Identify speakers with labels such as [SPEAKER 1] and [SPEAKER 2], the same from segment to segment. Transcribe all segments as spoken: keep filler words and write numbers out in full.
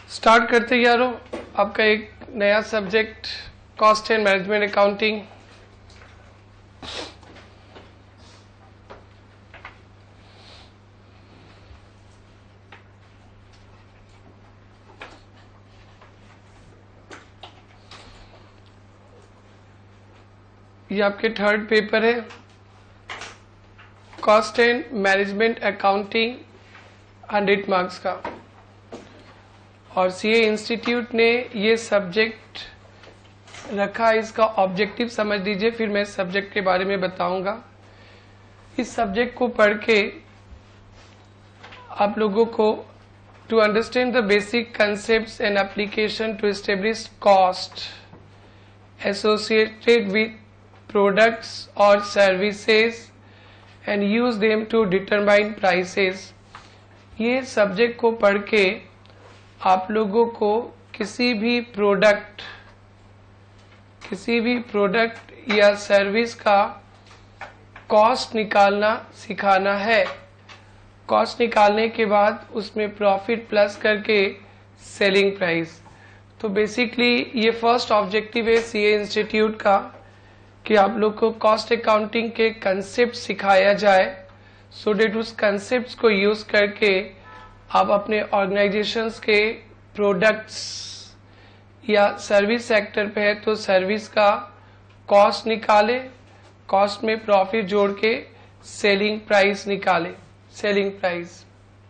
[SPEAKER 1] Start करते यारों आपका एक नया subject cost and management accounting. ये आपके थर्ड पेपर है, cost and management accounting, hundred marks का। और सीए इंस्टीट्यूट ने ये सब्जेक्ट रखा, इसका ऑब्जेक्टिव समझ लीजिए, फिर मैं इस सब्जेक्ट के बारे में बताऊंगा। इस सब्जेक्ट को पढ़ के आप लोगों को to understand the basic concepts and application to establish cost associated with products or services and use them to determine prices। ये सब्जेक्ट को पढ़ के आप लोगों को किसी भी प्रोडक्ट किसी भी प्रोडक्ट या सर्विस का कॉस्ट निकालना सिखाना है। कॉस्ट निकालने के बाद उसमें प्रॉफिट प्लस करके सेलिंग प्राइस। तो बेसिकली ये फर्स्ट ऑब्जेक्टिव है सीए इंस्टीट्यूट का कि आप लोग को कॉस्ट अकाउंटिंग के कंसेप्ट सिखाया जाए, सो डेट उस कंसेप्ट्स को यूज करके आप अपने ऑर्गेनाइजेशंस के प्रोडक्ट्स या सर्विस सेक्टर पे है तो सर्विस का कॉस्ट निकाले, कॉस्ट में प्रॉफिट जोड़ के सेलिंग प्राइस निकाले, सेलिंग प्राइस।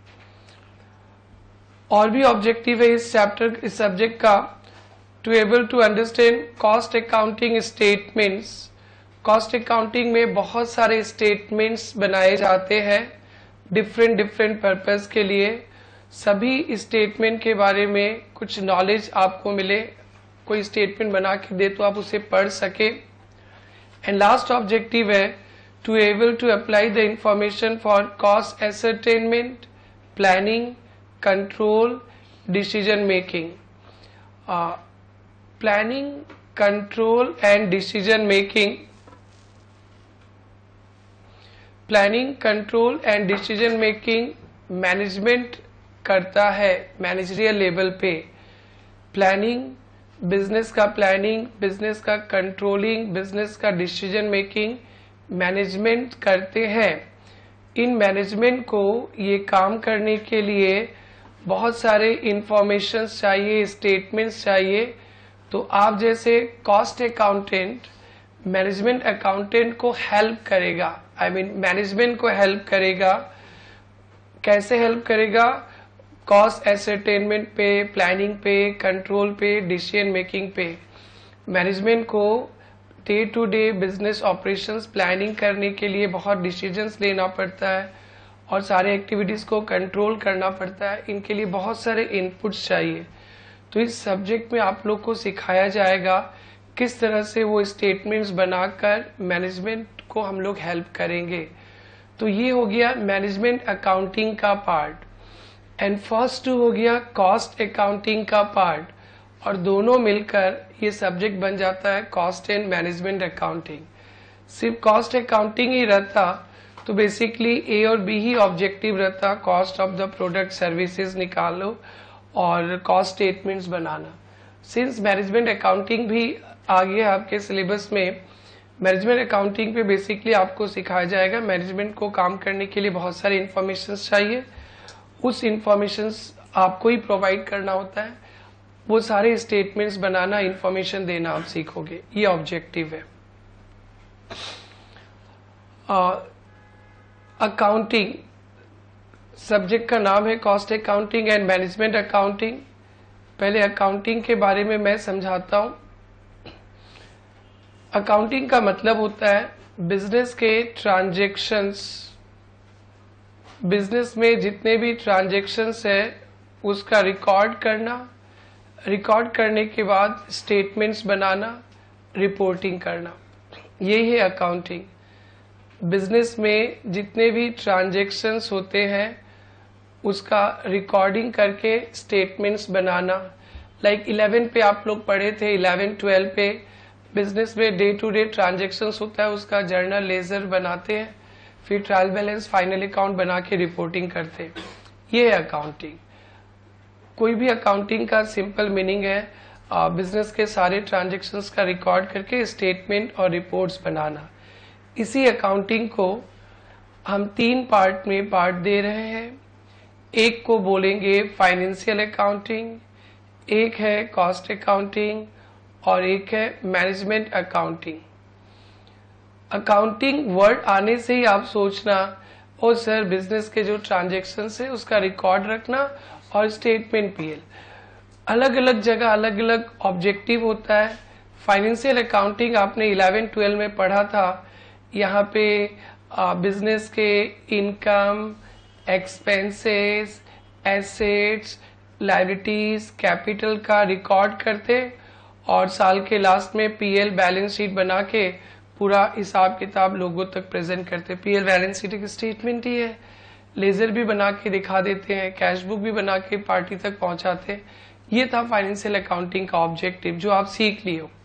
[SPEAKER 1] और भी ऑब्जेक्टिव है इस चैप्टर इस सब्जेक्ट का, to able to understand cost accounting statements. Cost accounting में बहुत सारे स्टेटमेंट्स बनाए जाते हैं डिफरेंट डिफरेंट पर्पस के लिए। सभी स्टेटमेंट के बारे में कुछ नॉलेज आपको मिले, कोई स्टेटमेंट बना के दे तो आप उसे पढ़ सके। एंड लास्ट ऑब्जेक्टिव है to able to apply the information for cost ascertainment, planning, control, decision making. Planning, control and decision making planning control and decision making management करता है मैनेजरियल लेवल पे। प्लानिंग, बिजनेस का planning, business का controlling, business का decision making management करते हैं। In management को ये काम करने के लिए बहुत सारे इंफॉर्मेशंस चाहिए, स्टेटमेंट्स चाहिए। तो आप जैसे कॉस्ट अकाउंटेंट मैनेजमेंट अकाउंटेंट को हेल्प करेगा, आई मीन मैनेजमेंट को हेल्प करेगा। कैसे हेल्प करेगा? कॉस्ट एसरटेनमेंट पे, प्लानिंग पे, कंट्रोल पे, डिसीजन मेकिंग पे। मैनेजमेंट को day to day business operations planning करने के लिए बहुत डिसीजंस लेना पड़ता है और सारे एक्टिविटीज को कंट्रोल करना पड़ता है। इनके लिए बहुत सारे इनपुट्स चाहिए। तो इस सब्जेक्ट में आप लोग को सिखाया जाएगा किस तरह से वो स्टेटमेंट्स बनाकर मैनेजमेंट को हम लोग हेल्प करेंगे। तो ये हो गया मैनेजमेंट अकाउंटिंग का पार्ट एंड फर्स्ट टू हो गया कॉस्ट अकाउंटिंग का पार्ट, और दोनों मिलकर ये सब्जेक्ट बन जाता है कॉस्ट एंड मैनेजमेंट अकाउंटिंग। सिर्फ कॉस्ट अकाउंटिंग ही रहता तो बेसिकली ए और बी ही ऑब्जेक्टिव रहता, cost of the product services निकालो और कॉस्ट स्टेटमेंट्स बनाना। सिंस मैनेजमेंट अकाउंटिंग भी आ गया आपके सिलेबस में, मैनेजमेंट अकाउंटिंग पे बेसिकली आपको सिखाया जाएगा मैनेजमेंट को काम करने के लिए बहुत सारे इंफॉर्मेशन चाहिए, उस इंफॉर्मेशन आपको ही प्रोवाइड करना होता है। वो सारे स्टेटमेंट्स बनाना, इंफॉर्मेशन देना आप सीखोगे, ये ऑब्जेक्टिव है। अकाउंटिंग सब्जेक्ट का नाम है cost accounting and management accounting. पहले अकाउंटिंग के बारे में मैं समझाता हूं। अकाउंटिंग का मतलब होता है बिजनेस के ट्रांजैक्शंस, बिजनेस में जितने भी ट्रांजैक्शंस है उसका रिकॉर्ड करना, रिकॉर्ड करने के बाद स्टेटमेंट्स बनाना, रिपोर्टिंग करना, यही है अकाउंटिंग। बिजनेस में जितने भी ट्रांजैक्शंस होते हैं उसका रिकॉर्डिंग करके स्टेटमेंट्स बनाना। लाइक इलेवन पे आप लोग पढ़े थे, इलेवन ट्वेल्व पे बिजनेस में डे टू डे ट्रांजैक्शंस होता है, उसका जर्नल लेजर बनाते हैं, फिर ट्रायल बैलेंस फाइनल अकाउंट बना के रिपोर्टिंग करते हैं। ये है अकाउंटिंग। कोई भी अकाउंटिंग का सिंपल मीनिंग है बिजनेस के सारे ट्रांजैक्शंस का रिकॉर्ड करके स्टेटमेंट और रिपोर्ट्स बनाना। इसी अकाउंटिंग को हम तीन पार्ट में बांट दे रहे हैं। एक को बोलेंगे फाइनेंशियल अकाउंटिंग, एक है कॉस्ट अकाउंटिंग और एक है मैनेजमेंट अकाउंटिंग। अकाउंटिंग वर्ड आने से ही आप सोचना ओ सर बिजनेस के जो ट्रांजैक्शंस है उसका रिकॉर्ड रखना और स्टेटमेंट पीएल। अलग अलग जगह अलग अलग ऑब्जेक्टिव होता है। फाइनेंशियल अकाउंटिंग आपने इलेवन ट्वेल्व में पढ़ा था। यहाँ पे बिजनेस के income, expenses, assets, liabilities, capital का रिकॉर्ड करते और साल के लास्ट में पीएल बैलेंस शीट बना के पूरा हिसाब किताब लोगों तक प्रेजेंट करते। पीएल बैलेंस शीट एक स्टेटमेंट ही है। लेजर भी बना के दिखा देते हैं, कैश बुक भी बना के पार्टी तक पहुंचाते। ये था फाइनेंशियल अकाउंटिंग का ऑब्जेक्टिव जो आप सीख लिए हो।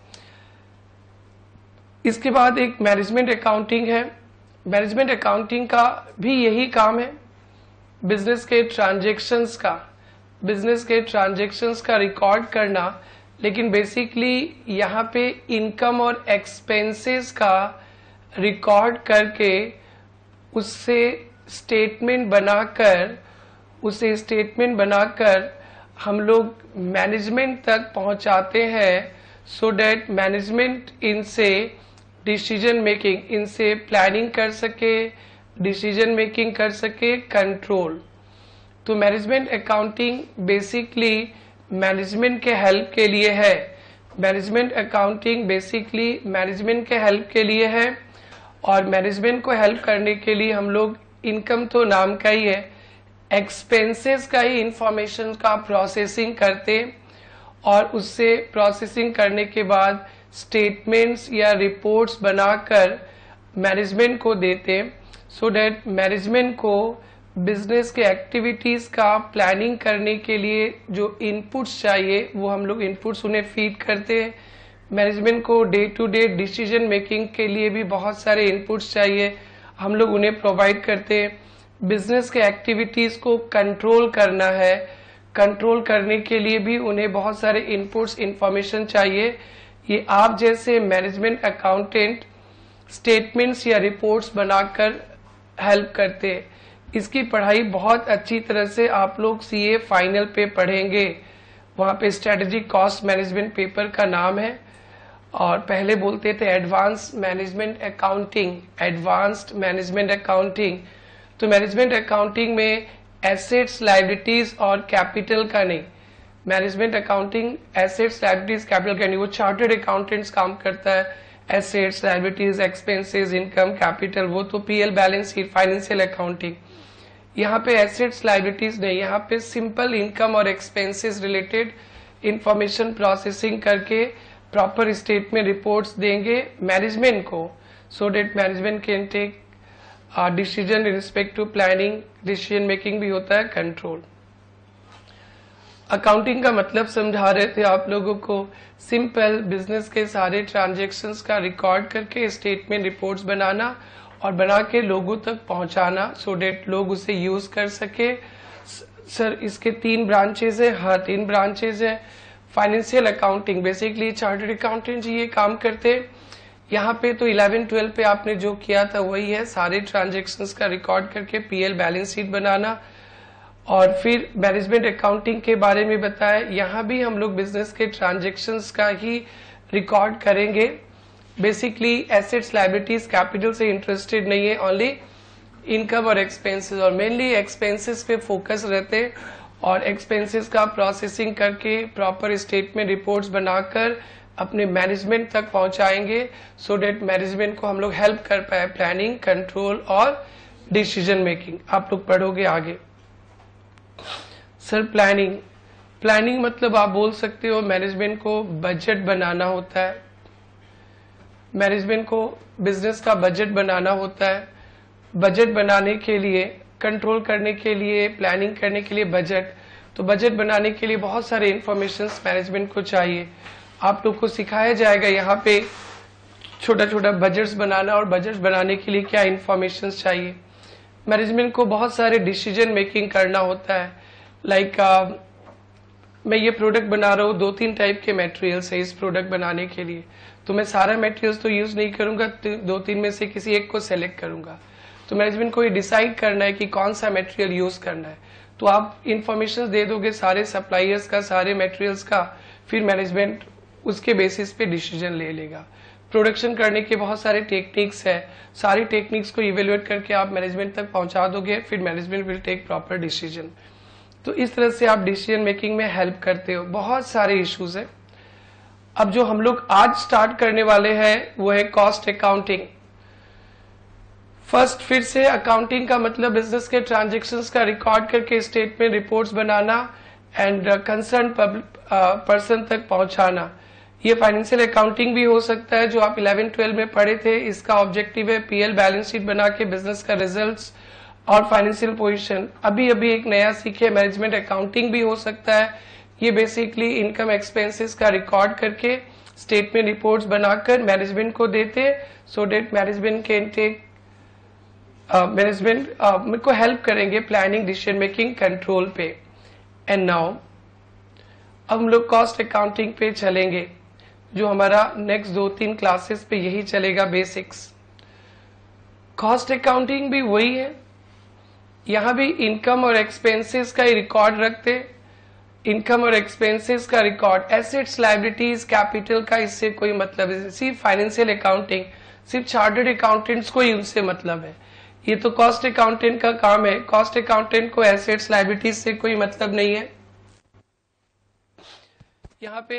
[SPEAKER 1] इसके बाद एक मैनेजमेंट अकाउंटिंग है। मैनेजमेंट अकाउंटिंग का भी यही काम है, बिजनेस के ट्रांजैक्शंस का बिजनेस के ट्रांजैक्शंस का रिकॉर्ड करना, लेकिन बेसिकली यहाँ पे इनकम और एक्सपेंसेस का रिकॉर्ड करके उससे स्टेटमेंट बनाकर उसे स्टेटमेंट बनाकर हम लोग मैनेजमेंट तक पहुंचाते हैं, सो डैट मैनेजमेंट इनसे डिसीजन मेकिंग इनसे प्लानिंग कर सके, डिसीजन मेकिंग कर सके, कंट्रोल। तो मैनेजमेंट अकाउंटिंग बेसिकली मैनेजमेंट के हेल्प के लिए है। मैनेजमेंट अकाउंटिंग बेसिकली मैनेजमेंट के हेल्प के लिए है और मैनेजमेंट को हेल्प करने के लिए हम लोग इनकम तो नाम का ही है, एक्सपेंसेस का ही इंफॉर्मेशन का प्रोसेसिंग करते और उससे प्रोसेसिंग करने के बाद स्टेटमेंट्स या रिपोर्ट्स बनाकर मैनेजमेंट को देते, सो डैट मैनेजमेंट को बिजनेस के एक्टिविटीज का प्लानिंग करने के लिए जो इनपुट्स चाहिए वो हम लोग इनपुट्स उन्हें फीड करते हैं। मैनेजमेंट को day to day decision making के लिए भी बहुत सारे इनपुट्स चाहिए, हम लोग उन्हें प्रोवाइड करते हैं। बिजनेस के एक्टिविटीज को कंट्रोल करना है, कंट्रोल करने के लिए भी उन्हें बहुत सारे इनपुट्स इंफॉर्मेशन चाहिए। ये आप जैसे मैनेजमेंट अकाउंटेंट स्टेटमेंट्स या रिपोर्ट्स बनाकर हेल्प करते हैं। इसकी पढ़ाई बहुत अच्छी तरह से आप लोग सीए फाइनल पे पढ़ेंगे। वहाँ पे स्ट्रेटेजिक कॉस्ट मैनेजमेंट पेपर का नाम है और पहले बोलते थे advance management accounting, advanced management accounting. तो मैनेजमेंट अकाउंटिंग में एसेट्स, लायबिलिटीज और कैपिटल का नहीं, management accounting assets, liabilities, capital का नहीं, वो चार्टर्ड अकाउंटेंट्स काम करता है। Assets, liabilities, expenses, income, capital वो तो PL balance sheet financial accounting. यहाँ पे एसेट्स, लायबिलिटीज नहीं, यहाँ पे सिंपल इनकम और एक्सपेंसेस रिलेटेड इंफॉर्मेशन प्रोसेसिंग करके प्रॉपर स्टेटमेंट रिपोर्ट्स देंगे मैनेजमेंट को, so that management can take decision in respect to planning, decision making भी होता है, कंट्रोल। अकाउंटिंग का मतलब समझा रहे थे आप लोगों को, सिंपल बिजनेस के सारे ट्रांजैक्शंस का रिकॉर्ड करके स्टेटमेंट रिपोर्ट्स बनाना और बना के लोगों तक पहुंचाना, सो डेट लोग उसे यूज कर सके। सर इसके तीन ब्रांचेज है। हाँ, तीन ब्रांचेज है। Financial accounting basically chartered accountant जी ये काम करते हैं। यहाँ पे तो इलेवन ट्वेल्व पे आपने जो किया था वही है, सारे ट्रांजैक्शंस का रिकॉर्ड करके पीएल बैलेंस शीट बनाना। और फिर मैनेजमेंट अकाउंटिंग के बारे में बताया, यहाँ भी हम लोग बिजनेस के ट्रांजैक्शंस का ही रिकॉर्ड करेंगे। बेसिकली एसेट्स, लायबिलिटीज, कैपिटल से इंटरेस्टेड नहीं है, ओनली इनकम और एक्सपेंसेस, और मेनली एक्सपेंसेस पे फोकस रहते और एक्सपेंसेस का प्रोसेसिंग करके प्रॉपर स्टेटमेंट रिपोर्ट्स बनाकर अपने मैनेजमेंट तक पहुंचाएंगे, सो डेट मैनेजमेंट को हम लोग हेल्प कर पाए प्लानिंग, कंट्रोल और डिसीजन मेकिंग। आप लोग पढ़ोगे आगे। सर प्लानिंग प्लानिंग मतलब आप बोल सकते हो मैनेजमेंट को बजट बनाना होता है। मैनेजमेंट को बिजनेस का बजट बनाना होता है। बजट बनाने के लिए, कंट्रोल करने के लिए, प्लानिंग करने के लिए बजट, तो बजट बनाने के लिए बहुत सारे इंफॉर्मेशन मैनेजमेंट को चाहिए। आप लोग को सिखाया जाएगा यहाँ पे छोटा छोटा बजट्स बनाना और बजट बनाने के लिए क्या इंफॉर्मेशन चाहिए। मैनेजमेंट को बहुत सारे डिसीजन मेकिंग करना होता है, लाइक मैं ये प्रोडक्ट बना रहा हूँ, दो तीन टाइप के मटेरियल्स है इस प्रोडक्ट बनाने के लिए, तो मैं सारा मटेरियल्स तो यूज नहीं करूंगा, दो तीन में से किसी एक को सेलेक्ट करूंगा। तो मैनेजमेंट को ये डिसाइड करना है कि कौन सा मटेरियल यूज करना है। तो आप इंफॉर्मेशन दे दोगे सारे सप्लायर्स का, सारे मटेरियल्स का, फिर मैनेजमेंट उसके बेसिस पे डिसीजन ले लेगा। प्रोडक्शन करने के बहुत सारे टेक्निक्स है, सारी टेक्निक्स को इवेल्युएट करके आप मैनेजमेंट तक पहुंचा दोगे, फिर management will take proper decision. तो इस तरह से आप डिसीजन मेकिंग में हेल्प करते हो। बहुत सारे इश्यूज है। अब जो हम लोग आज स्टार्ट करने वाले हैं वो है कॉस्ट अकाउंटिंग। फर्स्ट, फिर से अकाउंटिंग का मतलब बिजनेस के ट्रांजेक्शन्स का रिकॉर्ड करके स्टेटमेंट रिपोर्ट्स बनाना एंड कंसर्न पर्सन तक पहुंचाना। ये फाइनेंशियल अकाउंटिंग भी हो सकता है जो आप इलेवन ट्वेल्व में पढ़े थे। इसका ऑब्जेक्टिव है पीएल बैलेंस शीट बना के बिजनेस का रिजल्ट्स और फाइनेंशियल पोजीशन। अभी अभी एक नया सीखे मैनेजमेंट अकाउंटिंग भी हो सकता है। ये बेसिकली इनकम एक्सपेंसेस का रिकॉर्ड करके स्टेटमेंट रिपोर्ट्स बनाकर मैनेजमेंट को देते, so that management can take management मेरे को हेल्प करेंगे प्लानिंग, डिसीजन मेकिंग, कंट्रोल पे। एंड नाउ अब हम लोग कॉस्ट अकाउंटिंग पे चलेंगे, जो हमारा नेक्स्ट दो तीन क्लासेस पे यही चलेगा, बेसिक्स। कॉस्ट अकाउंटिंग भी वही है, यहां भी इनकम और एक्सपेंसेस का ही रिकॉर्ड रखते। इनकम और एक्सपेंसेस का रिकॉर्ड, एसेट्स, लायबिलिटीज, कैपिटल का इससे कोई मतलब है। सिर्फ फाइनेंशियल अकाउंटिंग सिर्फ चार्टर्ड अकाउंटेंट्स को ही उनसे मतलब है। ये तो कॉस्ट अकाउंटेंट का काम है। कॉस्ट अकाउंटेंट को एसेट्स, लायबिलिटीज से कोई मतलब नहीं है। यहाँ पे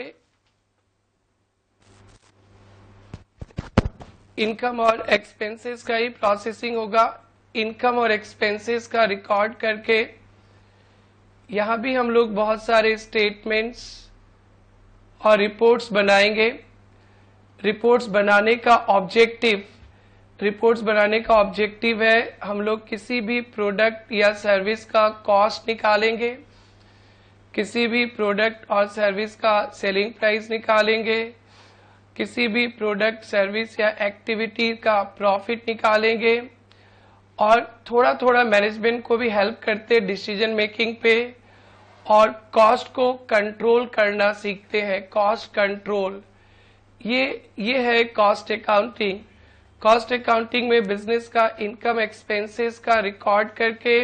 [SPEAKER 1] इनकम और एक्सपेंसेस का ही प्रोसेसिंग होगा। इनकम और एक्सपेंसेस का रिकॉर्ड करके यहां भी हम लोग बहुत सारे स्टेटमेंट्स और रिपोर्ट्स बनाएंगे। रिपोर्ट्स बनाने का ऑब्जेक्टिव रिपोर्ट्स बनाने का ऑब्जेक्टिव है हम लोग किसी भी प्रोडक्ट या सर्विस का कॉस्ट निकालेंगे, किसी भी प्रोडक्ट और सर्विस का सेलिंग प्राइस निकालेंगे, किसी भी प्रोडक्ट, सर्विस या एक्टिविटी का प्रॉफिट निकालेंगे, और थोड़ा थोड़ा मैनेजमेंट को भी हेल्प करते डिसीजन मेकिंग पे, और कॉस्ट को कंट्रोल करना सीखते हैं। कॉस्ट कंट्रोल, ये ये है कॉस्ट अकाउंटिंग। कॉस्ट अकाउंटिंग में बिजनेस का इनकम एक्सपेंसेस का रिकॉर्ड करके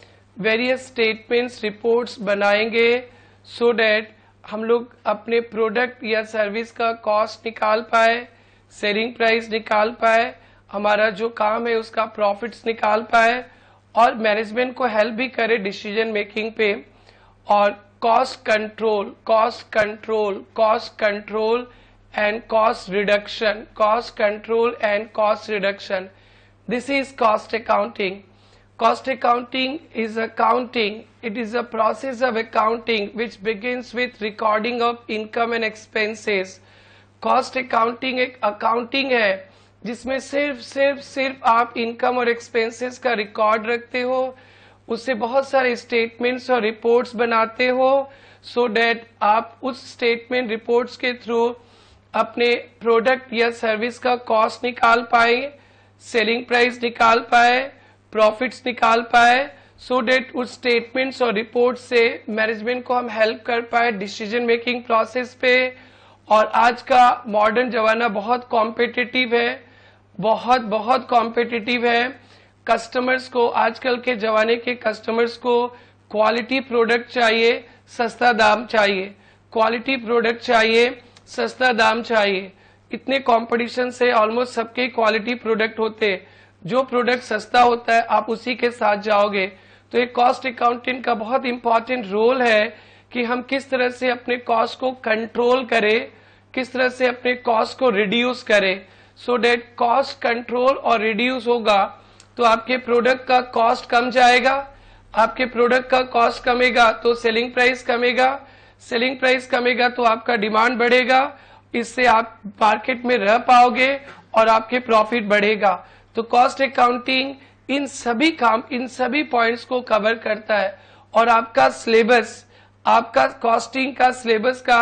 [SPEAKER 1] वेरियस स्टेटमेंट्स, रिपोर्ट्स बनाएंगे, सो डैट हम लोग अपने प्रोडक्ट या सर्विस का कॉस्ट निकाल पाए, सेलिंग प्राइस निकाल पाए, हमारा जो काम है उसका प्रॉफिट्स निकाल पाए, और मैनेजमेंट को हेल्प भी करे डिसीजन मेकिंग पे। और cost control, cost control, cost control and cost reduction, cost control and cost reduction, this is cost accounting. Cost accounting is accounting. It is a process of accounting which begins with recording of income and expenses. Cost accounting एक accounting है जिसमें सिर्फ सिर्फ सिर्फ आप income और expenses का record रखते हो, उससे बहुत सारे स्टेटमेंट्स और रिपोर्ट्स बनाते हो, सो डैट आप उस स्टेटमेंट रिपोर्ट्स के थ्रू अपने प्रोडक्ट या सर्विस का कॉस्ट निकाल पाए, सेलिंग प्राइस निकाल पाए, प्रॉफिट्स निकाल पाए, सो डेट उस स्टेटमेंट्स और रिपोर्ट से मैनेजमेंट को हम हेल्प कर पाए डिसीजन मेकिंग प्रोसेस पे। और आज का मॉडर्न जमाना बहुत कॉम्पिटिटिव है, बहुत बहुत कॉम्पिटिटिव है। कस्टमर्स को, आजकल के जमाने के कस्टमर्स को क्वालिटी प्रोडक्ट चाहिए, सस्ता दाम चाहिए, क्वालिटी प्रोडक्ट चाहिए, सस्ता दाम चाहिए। इतने कंपटीशन से ऑलमोस्ट सबके क्वालिटी प्रोडक्ट होते हैं, जो प्रोडक्ट सस्ता होता है आप उसी के साथ जाओगे। तो एक कॉस्ट अकाउंटेंट का बहुत इंपॉर्टेंट रोल है कि हम किस तरह से अपने कॉस्ट को कंट्रोल करें, किस तरह से अपने कॉस्ट को रिड्यूस करें, सो डेट कॉस्ट कंट्रोल और रिड्यूस होगा तो आपके प्रोडक्ट का कॉस्ट कम जाएगा, आपके प्रोडक्ट का कॉस्ट कमेगा तो सेलिंग प्राइस कमेगा, सेलिंग प्राइस कमेगा तो आपका डिमांड बढ़ेगा, इससे आप मार्केट में रह पाओगे और आपके प्रॉफिट बढ़ेगा। तो कॉस्ट अकाउंटिंग इन सभी काम, इन सभी पॉइंट्स को कवर करता है। और आपका सिलेबस, आपका कॉस्टिंग का सिलेबस का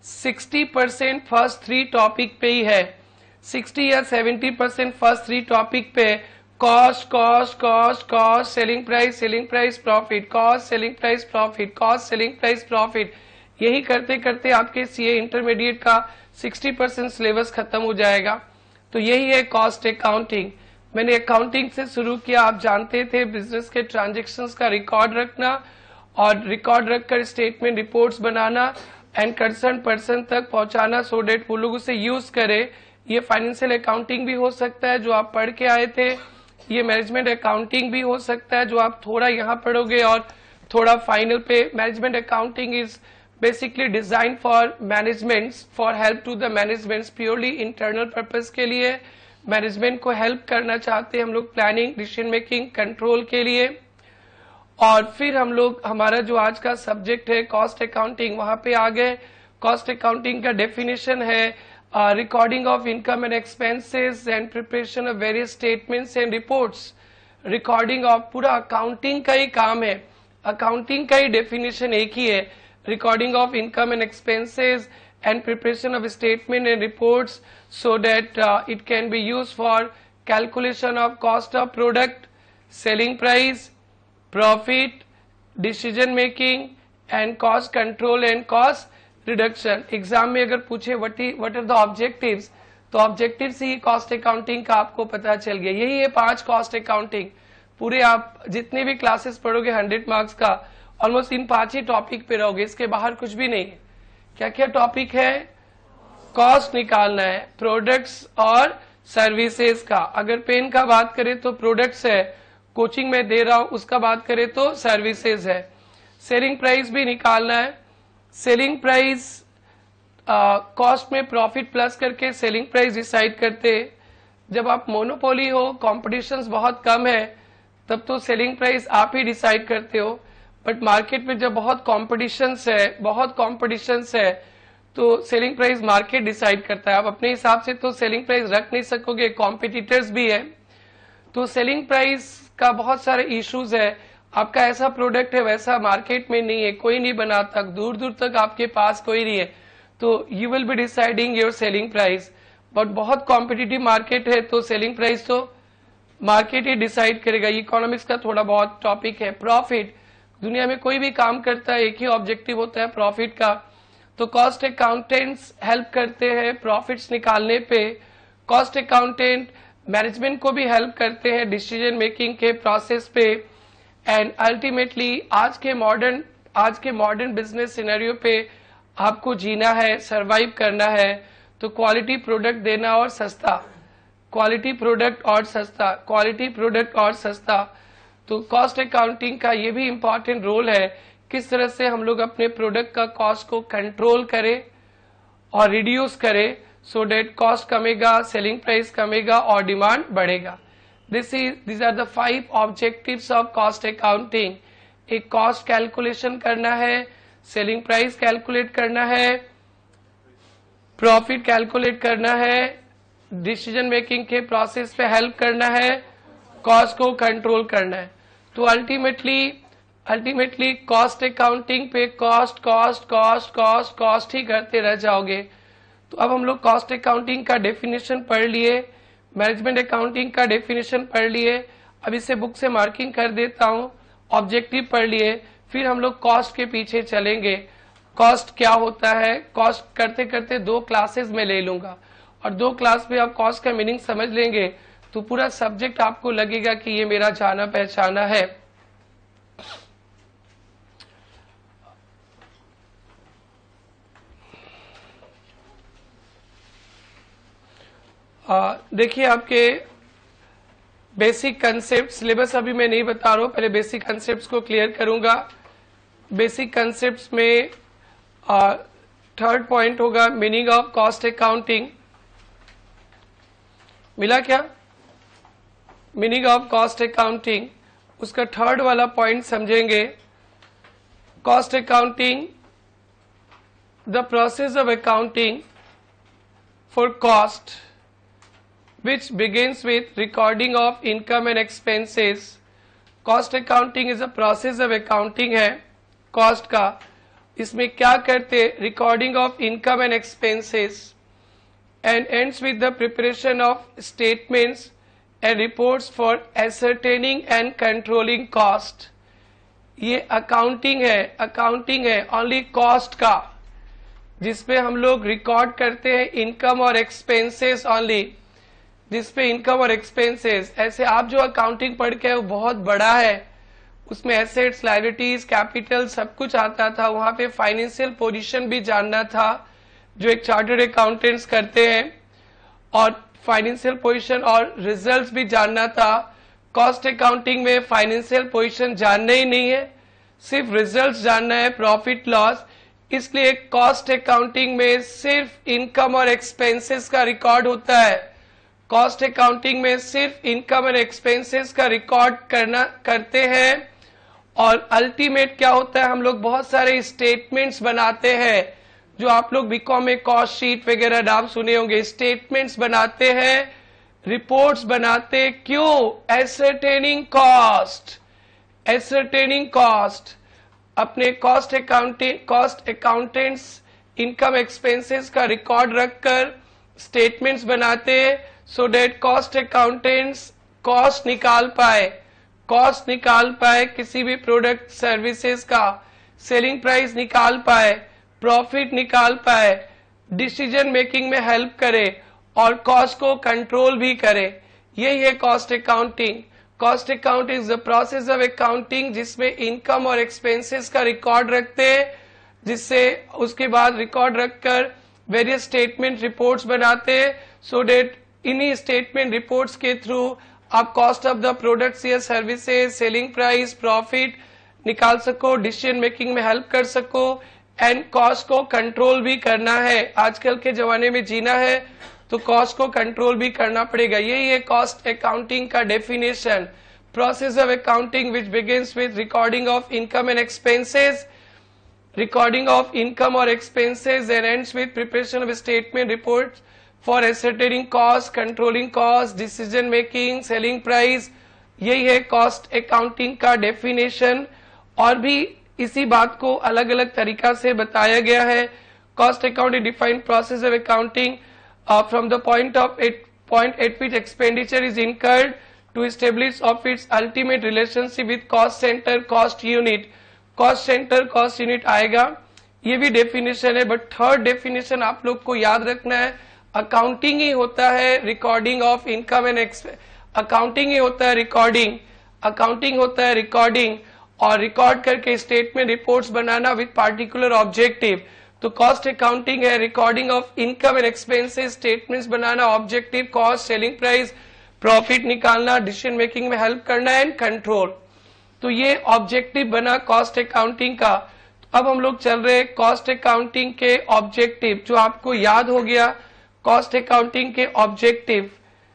[SPEAKER 1] साठ परसेंट फर्स्ट थ्री टॉपिक पे ही है, साठ या सत्तर परसेंट फर्स्ट थ्री टॉपिक पे cost cost cost cost selling price selling price profit, cost selling price profit, cost selling price profit, यही करते करते आपके सीए इंटरमीडिएट का साठ परसेंट सिलेबस खत्म हो जाएगा। तो यही है कॉस्ट अकाउंटिंग। मैंने अकाउंटिंग से शुरू किया, आप जानते थे बिजनेस के ट्रांजेक्शन्स का रिकॉर्ड रखना और रिकॉर्ड रखकर स्टेटमेंट रिपोर्ट्स बनाना एंड कंसर्न पर्सन तक पहुंचाना सो डेट वो लोग उसे यूज करे। ये फाइनेंशियल अकाउंटिंग भी हो सकता है जो आप पढ़ के आए थे, ये मैनेजमेंट अकाउंटिंग भी हो सकता है जो आप थोड़ा यहाँ पढ़ोगे और थोड़ा फाइनल पे। Management accounting is basically design for management, for help to the management, purely internal purpose के लिए मैनेजमेंट को हेल्प करना चाहते हैं हम लोग, प्लानिंग, डिसीजन मेकिंग, कंट्रोल के लिए। और फिर हम लोग हमारा जो आज का सब्जेक्ट है कॉस्ट अकाउंटिंग, वहां पे आ गए। कॉस्ट अकाउंटिंग का डेफिनेशन है recording of income and expenses and preparation of various statements and reports. Recording of पूरा अकाउंटिंग का ही काम है, अकाउंटिंग का ही डेफिनेशन एक ही है, recording of income and expenses and preparation of statement and reports so that uh, it can be used for calculation of cost of product, selling price, profit, decision making and cost control and cost reduction. Exam में अगर पूछे what is what are the objectives, तो objective ही cost accounting का आपको पता चल गया। यही है पांच कॉस्ट अकाउंटिंग। पूरे आप जितने भी क्लासेस पढ़ोगे हंड्रेड मार्क्स का, ऑलमोस्ट इन पांच ही टॉपिक पे रहोगे, इसके बाहर कुछ भी नहीं है। क्या क्या टॉपिक है? कॉस्ट निकालना है प्रोडक्ट्स और सर्विसेज का। अगर पेन का बात करें तो प्रोडक्ट्स है, कोचिंग में दे रहा हूं उसका बात करें तो सर्विसेज है। सेलिंग प्राइस भी निकालना है। सेलिंग प्राइस कॉस्ट में प्रॉफिट प्लस करके सेलिंग प्राइस डिसाइड करते। जब आप मोनोपोली हो, कॉम्पिटिशन बहुत कम है, तब तो सेलिंग प्राइस आप ही डिसाइड करते हो। बट मार्केट में जब बहुत कॉम्पिटिशन है बहुत कॉम्पिटिशन है तो सेलिंग प्राइस मार्केट डिसाइड करता है। आप अपने हिसाब से तो सेलिंग प्राइस रख नहीं सकोगे, कॉम्पिटिटर्स भी है। तो सेलिंग प्राइस का बहुत सारे इश्यूज है। आपका ऐसा प्रोडक्ट है वैसा मार्केट में नहीं है, कोई नहीं बनाता, दूर दूर तक आपके पास कोई नहीं है, तो you will be deciding your selling price. But बहुत कॉम्पिटिटिव मार्केट है तो सेलिंग प्राइस तो मार्केट ही डिसाइड करेगा। इकोनॉमिक्स का थोड़ा बहुत टॉपिक है। प्रॉफिट, दुनिया में कोई भी काम करता है एक ही ऑब्जेक्टिव होता है प्रॉफिट का, तो कॉस्ट अकाउंटेंट्स हेल्प करते हैं प्रॉफिट्स निकालने पे। कॉस्ट अकाउंटेंट मैनेजमेंट को भी हेल्प करते हैं डिसीजन मेकिंग के प्रोसेस पे। एंड अल्टीमेटली आज के मॉडर्न आज के मॉडर्न बिजनेस सिनेरियो पे आपको जीना है, सरवाइव करना है, तो क्वालिटी प्रोडक्ट देना और सस्ता, क्वालिटी प्रोडक्ट और सस्ता, क्वालिटी प्रोडक्ट और सस्ता। तो कॉस्ट अकाउंटिंग का ये भी इम्पॉर्टेंट रोल है, किस तरह से हम लोग अपने प्रोडक्ट का कॉस्ट को कंट्रोल करें और रिड्यूस करें सो डेट कॉस्ट कमेगा, सेलिंग प्राइस कमेगा और डिमांड बढ़ेगा। This is this are the five objectives of cost accounting. एक कॉस्ट कैलकुलेशन करना है, सेलिंग प्राइस कैलकुलेट करना है, प्रॉफिट कैलकुलेट करना है, डिसीजन मेकिंग के प्रोसेस पे हेल्प करना है, कॉस्ट को कंट्रोल करना है। तो अल्टीमेटली अल्टीमेटली कॉस्ट अकाउंटिंग पे cost cost cost cost cost ही करते रह जाओगे। तो अब हम लोग कॉस्ट अकाउंटिंग का डेफिनेशन पढ़ लिए, मैनेजमेंट अकाउंटिंग का डेफिनेशन पढ़ लिए। अब इसे बुक से मार्किंग कर देता हूं। ऑब्जेक्टिव पढ़ लिए, फिर हम लोग कॉस्ट के पीछे चलेंगे। कॉस्ट क्या होता है, कॉस्ट करते करते दो क्लासेस में ले लूंगा और दो क्लास में आप कॉस्ट का मीनिंग समझ लेंगे तो पूरा सब्जेक्ट आपको लगेगा कि ये मेरा जाना पहचाना है। देखिए आपके बेसिक कंसेप्ट, सिलेबस अभी मैं नहीं बता रहा हूं, पहले बेसिक कंसेप्ट्स को क्लियर करूंगा। बेसिक कंसेप्ट्स में थर्ड पॉइंट होगा मीनिंग ऑफ कॉस्ट अकाउंटिंग। मिला क्या? मीनिंग ऑफ कॉस्ट अकाउंटिंग, उसका थर्ड वाला पॉइंट समझेंगे। Cost accounting, the process of accounting for cost which begins with recording of income and expenses. Cost accounting is a process of accounting है cost का। इसमें क्या करते? recording of income and expenses and ends with the preparation of statements and reports for ascertaining and controlling cost. ये accounting है, accounting है only cost का, जिसपे हम लोग रिकॉर्ड करते हैं इनकम और एक्सपेंसेस ओनली, जिसपे इनकम और एक्सपेंसेस। ऐसे आप जो अकाउंटिंग पढ़ के वो बहुत बड़ा है, उसमें एसेट्स, लायबिलिटीज, कैपिटल सब कुछ आता था। वहां पे फाइनेंशियल पोजीशन भी जानना था जो एक चार्टर्ड अकाउंटेंट्स करते हैं, और फाइनेंशियल पोजीशन और रिजल्ट्स भी जानना था। कॉस्ट अकाउंटिंग में फाइनेंशियल पोजीशन जानना ही नहीं है, सिर्फ रिजल्ट्स जानना है, प्रॉफिट लॉस। इसलिए कॉस्ट अकाउंटिंग में सिर्फ इनकम और एक्सपेंसेस का रिकॉर्ड होता है। कॉस्ट अकाउंटिंग में सिर्फ इनकम और एक्सपेंसेस का रिकॉर्ड करना करते हैं। और अल्टीमेट क्या होता है, हम लोग बहुत सारे स्टेटमेंट्स बनाते हैं, जो आप लोग बीकॉम में कॉस्ट शीट वगैरह नाम सुने होंगे। स्टेटमेंट्स बनाते हैं, रिपोर्ट्स बनाते, क्यों? Ascertaining cost, ascertaining cost. अपने cost accounting cost accountants income expenses का रिकॉर्ड रखकर स्टेटमेंट्स बनाते हैं, so that cost accountants cost निकाल पाए, कॉस्ट निकाल पाए किसी भी प्रोडक्ट सर्विसेज का, सेलिंग प्राइस निकाल पाए, प्रॉफिट निकाल पाए, डिसीजन मेकिंग में हेल्प करे और कॉस्ट को कंट्रोल भी करे। यही है cost accounting. Cost account is the process of accounting जिसमें इनकम और एक्सपेंसेस का रिकॉर्ड रखते हैं, जिससे उसके बाद रिकॉर्ड रखकर वेरियस स्टेटमेंट रिपोर्ट्स बनाते हैं, सो डेट इन्हीं स्टेटमेंट रिपोर्ट्स के थ्रू आप कॉस्ट ऑफ द प्रोडक्ट्स या सर्विसेज, सेलिंग प्राइस, प्रॉफिट निकाल सको, डिसीजन मेकिंग में हेल्प कर सको, एंड कॉस्ट को कंट्रोल भी करना है। आजकल के जमाने में जीना है तो कॉस्ट को कंट्रोल भी करना पड़ेगा। यही है कॉस्ट अकाउंटिंग का definition. Process of accounting which begins with recording of income and expenses, recording of income or expenses, and ends with preparation of statement reports for ascertaining cost, controlling cost, decision making, selling price। यही है cost accounting का definition. और भी इसी बात को अलग अलग तरीका से बताया गया है। Cost accounting defined process of accounting from the point of at point at which expenditure is incurred to establish of its ultimate relationship with cost centre, cost unit. Cost centre, cost unit आएगा, ये भी definition है। But third definition आप लोग को याद रखना है, अकाउंटिंग ही होता है recording of income and expense, accounting ही होता है रिकॉर्डिंग, अकाउंटिंग होता है रिकॉर्डिंग, और रिकॉर्ड करके स्टेटमेंट रिपोर्ट्स बनाना विद पार्टिकुलर ऑब्जेक्टिव। तो कॉस्ट अकाउंटिंग है recording of income and expenses, statements बनाना, objective, cost, selling price, profit निकालना, डिसीजन मेकिंग में हेल्प करना एंड कंट्रोल। तो ये ऑब्जेक्टिव बना कॉस्ट अकाउंटिंग का। अब हम लोग चल रहे कॉस्ट अकाउंटिंग के ऑब्जेक्टिव, जो आपको याद हो गया कॉस्ट अकाउंटिंग के ऑब्जेक्टिव।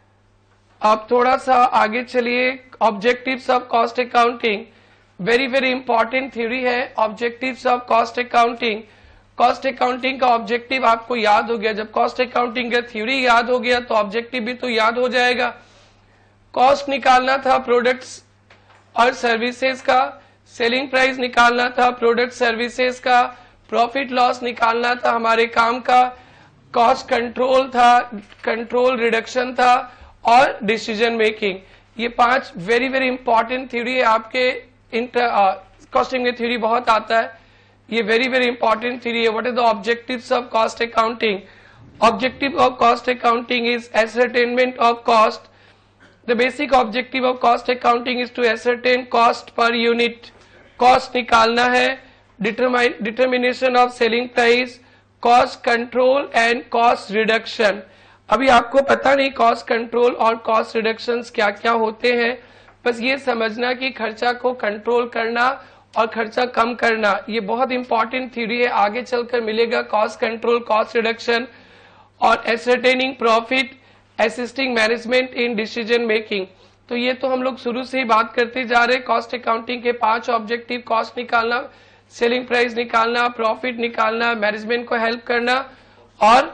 [SPEAKER 1] आप थोड़ा सा आगे चलिए, objectives of cost accounting very very important theory है। Objectives of cost accounting, cost accounting का ऑब्जेक्टिव आपको याद हो गया। जब कॉस्ट अकाउंटिंग का थ्योरी याद हो गया तो ऑब्जेक्टिव भी तो याद हो जाएगा। कॉस्ट निकालना था प्रोडक्ट्स और सर्विसेज का, सेलिंग प्राइस निकालना था प्रोडक्ट सर्विसेज का, प्रॉफिट लॉस निकालना था हमारे काम का, कॉस्ट कंट्रोल था, कंट्रोल रिडक्शन था, और डिसीजन मेकिंग। ये पांच वेरी वेरी इंपॉर्टेंट थ्योरी है। आपके कॉस्टिंग में थ्योरी बहुत आता है, ये वेरी वेरी इंपॉर्टेंट थ्योरी है। What is the objectives of cost accounting? Objective of cost accounting is ascertainment of cost. The basic objective of cost accounting is to ascertain cost per unit. Cost निकालना है, determine determination of selling price, cost control and cost reduction। अभी आपको पता नहीं cost control और cost reductions क्या क्या होते हैं, बस ये समझना कि खर्चा को कंट्रोल करना और खर्चा कम करना ये बहुत इंपॉर्टेंट थ्योरी है। आगे चलकर मिलेगा cost control, cost reduction और ascertaining profit, assisting management in decision making. तो ये तो हम लोग शुरू से ही बात करते जा रहे हैं। कॉस्ट अकाउंटिंग के पांच ऑब्जेक्टिव, कॉस्ट निकालना, सेलिंग प्राइस निकालना, प्रॉफिट निकालना, मैनेजमेंट को हेल्प करना, और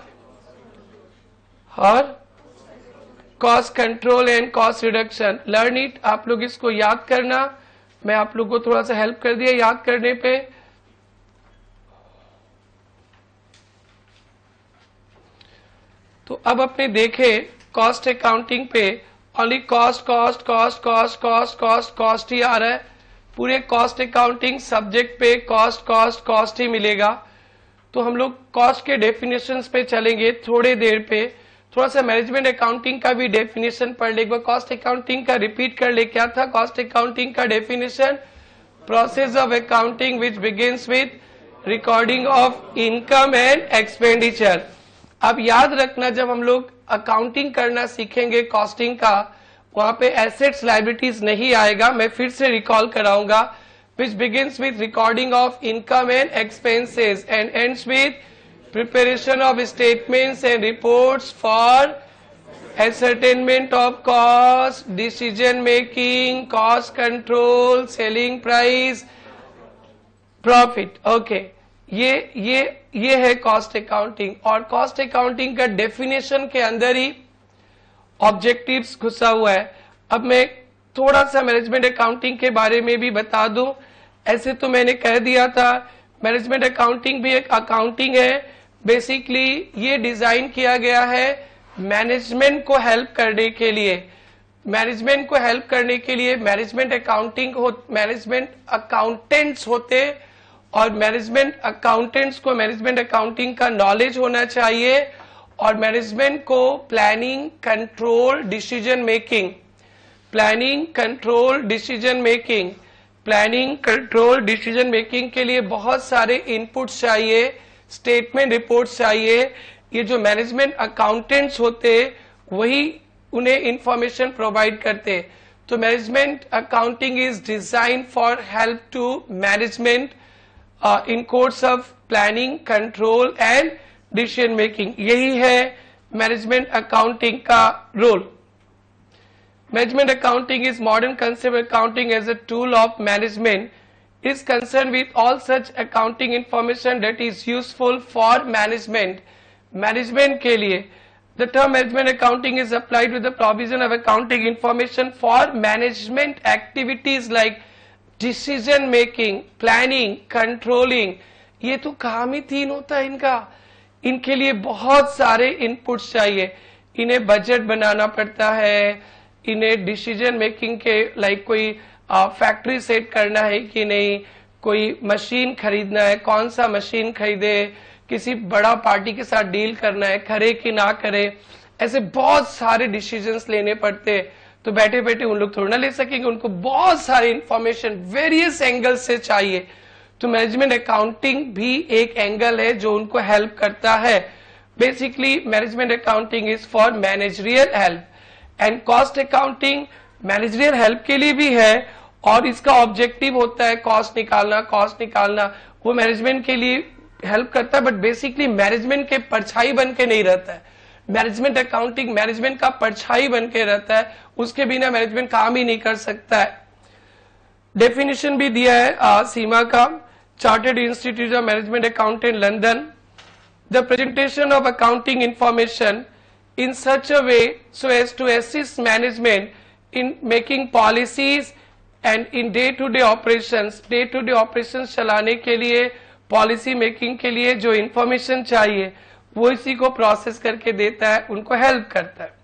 [SPEAKER 1] और cost control and cost reduction. Learn it, आप लोग इसको याद करना। मैं आप लोग को थोड़ा सा हेल्प कर दिया याद करने पे। तो अब अपने देखे कॉस्ट अकाउंटिंग पे only cost cost cost cost cost cost cost ही आ रहा है। पूरे कॉस्ट अकाउंटिंग सब्जेक्ट पे कॉस्ट कॉस्ट कॉस्ट ही मिलेगा। तो हम लोग कॉस्ट के डेफिनेशंस पे चलेंगे थोड़े देर पे, थोड़ा सा मैनेजमेंट अकाउंटिंग का भी डेफिनेशन पढ़ ले। एक बार कॉस्ट अकाउंटिंग का रिपीट कर ले, क्या था कॉस्ट अकाउंटिंग का definition? Process of accounting which begins with recording of income and expenditure. अब याद रखना, जब हम लोग अकाउंटिंग करना सीखेंगे कॉस्टिंग का, वहां पे एसेट्स लायबिलिटीज नहीं आएगा। मैं फिर से रिकॉल कराऊंगा। Which begins with recording of income and expenses and ends with preparation of statements and reports for ascertainment of cost, decision making, cost control, selling price, profit. Okay, ये ये ये है कॉस्ट अकाउंटिंग। और cost accounting का definition के अंदर ही objectives घुसा हुआ है। अब मैं थोड़ा सा मैनेजमेंट अकाउंटिंग के बारे में भी बता दूं। ऐसे तो मैंने कह दिया था, मैनेजमेंट अकाउंटिंग भी एक अकाउंटिंग है। बेसिकली ये डिजाइन किया गया है मैनेजमेंट को हेल्प करने के लिए। मैनेजमेंट को हेल्प करने के लिए मैनेजमेंट अकाउंटिंग हो मैनेजमेंट अकाउंटेंट्स होते, और मैनेजमेंट अकाउंटेंट्स को मैनेजमेंट अकाउंटिंग का नॉलेज होना चाहिए। और मैनेजमेंट को planning, control, decision making planning control decision making planning control decision making के लिए बहुत सारे इनपुट्स चाहिए, स्टेटमेंट रिपोर्ट्स चाहिए। ये जो मैनेजमेंट अकाउंटेंट्स होते वही उन्हें इंफॉर्मेशन प्रोवाइड करते। तो management accounting is design for help to management in course of planning, control and decision making. यही है मैनेजमेंट अकाउंटिंग का रोल। Management accounting is modern concept accounting as a tool of management is concerned with all such accounting information that is useful for management. Management के लिए the term management accounting is applied to the provision of accounting information for management activities like decision making, planning, controlling. ये तो काम ही तीन होता है इनका। इनके लिए बहुत सारे इनपुट्स चाहिए। इन्हें बजट बनाना पड़ता है, इन्हें डिसीजन मेकिंग के लाइक कोई फैक्ट्री सेट करना है कि नहीं, कोई मशीन खरीदना है, कौन सा मशीन खरीदे, किसी बड़ा पार्टी के साथ डील करना है, करे कि ना करे, ऐसे बहुत सारे डिसीजंस लेने पड़ते। तो बैठे बैठे उन लोग थोड़ा ना ले सकेंगे, उनको बहुत सारे इंफॉर्मेशन वेरियस एंगल से चाहिए। तो मैनेजमेंट अकाउंटिंग भी एक एंगल है जो उनको हेल्प करता है। Basically management accounting is for managerial help and cost accounting managerial help के लिए भी है, और इसका ऑब्जेक्टिव होता है कॉस्ट निकालना। कॉस्ट निकालना वो मैनेजमेंट के लिए हेल्प करता है, बट बेसिकली मैनेजमेंट के परछाई बन के नहीं रहता है। मैनेजमेंट अकाउंटिंग मैनेजमेंट का परछाई बन के रहता है, उसके बिना मैनेजमेंट काम ही नहीं कर सकता है। डेफिनेशन भी दिया है आ, सीमा का, chartered institute of management accountant London. The presentation of accounting information in such a way so as to assist management in making policies and in day to day operations day to day operations चलाने के लिए, policy making के लिए जो information चाहिए वो इसी को process करके देता है, उनको help करता है।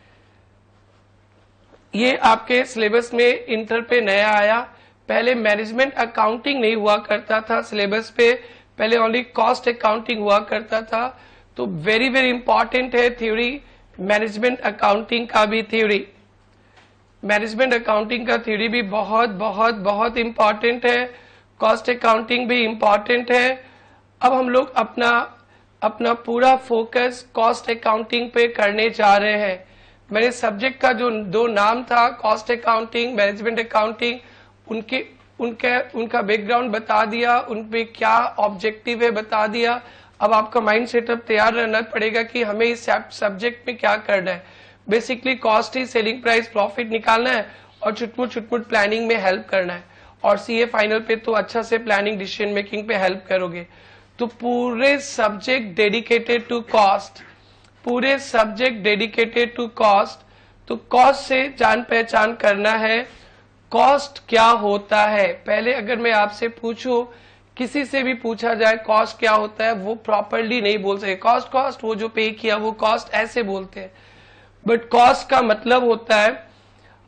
[SPEAKER 1] ये आपके सिलेबस में इंटर पे नया आया। पहले मैनेजमेंट अकाउंटिंग नहीं हुआ करता था सिलेबस पे, पहले ओनली कॉस्ट अकाउंटिंग हुआ करता था। तो वेरी वेरी इंपॉर्टेंट है थ्योरी, मैनेजमेंट अकाउंटिंग का भी थ्योरी। मैनेजमेंट अकाउंटिंग का थ्योरी भी बहुत बहुत बहुत इंपॉर्टेंट है, कॉस्ट अकाउंटिंग भी इंपॉर्टेंट है। अब हम लोग अपना अपना पूरा फोकस कॉस्ट अकाउंटिंग पे करने जा रहे हैं। मेरे सब्जेक्ट का जो दो नाम था, कॉस्ट अकाउंटिंग, मैनेजमेंट अकाउंटिंग, उनके उनके उनका बैकग्राउंड बता दिया, उन पे क्या ऑब्जेक्टिव है बता दिया। अब आपका माइंड सेटअप तैयार रहना पड़ेगा कि हमें इस सब्जेक्ट में क्या करना है। बेसिकली कॉस्ट ही सेलिंग प्राइस प्रॉफिट निकालना है और छुटमुट छुटमुट प्लानिंग में हेल्प करना है, और सीए फाइनल पे तो अच्छा से प्लानिंग डिसीजन मेकिंग पे हेल्प करोगे। तो पूरे सब्जेक्ट डेडिकेटेड टू कॉस्ट, पूरे सब्जेक्ट डेडिकेटेड टू कॉस्ट। तो कॉस्ट से जान पहचान करना है, कॉस्ट क्या होता है। पहले अगर मैं आपसे पूछूं, किसी से भी पूछा जाए कॉस्ट क्या होता है, वो प्रॉपरली नहीं बोल सके। कॉस्ट कॉस्ट वो जो पे किया वो कॉस्ट ऐसे बोलते हैं, बट कॉस्ट का मतलब होता है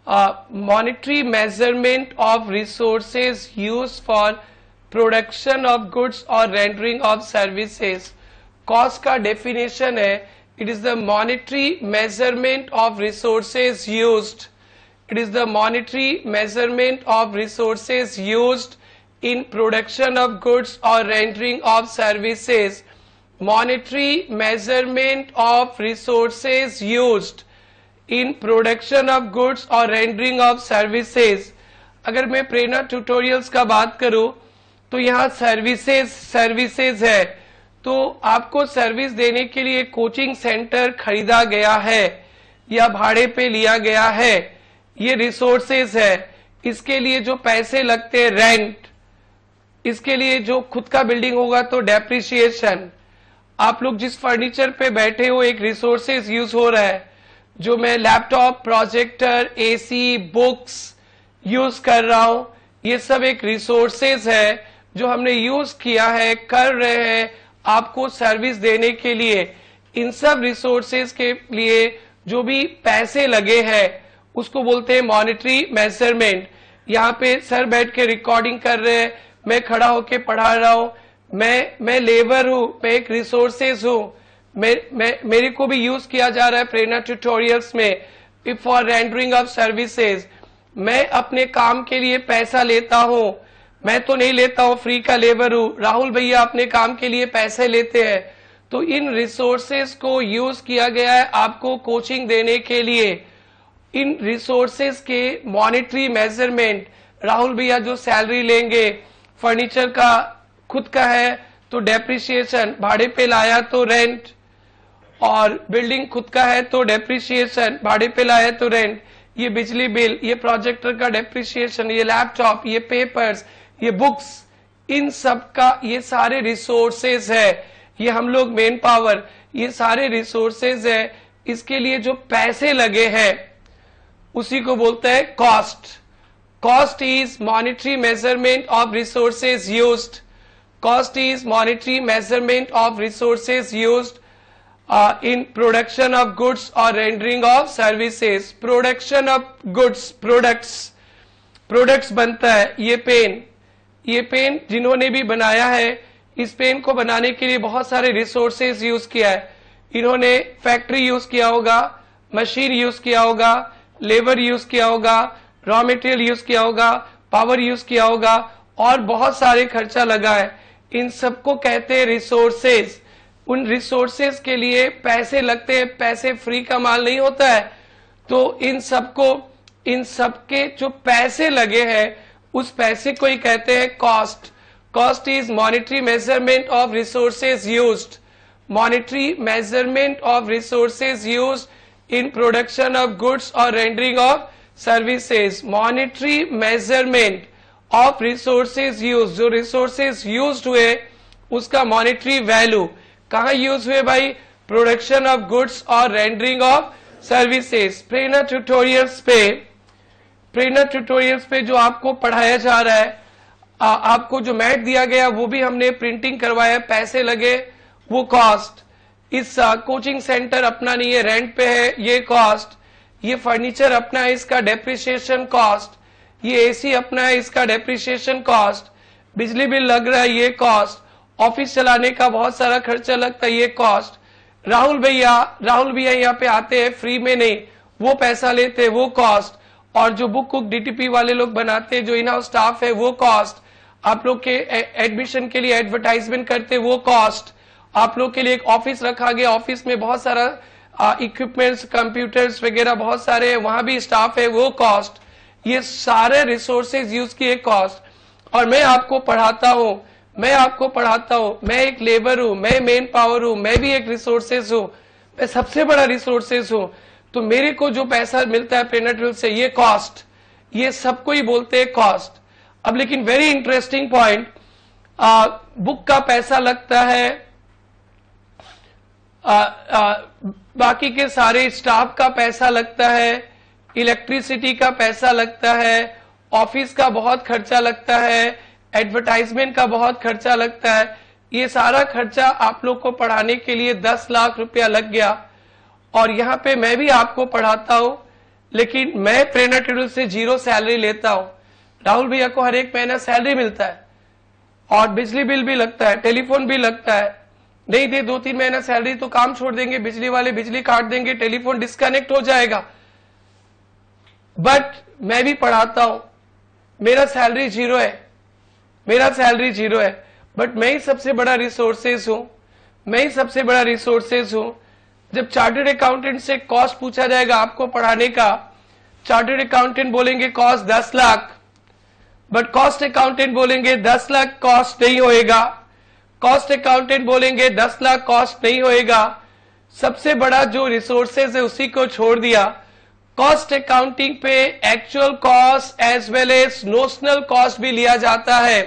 [SPEAKER 1] monetary measurement of resources use for production of goods और रेंडरिंग ऑफ सर्विसेज। कॉस्ट का डेफिनेशन है, it is the monetary measurement of resources used, it is the monetary measurement of resources used in production of goods or rendering of services, monetary measurement of resources used in production of goods or rendering of services। अगर मैं प्रेरणा tutorials का बात करूं तो यहाँ services services है, तो आपको सर्विस देने के लिए कोचिंग सेंटर खरीदा गया है या भाड़े पे लिया गया है, ये रिसोर्सेज है। इसके लिए जो पैसे लगते हैं रेंट, इसके लिए जो खुद का बिल्डिंग होगा तो डेप्रिसिएशन। आप लोग जिस फर्नीचर पे बैठे हो एक रिसोर्सेज यूज हो रहा है, जो मैं laptop, projector, AC, books use कर रहा हूं, ये सब एक रिसोर्सेज है जो हमने यूज किया है, कर रहे हैं आपको सर्विस देने के लिए। इन सब रिसोर्सेज के लिए जो भी पैसे लगे हैं उसको बोलते हैं मॉनेटरी मेजरमेंट। यहाँ पे सर बैठ के रिकॉर्डिंग कर रहे हैं, मैं खड़ा होके पढ़ा रहा हूं, मैं मैं लेबर हूं, मैं एक रिसोर्सेज हूं, मैं, मैं मेरे को भी यूज किया जा रहा है प्रेरणा ट्यूटोरियल्स में फॉर रेंडरिंग ऑफ सर्विसेज। मैं अपने काम के लिए पैसा लेता हूं, मैं तो नहीं लेता हूं, फ्री का लेबर हूं, राहुल भैया अपने काम के लिए पैसे लेते हैं। तो इन रिसोर्सेज को यूज किया गया है आपको कोचिंग देने के लिए। इन रिसोर्सेज के मॉनेटरी मेजरमेंट, राहुल भैया जो सैलरी लेंगे, फर्नीचर का खुद का है तो डेप्रिसिएशन, भाड़े पे लाया तो रेंट, और बिल्डिंग खुद का है तो डेप्रिसिएशन, भाड़े पे लाया तो रेंट, ये बिजली बिल, ये प्रोजेक्टर का डेप्रिसिएशन, ये लैपटॉप, ये पेपर्स, ये बुक्स, इन सब का ये सारे रिसोर्सेज है। ये हम लोग मेन पावर, ये सारे रिसोर्सेज है। इसके लिए जो पैसे लगे हैं उसी को बोलते हैं cost. Cost is monetary measurement of resources used. Cost is monetary measurement of resources used uh, in production of goods or rendering of services. Production of goods, products, products बनता है। ये पेन, ये पेन जिन्होंने भी बनाया है, इस pen को बनाने के लिए बहुत सारे रिसोर्सेज यूज किया है। इन्होंने फैक्ट्री यूज किया होगा, मशीन यूज किया होगा, लेबर यूज किया होगा, रॉ मटेरियल यूज किया होगा, पावर यूज किया होगा, और बहुत सारे खर्चा लगा है। इन सबको कहते हैं रिसोर्सेज। उन रिसोर्सेज के लिए पैसे लगते हैं, पैसे फ्री का माल नहीं होता है। तो इन सबको, इन सबके जो पैसे लगे हैं उस पैसे को ही कहते हैं cost. Cost is monetary measurement of resources used, monetary measurement of resources used in production of goods और rendering of services. Monetary measurement of resources use, जो रिसोर्सेज यूज हुए उसका मॉनेटरी वैल्यू कहां यूज हुए भाई? प्रोडक्शन ऑफ गुड्स और rendering of services. Prerna tutorials पे, Prerna tutorials पे जो आपको पढ़ाया जा रहा है, आ, आपको जो मैट दिया गया वो भी हमने प्रिंटिंग करवाया, पैसे लगे वो कॉस्ट। इस कोचिंग सेंटर अपना नहीं है, रेंट पे है, ये कॉस्ट। ये फर्नीचर अपना है, इसका डेप्रिसिएशन कॉस्ट। ये एसी अपना है, इसका डेप्रिसिएशन कॉस्ट। बिजली बिल लग रहा है, ये कॉस्ट। ऑफिस चलाने का बहुत सारा खर्चा लगता है, ये कॉस्ट। राहुल भैया राहुल भैया यहाँ पे आते हैं फ्री में नहीं, वो पैसा लेते हैं, वो कॉस्ट। और जो बुक कुक डीटीपी वाले लोग बनाते हैं, जो इन हाउस स्टाफ है, वो कॉस्ट। आप लोग के एडमिशन के लिए एडवर्टाइजमेंट करते हैं, वो कॉस्ट। आप लोग के लिए एक ऑफिस रखा गया, ऑफिस में बहुत सारा इक्विपमेंट्स, कंप्यूटर्स वगैरह बहुत सारे हैं, वहां भी स्टाफ है, वो कॉस्ट। ये सारे रिसोर्सेज यूज किए कॉस्ट। और मैं आपको पढ़ाता हूं, मैं आपको पढ़ाता हूं, मैं एक लेबर हूं, मैं मेन पावर हूं, मैं भी एक रिसोर्सेज हूं, मैं सबसे बड़ा रिसोर्सेज हूं। तो मेरे को जो पैसा मिलता है प्रेरणा ट्यूटोरियल से, ये कॉस्ट। ये सबको ही बोलते हैं कॉस्ट। अब लेकिन वेरी इंटरेस्टिंग पॉइंट, बुक का पैसा लगता है, आ, आ, बाकी के सारे स्टाफ का पैसा लगता है, इलेक्ट्रिसिटी का पैसा लगता है, ऑफिस का बहुत खर्चा लगता है, एडवर्टाइजमेंट का बहुत खर्चा लगता है। ये सारा खर्चा आप लोग को पढ़ाने के लिए दस लाख रुपया लग गया। और यहाँ पे मैं भी आपको पढ़ाता हूँ, लेकिन मैं प्रेरणा ट्रेडर्स से जीरो सैलरी लेता हूं। राहुल भैया को हर एक महीना सैलरी मिलता है और बिजली बिल भी लगता है, टेलीफोन भी लगता है। नहीं दे दो तीन महीना सैलरी तो काम छोड़ देंगे, बिजली वाले बिजली काट देंगे, टेलीफोन डिस्कनेक्ट हो जाएगा। बट मैं भी पढ़ाता हूं, मेरा सैलरी जीरो है, मेरा सैलरी जीरो है, बट मैं ही सबसे बड़ा रिसोर्सेस हूं, मैं ही सबसे बड़ा रिसोर्सेस हूं। जब चार्टर्ड अकाउंटेंट से कॉस्ट पूछा जाएगा आपको पढ़ाने का, चार्टर्ड अकाउंटेंट बोलेंगे कॉस्ट दस लाख, बट कॉस्ट अकाउंटेंट बोलेंगे दस लाख कॉस्ट नहीं होएगा, कॉस्ट अकाउंटेंट बोलेंगे दस लाख कॉस्ट नहीं होएगा। सबसे बड़ा जो रिसोर्सेज है उसी को छोड़ दिया। कॉस्ट अकाउंटिंग पे actual cost as well as notional cost भी लिया जाता है।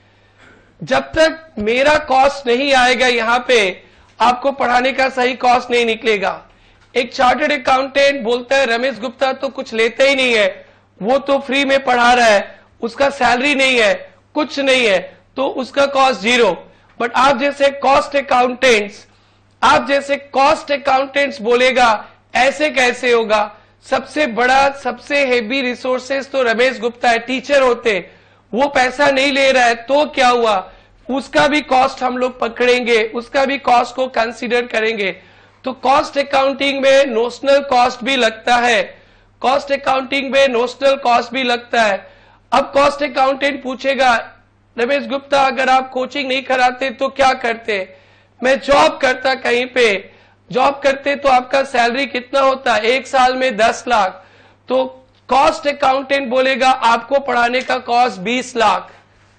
[SPEAKER 1] जब तक मेरा कॉस्ट नहीं आएगा यहां पे आपको पढ़ाने का सही कॉस्ट नहीं निकलेगा। एक चार्टर्ड अकाउंटेंट बोलता है रमेश गुप्ता तो कुछ लेते ही नहीं है, वो तो फ्री में पढ़ा रहा है, उसका सैलरी नहीं है, कुछ नहीं है, तो उसका कॉस्ट जीरो। बट आप जैसे कॉस्ट अकाउंटेंट्स आप जैसे कॉस्ट अकाउंटेंट्स बोलेगा ऐसे कैसे होगा। सबसे बड़ा सबसे हेवी रिसोर्सेस तो रमेश गुप्ता है, टीचर होते, वो पैसा नहीं ले रहा है तो क्या हुआ, उसका भी कॉस्ट हम लोग पकड़ेंगे, उसका भी कॉस्ट को कंसीडर करेंगे। तो कॉस्ट अकाउंटिंग में नोशनल कॉस्ट भी लगता है, कॉस्ट अकाउंटिंग में नोशनल कॉस्ट भी लगता है। अब कॉस्ट अकाउंटेंट पूछेगा रमेश गुप्ता अगर आप कोचिंग नहीं कराते तो क्या करते। मैं जॉब करता कहीं पे, जॉब करते तो आपका सैलरी कितना होता, एक साल में दस लाख। तो कॉस्ट अकाउंटेंट बोलेगा आपको पढ़ाने का कॉस्ट बीस लाख,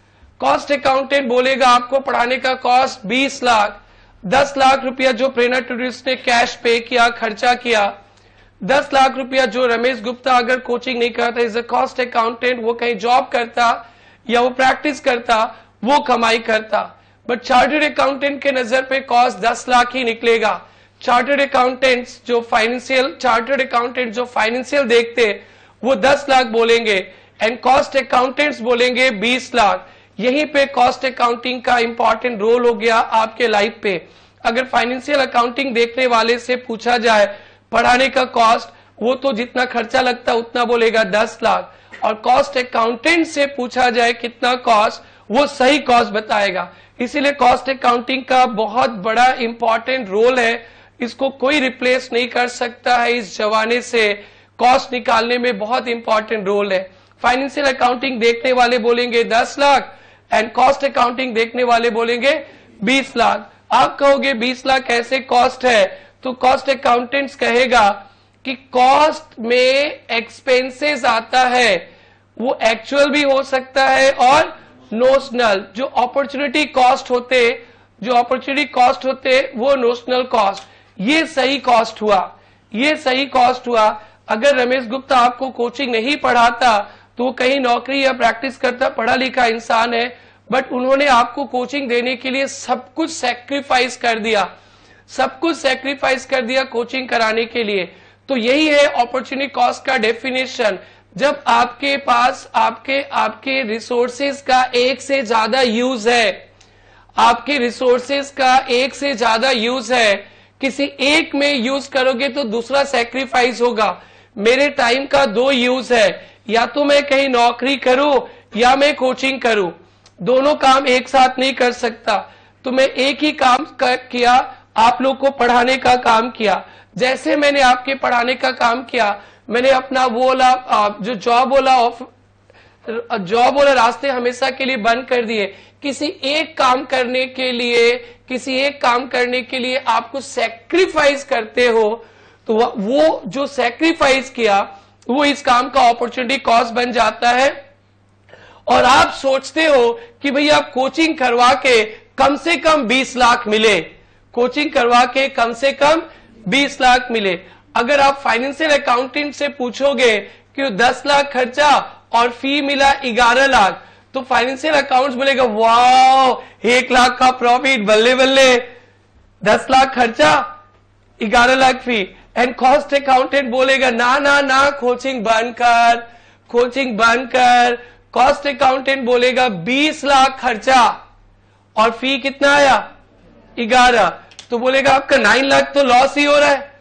[SPEAKER 1] कॉस्ट अकाउंटेंट बोलेगा आपको पढ़ाने का कॉस्ट बीस लाख। दस लाख रुपया जो प्रेरणा ट्यूटर्स ने कैश पे किया, खर्चा किया, दस लाख रुपया जो रमेश गुप्ता अगर कोचिंग नहीं करता इज अ कॉस्ट अकाउंटेंट, वो कहीं जॉब करता या वो प्रैक्टिस करता, वो कमाई करता। बट चार्टर्ड अकाउंटेंट के नजर पे कॉस्ट दस लाख ही निकलेगा। चार्टर्ड अकाउंटेंट्स जो फाइनेंशियल चार्टर्ड अकाउंटेंट जो फाइनेंशियल देखते वो दस लाख बोलेंगे एंड कॉस्ट अकाउंटेंट्स बोलेंगे बीस लाख। यहीं पे कॉस्ट अकाउंटिंग का इंपॉर्टेंट रोल हो गया आपके लाइफ पे। अगर फाइनेंशियल अकाउंटिंग देखने वाले से पूछा जाए पढ़ाने का कॉस्ट, वो तो जितना खर्चा लगता उतना बोलेगा दस लाख, और कॉस्ट अकाउंटेंट से पूछा जाए कितना कॉस्ट, वो सही कॉस्ट बताएगा। इसीलिए कॉस्ट अकाउंटिंग का बहुत बड़ा इंपॉर्टेंट रोल है, इसको कोई रिप्लेस नहीं कर सकता है। इस जमाने से कॉस्ट निकालने में बहुत इंपॉर्टेंट रोल है। फाइनेंशियल अकाउंटिंग देखने वाले बोलेंगे दस लाख एंड कॉस्ट अकाउंटिंग देखने वाले बोलेंगे बीस लाख। आप कहोगे बीस लाख कैसे कॉस्ट है, तो कॉस्ट अकाउंटेंट्स कहेगा कि कॉस्ट में एक्सपेंसेस आता है, वो एक्चुअल भी हो सकता है और नोशनल। जो अपॉर्चुनिटी कॉस्ट होते जो अपॉर्चुनिटी कॉस्ट होते वो नोशनल कॉस्ट। ये सही कॉस्ट हुआ, ये सही कॉस्ट हुआ। अगर रमेश गुप्ता आपको कोचिंग नहीं पढ़ाता तो वो कहीं नौकरी या प्रैक्टिस करता, पढ़ा लिखा इंसान है, बट उन्होंने आपको कोचिंग देने के लिए सब कुछ सैक्रिफाइस कर दिया, सब कुछ सैक्रिफाइस कर दिया कोचिंग कराने के लिए। तो यही है अपॉर्चुनिटी कॉस्ट का डेफिनेशन। जब आपके पास आपके आपके रिसोर्सेज का एक से ज्यादा यूज है, आपके रिसोर्सेज का एक से ज्यादा यूज है, किसी एक में यूज करोगे तो दूसरा सैक्रिफाइस होगा। मेरे टाइम का दो यूज है, या तो मैं कहीं नौकरी करूं या मैं कोचिंग करूं, दोनों काम एक साथ नहीं कर सकता। तो मैं एक ही काम कर, किया, आप लोग को पढ़ाने का काम किया। जैसे मैंने आपके पढ़ाने का काम किया, मैंने अपना वो वाला जो जॉब वाला जॉब वाला रास्ते हमेशा के लिए बंद कर दिए। किसी एक काम करने के लिए किसी एक काम करने के लिए आपको सैक्रिफाइस करते हो, तो वो जो सैक्रिफाइस किया वो इस काम का अपॉर्चुनिटी कॉस्ट बन जाता है। और आप सोचते हो कि भैया आप कोचिंग करवा के कम से कम बीस लाख मिले, कोचिंग करवा के कम से कम बीस लाख मिले। अगर आप फाइनेंशियल अकाउंटेंट से पूछोगे कि दस लाख खर्चा और फी मिला ग्यारह लाख, तो फाइनेंशियल अकाउंट्स बोलेगा वाह एक लाख का प्रॉफिट, बल्ले बल्ले, दस लाख खर्चा ग्यारह lakh fee. And cost accountant बोलेगा ना ना ना कोचिंग बंद कर, कोचिंग बंद कर। कॉस्ट अकाउंटेंट बोलेगा बीस लाख खर्चा और फी कितना आया ग्यारह, तो बोलेगा आपका नाइन लाख तो लॉस ही हो रहा है।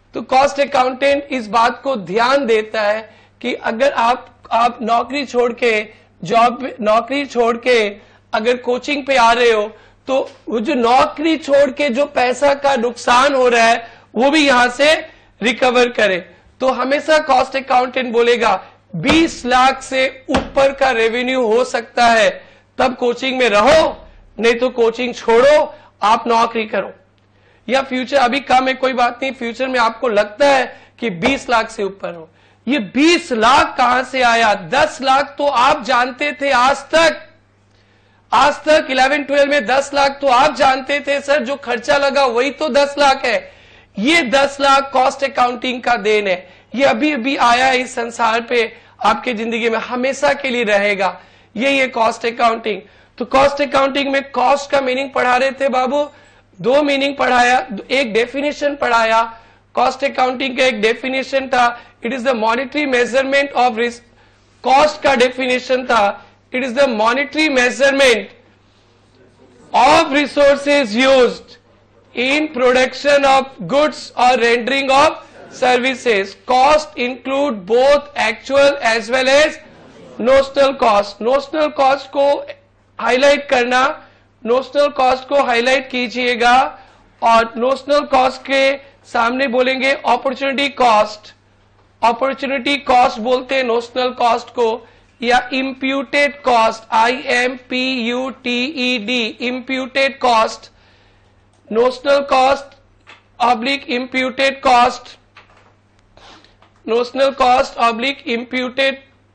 [SPEAKER 1] तो कॉस्ट अकाउंटेंट इस बात को ध्यान देता है कि अगर आप आप नौकरी छोड़ के जॉब नौकरी छोड़ के अगर कोचिंग पे आ रहे हो तो वो जो नौकरी छोड़ के जो पैसा का नुकसान हो रहा है वो भी यहां से रिकवर करे। तो हमेशा कॉस्ट अकाउंटेंट बोलेगा बीस लाख से ऊपर का रेवेन्यू हो सकता है तब कोचिंग में रहो, नहीं तो कोचिंग छोड़ो, आप नौकरी करो। या फ्यूचर अभी कम है कोई बात नहीं, फ्यूचर में आपको लगता है कि बीस लाख से ऊपर हो। ये बीस लाख कहां से आया? दस लाख तो आप जानते थे आज तक, आज तक इलेवन ट्वेल्व में दस लाख तो आप जानते थे सर, जो खर्चा लगा वही तो दस लाख है। ये दस लाख कॉस्ट अकाउंटिंग का देन है, ये अभी अभी आया है इस संसार पे, आपके जिंदगी में हमेशा के लिए रहेगा। यही है कॉस्ट अकाउंटिंग। तो कॉस्ट अकाउंटिंग में कॉस्ट का मीनिंग पढ़ा रहे थे बाबू, दो मीनिंग पढ़ाया, एक डेफिनेशन पढ़ाया। कॉस्ट अकाउंटिंग का एक डेफिनेशन था, it is the monetary measurement of risk. Cost का डेफिनेशन था, it is the monetary measurement of resources used in production of goods or rendering of services. Cost include both actual as well as notional cost. Notional cost को highlight करना, notional cost को highlight कीजिएगा और notional cost के सामने बोलेंगे opportunity cost. opportunity cost बोलते हैं notional cost को, या imputed cost, I M P U T E D, imputed cost. Notional cost oblique imputed cost, notional cost oblique imputed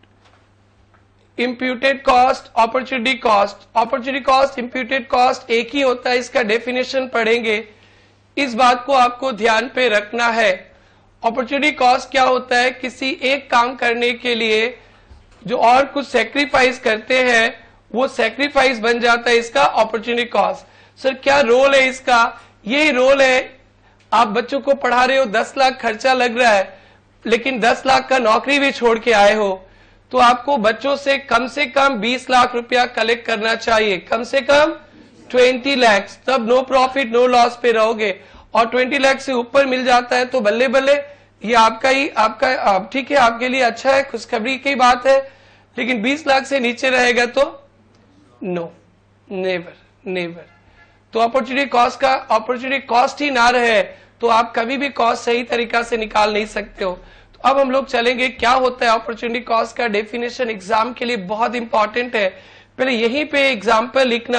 [SPEAKER 1] imputed cost, opportunity cost. opportunity cost, imputed cost एक ही होता है, इसका definition पढ़ेंगे। इस बात को आपको ध्यान पे रखना है। opportunity cost क्या होता है? किसी एक काम करने के लिए जो और कुछ सेक्रीफाइस करते हैं वो सेक्रीफाइस बन जाता है इसका opportunity cost। सर क्या रोल है इसका? यही रोल है, आप बच्चों को पढ़ा रहे हो, दस लाख खर्चा लग रहा है लेकिन दस लाख का नौकरी भी छोड़ के आए हो, तो आपको बच्चों से कम से कम बीस लाख रुपया कलेक्ट करना चाहिए, कम से कम बीस लाख, तब नो प्रॉफिट नो लॉस पे रहोगे। और बीस लाख से ऊपर मिल जाता है तो बल्ले बल्ले, ये आपका ही आपका ठीक है, आपके लिए अच्छा है, खुशखबरी की बात है। लेकिन बीस लाख से नीचे रहेगा तो नो, नेवर नेवर। तो अपॉर्चुनिटी कॉस्ट का अपॉर्चुनिटी कॉस्ट ही ना रहे तो आप कभी भी कॉस्ट सही तरीका से निकाल नहीं सकते हो। तो अब हम लोग चलेंगे क्या होता है अपॉर्चुनिटी कॉस्ट का डेफिनेशन, एग्जाम के लिए बहुत इंपॉर्टेंट है। पहले यहीं पे एग्जाम्पल लिखना,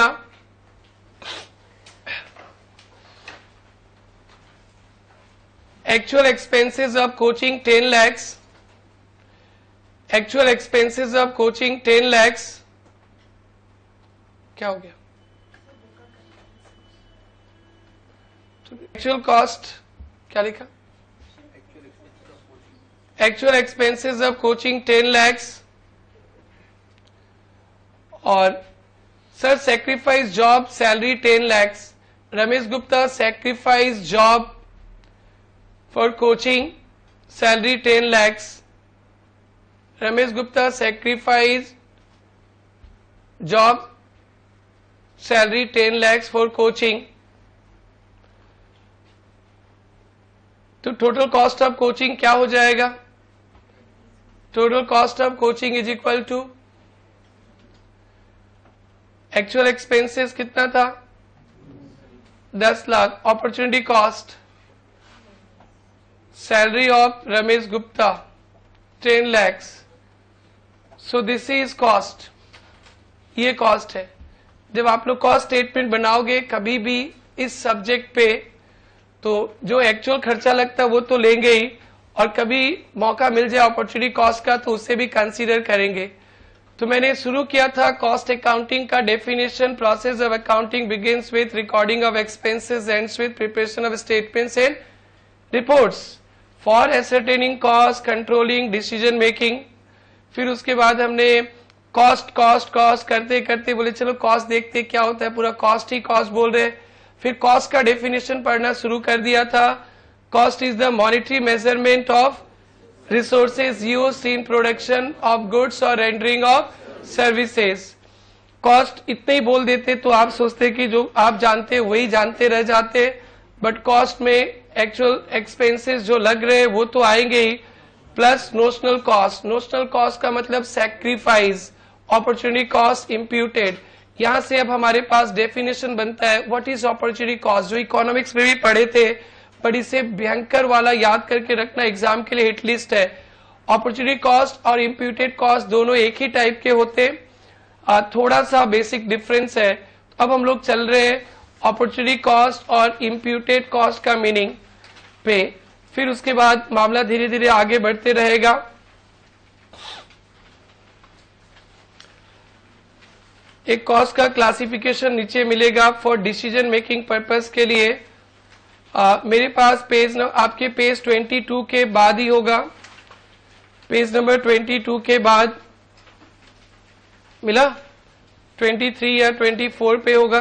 [SPEAKER 1] actual expenses of coaching ten lakhs, actual expenses of coaching ten lakhs, क्या हो गया? एक्चुअल कॉस्ट क्या लिखा? Actual expenses of coaching ten lakhs. और sir sacrifice job salary ten lakhs. Ramesh Gupta sacrifice job for coaching salary ten lakhs. Ramesh Gupta sacrifice job salary ten lakhs for coaching. तो total cost of coaching क्या हो जाएगा? Total cost of coaching is equal to actual expenses कितना था? दस lakh. Opportunity cost salary of Ramesh Gupta ten lakhs. So this is cost, ये cost है। जब आप लोग कॉस्ट स्टेटमेंट बनाओगे कभी भी इस सब्जेक्ट पे, तो जो एक्चुअल खर्चा लगता है वो तो लेंगे ही, और कभी मौका मिल जाए अपॉर्चुनिटी कॉस्ट का तो उसे भी कंसीडर करेंगे। तो मैंने शुरू किया था कॉस्ट अकाउंटिंग का definition, process of accounting begins with recording of expenses, ends with preparation of statements and reports for ascertaining cost, controlling decision making. फिर उसके बाद हमने कॉस्ट कॉस्ट कॉस्ट करते करते बोले चलो कॉस्ट देखते क्या होता है, पूरा कॉस्ट ही कॉस्ट बोल रहे। फिर कॉस्ट का डेफिनेशन पढ़ना शुरू कर दिया था। Cost is the monetary measurement of resources used in production of goods और रेंडरिंग ऑफ सर्विसेज। कॉस्ट इतने ही बोल देते तो आप सोचते कि जो आप जानते वही जानते रह जाते, बट कॉस्ट में एक्चुअल एक्सपेंसेस जो लग रहे हैं वो तो आएंगे ही, plus notional cost. Notional cost का मतलब सैक्रिफाइस, अपॉर्चुनिटी कॉस्ट इम्प्यूटेड। यहां से अब हमारे पास डेफिनेशन बनता है व्हाट इज अपॉर्चुनिटी कॉस्ट, जो इकोनॉमिक्स में भी पढ़े थे, पर इसे भयंकर वाला याद करके रखना एग्जाम के लिए हिट लिस्ट है। अपॉर्चुनिटी कॉस्ट और इम्प्यूटेड कॉस्ट दोनों एक ही टाइप के होते, आ, थोड़ा सा बेसिक डिफरेंस है। अब हम लोग चल रहे हैं अपॉर्चुनिटी कॉस्ट और इम्प्यूटेड कॉस्ट का मीनिंग पे, फिर उसके बाद मामला धीरे धीरे आगे बढ़ते रहेगा। एक कॉस्ट का क्लासिफिकेशन नीचे मिलेगा फॉर डिसीजन मेकिंग पर्पस के लिए। आ, मेरे पास पेज न, आपके पेज बाईस के बाद ही होगा, पेज नंबर बाईस के बाद मिला, तेईस या चौबीस पे होगा,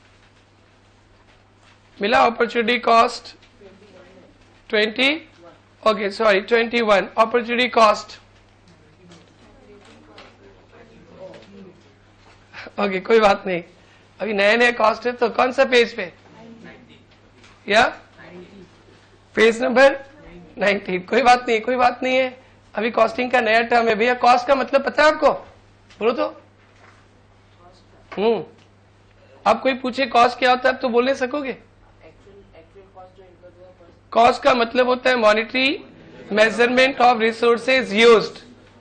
[SPEAKER 1] मिला अपॉर्चुनिटी कॉस्ट बीस, ओके सॉरी इक्कीस अपॉर्चुनिटी कॉस्ट, ओके कोई बात नहीं, अभी नया नया कॉस्ट है। तो कौन सा पेज पे, या पेज नंबर नाइनटीन, कोई बात नहीं कोई बात नहीं है, अभी कॉस्टिंग का नया टर्म है भैया। कॉस्ट का मतलब पता है आपको, बोलो तो। हम्म आप कोई पूछे कॉस्ट क्या होता है, आप तो बोल नहीं सकोगे। कॉस्ट का मतलब होता है monetary measurement of resources used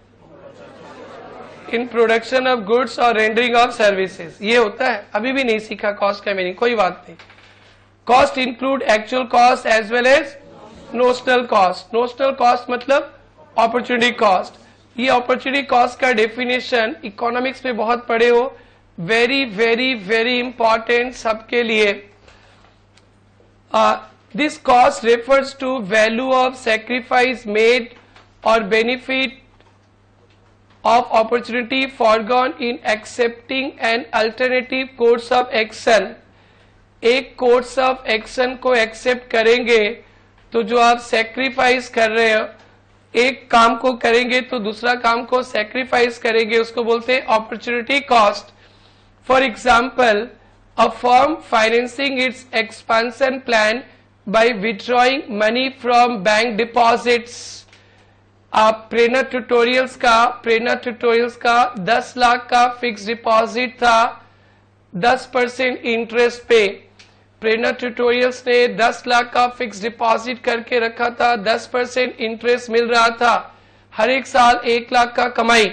[SPEAKER 1] in production of goods और रेंडरिंग ऑफ सर्विसेज, ये होता है। अभी भी नहीं सीखा कॉस्ट का मीनिंग, कोई बात नहीं। Cost include actual cost as well as notional cost. Notional cost मतलब अपॉर्चुनिटी कॉस्ट। ये अपॉर्चुनिटी कॉस्ट का डेफिनेशन इकोनॉमिक्स में बहुत पढ़े हो, वेरी वेरी वेरी इंपॉर्टेंट सबके लिए। This cost refers to value of sacrifice made और benefit of opportunity foregone in accepting an alternative course of action। एक कोर्स ऑफ एक्शन को एक्सेप्ट करेंगे तो जो आप सेक्रीफाइस कर रहे हो, एक काम को करेंगे तो दूसरा काम को सेक्रीफाइस करेंगे, उसको बोलते हैं opportunity cost. For example, a firm financing its expansion plan by withdrawing money from bank deposits. आप प्रेरणा ट्यूटोरियल्स का प्रेरणा ट्यूटोरियल्स का दस लाख का फिक्स डिपॉजिट था, दस परसेंट इंटरेस्ट पे। प्रेरणा ट्यूटोरियल्स ने दस लाख का फिक्स डिपॉजिट करके रखा था, दस परसेंट इंटरेस्ट मिल रहा था, हर एक साल एक लाख का कमाई।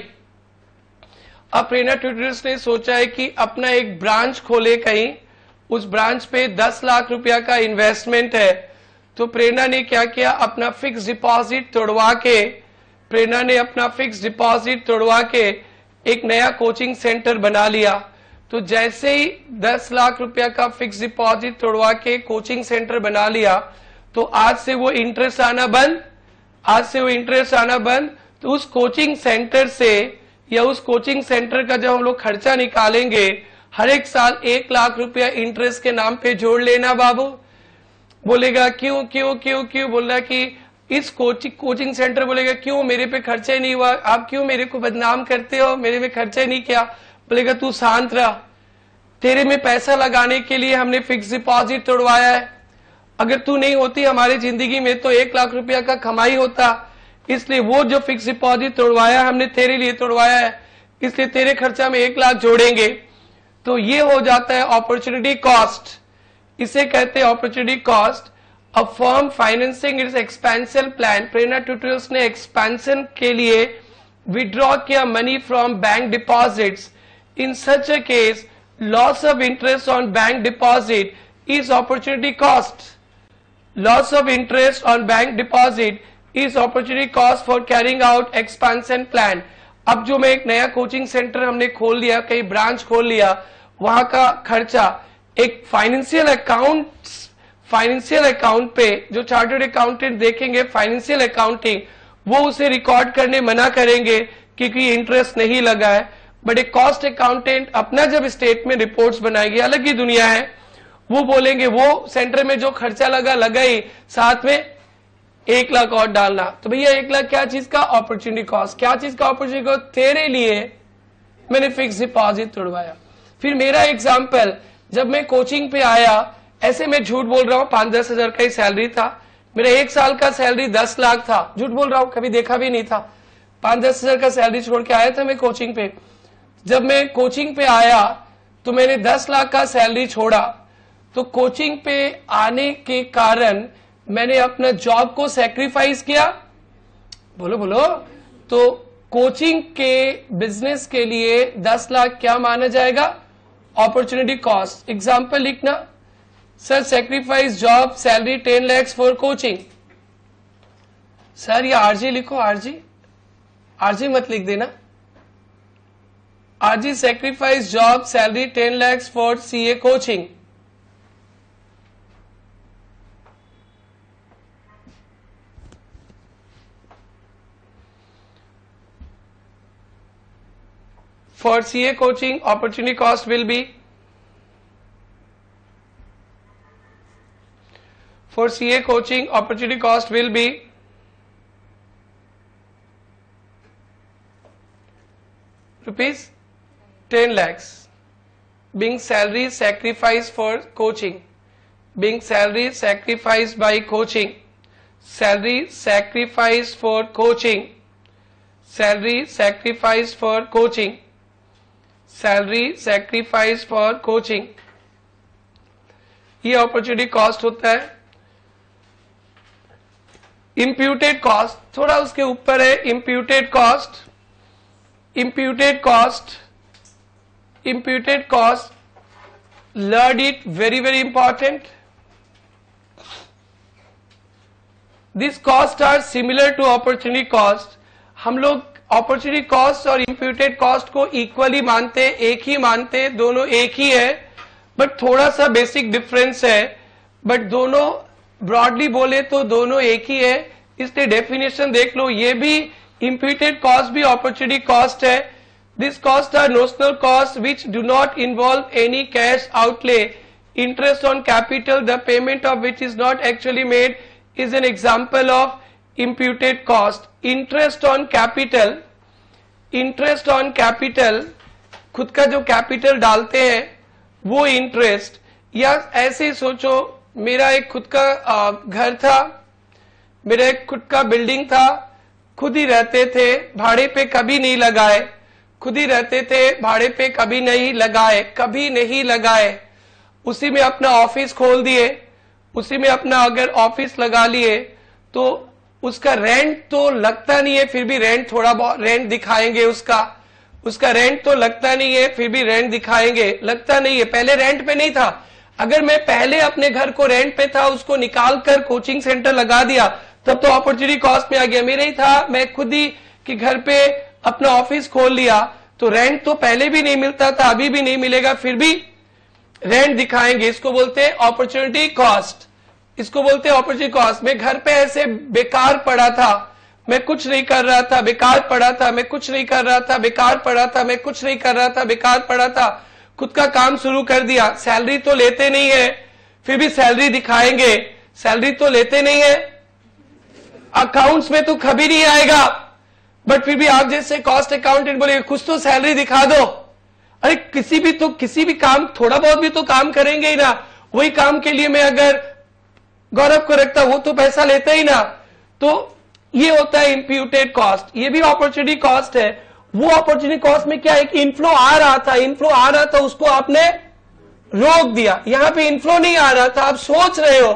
[SPEAKER 1] अब प्रेरणा ट्यूटोरियल्स ने सोचा है कि अपना एक ब्रांच खोले कहीं, उस ब्रांच पे दस लाख रुपया का इन्वेस्टमेंट है। तो प्रेरणा ने क्या किया, अपना फिक्स डिपॉजिट तोड़वा के प्रेरणा ने अपना फिक्स डिपॉजिट तोड़वा के एक नया कोचिंग सेंटर बना लिया। तो जैसे ही दस लाख रुपया का फिक्स डिपॉजिट तोड़वा के कोचिंग सेंटर बना लिया, तो आज से वो इंटरेस्ट आना बंद आज से वो इंटरेस्ट आना बंद तो उस कोचिंग सेंटर से या उस कोचिंग सेंटर का जब हम लोग खर्चा निकालेंगे, हर एक साल एक लाख रुपया इंटरेस्ट के नाम पे जोड़ लेना बाबू। बोलेगा क्यों क्यों क्यों क्यों बोल रहा कि इस कोचिंग कोचिंग सेंटर बोलेगा क्यों मेरे पे खर्चा ही नहीं हुआ, आप क्यों मेरे को बदनाम करते हो, मेरे में खर्चा ही नहीं किया। बोलेगा तू शांत रह, तेरे में पैसा लगाने के लिए हमने फिक्स डिपॉजिट तोड़वाया है, अगर तू नहीं होती हमारी जिंदगी में तो एक लाख रुपया का कमाई होता, इसलिए वो जो फिक्स डिपॉजिट तोड़वाया हमने तेरे लिए तोड़वाया है, इसलिए तेरे खर्चा में एक लाख जोड़ेंगे। तो ये हो जाता है अपॉर्चुनिटी कॉस्ट, इसे कहते हैं opportunity cost. A firm financing its expansion plan, Prerna tutorials ने एक्सपेंशन के लिए विड्रॉ किया money from bank deposits. In such a case loss of interest on bank deposit is opportunity cost. Loss of interest on bank deposit is opportunity cost for carrying out expansion plan. अब जो मैं एक नया coaching centre हमने खोल लिया, कहीं branch खोल लिया, वहां का खर्चा एक फाइनेंशियल अकाउंट फाइनेंशियल अकाउंट पे जो चार्टर्ड अकाउंटेंट देखेंगे फाइनेंशियल अकाउंटिंग, वो उसे रिकॉर्ड करने मना करेंगे क्योंकि इंटरेस्ट नहीं लगा है। बट एक कॉस्ट अकाउंटेंट अपना जब स्टेट में रिपोर्ट्स बनाएगी, अलग ही दुनिया है, वो बोलेंगे वो सेंटर में जो खर्चा लगा लगा ही, साथ में एक लाख और डालना। तो भैया एक लाख क्या चीज का, अपॉर्चुनिटी कॉस्ट। क्या चीज का अपॉर्चुनिटी कॉस्ट, तेरे लिए मैंने फिक्स डिपॉजिट तोड़वाया। फिर मेरा एग्जाम्पल, जब मैं कोचिंग पे आया, ऐसे मैं झूठ बोल रहा हूँ, पांच दस हजार का ही सैलरी था, मेरा एक साल का सैलरी दस लाख था, झूठ बोल रहा हूं, कभी देखा भी नहीं था। पांच दस हजार का सैलरी छोड़ के आया था मैं कोचिंग पे। जब मैं कोचिंग पे आया तो मैंने दस लाख का सैलरी छोड़ा। तो कोचिंग पे आने के कारण मैंने अपना जॉब को सैक्रिफाइस किया, बोलो बोलो। तो कोचिंग के बिजनेस के लिए दस लाख क्या माना जाएगा? Opportunity cost. एग्जाम्पल लिखना, sir sacrifice job salary ten lakhs for coaching. Sir ये आरजी लिखो, आरजी आरजी मत लिख देना। RG sacrifice job salary ten lakhs for CA coaching. For C A coaching, opportunity cost will be, for C A coaching, opportunity cost will be rupees ten lakhs. Being salary sacrificed for coaching, being salary sacrificed by coaching, salary sacrificed for coaching, salary sacrificed for coaching, salary sacrifice for coaching, ये opportunity cost होता है। Imputed cost थोड़ा उसके ऊपर है। Imputed cost, imputed cost, imputed cost, learn it, very very important. This cost are similar to opportunity cost. हम लोग opportunity cost और इंप्यूटेड कॉस्ट को इक्वली मानते, एक ही मानते, दोनों एक ही है, बट थोड़ा सा बेसिक डिफरेंस है। बट दोनों ब्रॉडली बोले तो दोनों एक ही है, इसलिए डेफिनेशन देख लो। ये भी इंप्यूटेड कॉस्ट भी अपॉर्चुनिटी कॉस्ट है। This cost are notional cost which do not involve any cash outlay, interest on capital, the payment of which is not actually made is an example of imputed cost. Interest on capital, interest on capital, खुद का जो capital डालते हैं वो interest. या ऐसे ही सोचो, मेरा एक खुद का घर था, मेरा एक खुद का बिल्डिंग था, खुद ही रहते थे, भाड़े पे कभी नहीं लगाए, खुद ही रहते थे, भाड़े पे कभी नहीं लगाए, कभी नहीं लगाए। उसी में अपना ऑफिस खोल दिए, उसी में अपना अगर ऑफिस लगा लिए तो उसका रेंट तो लगता नहीं है, फिर भी रेंट थोड़ा बहुत रेंट दिखाएंगे उसका। उसका रेंट तो लगता नहीं है, फिर भी रेंट दिखाएंगे, लगता नहीं है। पहले रेंट पे नहीं था। अगर मैं पहले अपने घर को रेंट पे था, उसको निकाल कर कोचिंग सेंटर लगा दिया, तब तो अपॉर्चुनिटी कॉस्ट में आ गया। मेरा ही था, मैं खुद ही कि घर पे अपना ऑफिस खोल लिया, तो रेंट तो पहले भी नहीं मिलता था, अभी भी नहीं मिलेगा, फिर भी रेंट दिखाएंगे। इसको बोलते हैं अपॉर्चुनिटी कॉस्ट, इसको बोलते हैं अपॉर्चुनिटी कॉस्ट। मैं घर पे ऐसे बेकार पड़ा था, मैं कुछ नहीं कर रहा था, बेकार पड़ा था, मैं कुछ नहीं कर रहा था, बेकार पड़ा था, मैं कुछ नहीं कर रहा था, बेकार पड़ा था, खुद का काम शुरू कर दिया। सैलरी तो लेते नहीं है, फिर भी सैलरी दिखाएंगे। सैलरी तो लेते नहीं है, अकाउंट्स में तो कभी नहीं आएगा, बट फिर भी आप जैसे कॉस्ट अकाउंटेंट बोले कुछ तो सैलरी दिखा दो। अरे किसी भी तो किसी भी काम, थोड़ा बहुत भी तो काम करेंगे ही ना। वही काम के लिए मैं अगर गौरव को रखता, वो तो पैसा लेता ही ना। तो ये होता है इंप्यूटेड कॉस्ट, ये भी अपॉर्चुनिटी कॉस्ट है। वो अपॉर्चुनिटी कॉस्ट में क्या है कि इनफ्लो आ रहा था, इनफ्लो आ रहा था, उसको आपने रोक दिया। यहां पे इनफ्लो नहीं आ रहा था, आप सोच रहे हो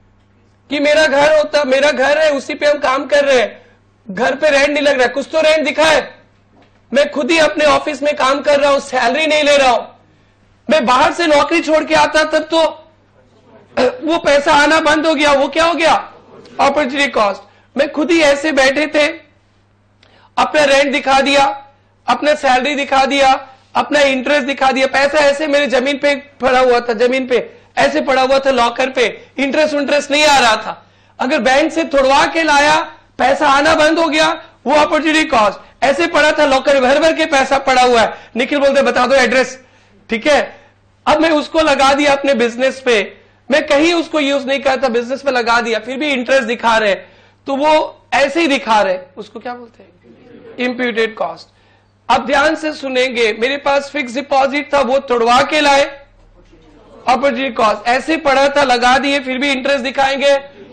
[SPEAKER 1] कि मेरा घर होता, मेरा घर है, उसी पे हम काम कर रहे हैं, घर पे रेंट नहीं लग रहा है, कुछ तो रेंट दिखाए। मैं खुद ही अपने ऑफिस में काम कर रहा हूं, सैलरी नहीं ले रहा हूं। मैं बाहर से नौकरी छोड़ के आता तब तो वो पैसा आना बंद हो गया, वो क्या हो गया? Opportunity cost. मैं खुद ही ऐसे बैठे थे, अपना रेंट दिखा दिया, अपना सैलरी दिखा दिया, अपना इंटरेस्ट दिखा दिया। पैसा ऐसे मेरे जमीन पे पड़ा हुआ था, जमीन पे ऐसे पड़ा हुआ था लॉकर पे, इंटरेस्ट इंटरेस्ट नहीं आ रहा था। अगर बैंक से तोड़वा के लाया, पैसा आना बंद हो गया, वो अपॉर्चुनिटी कॉस्ट। ऐसे पड़ा था लॉकर, भर भर के पैसा पड़ा हुआ है। निखिल बोलते बता दो एड्रेस, ठीक है। अब मैं उसको लगा दिया अपने बिजनेस पे, मैं कहीं उसको यूज नहीं करता, बिजनेस पे लगा दिया, फिर भी इंटरेस्ट दिखा रहे, तो वो ऐसे ही दिखा रहे, उसको क्या बोलते हैं? Imputed cost. अब ध्यान से सुनेंगे, मेरे पास फिक्स डिपॉजिट था, वो तोड़वा के लाए, अपॉर्चुनिटी कॉस्ट। ऐसे पड़ा था, लगा दिए, फिर भी इंटरेस्ट दिखाएंगे,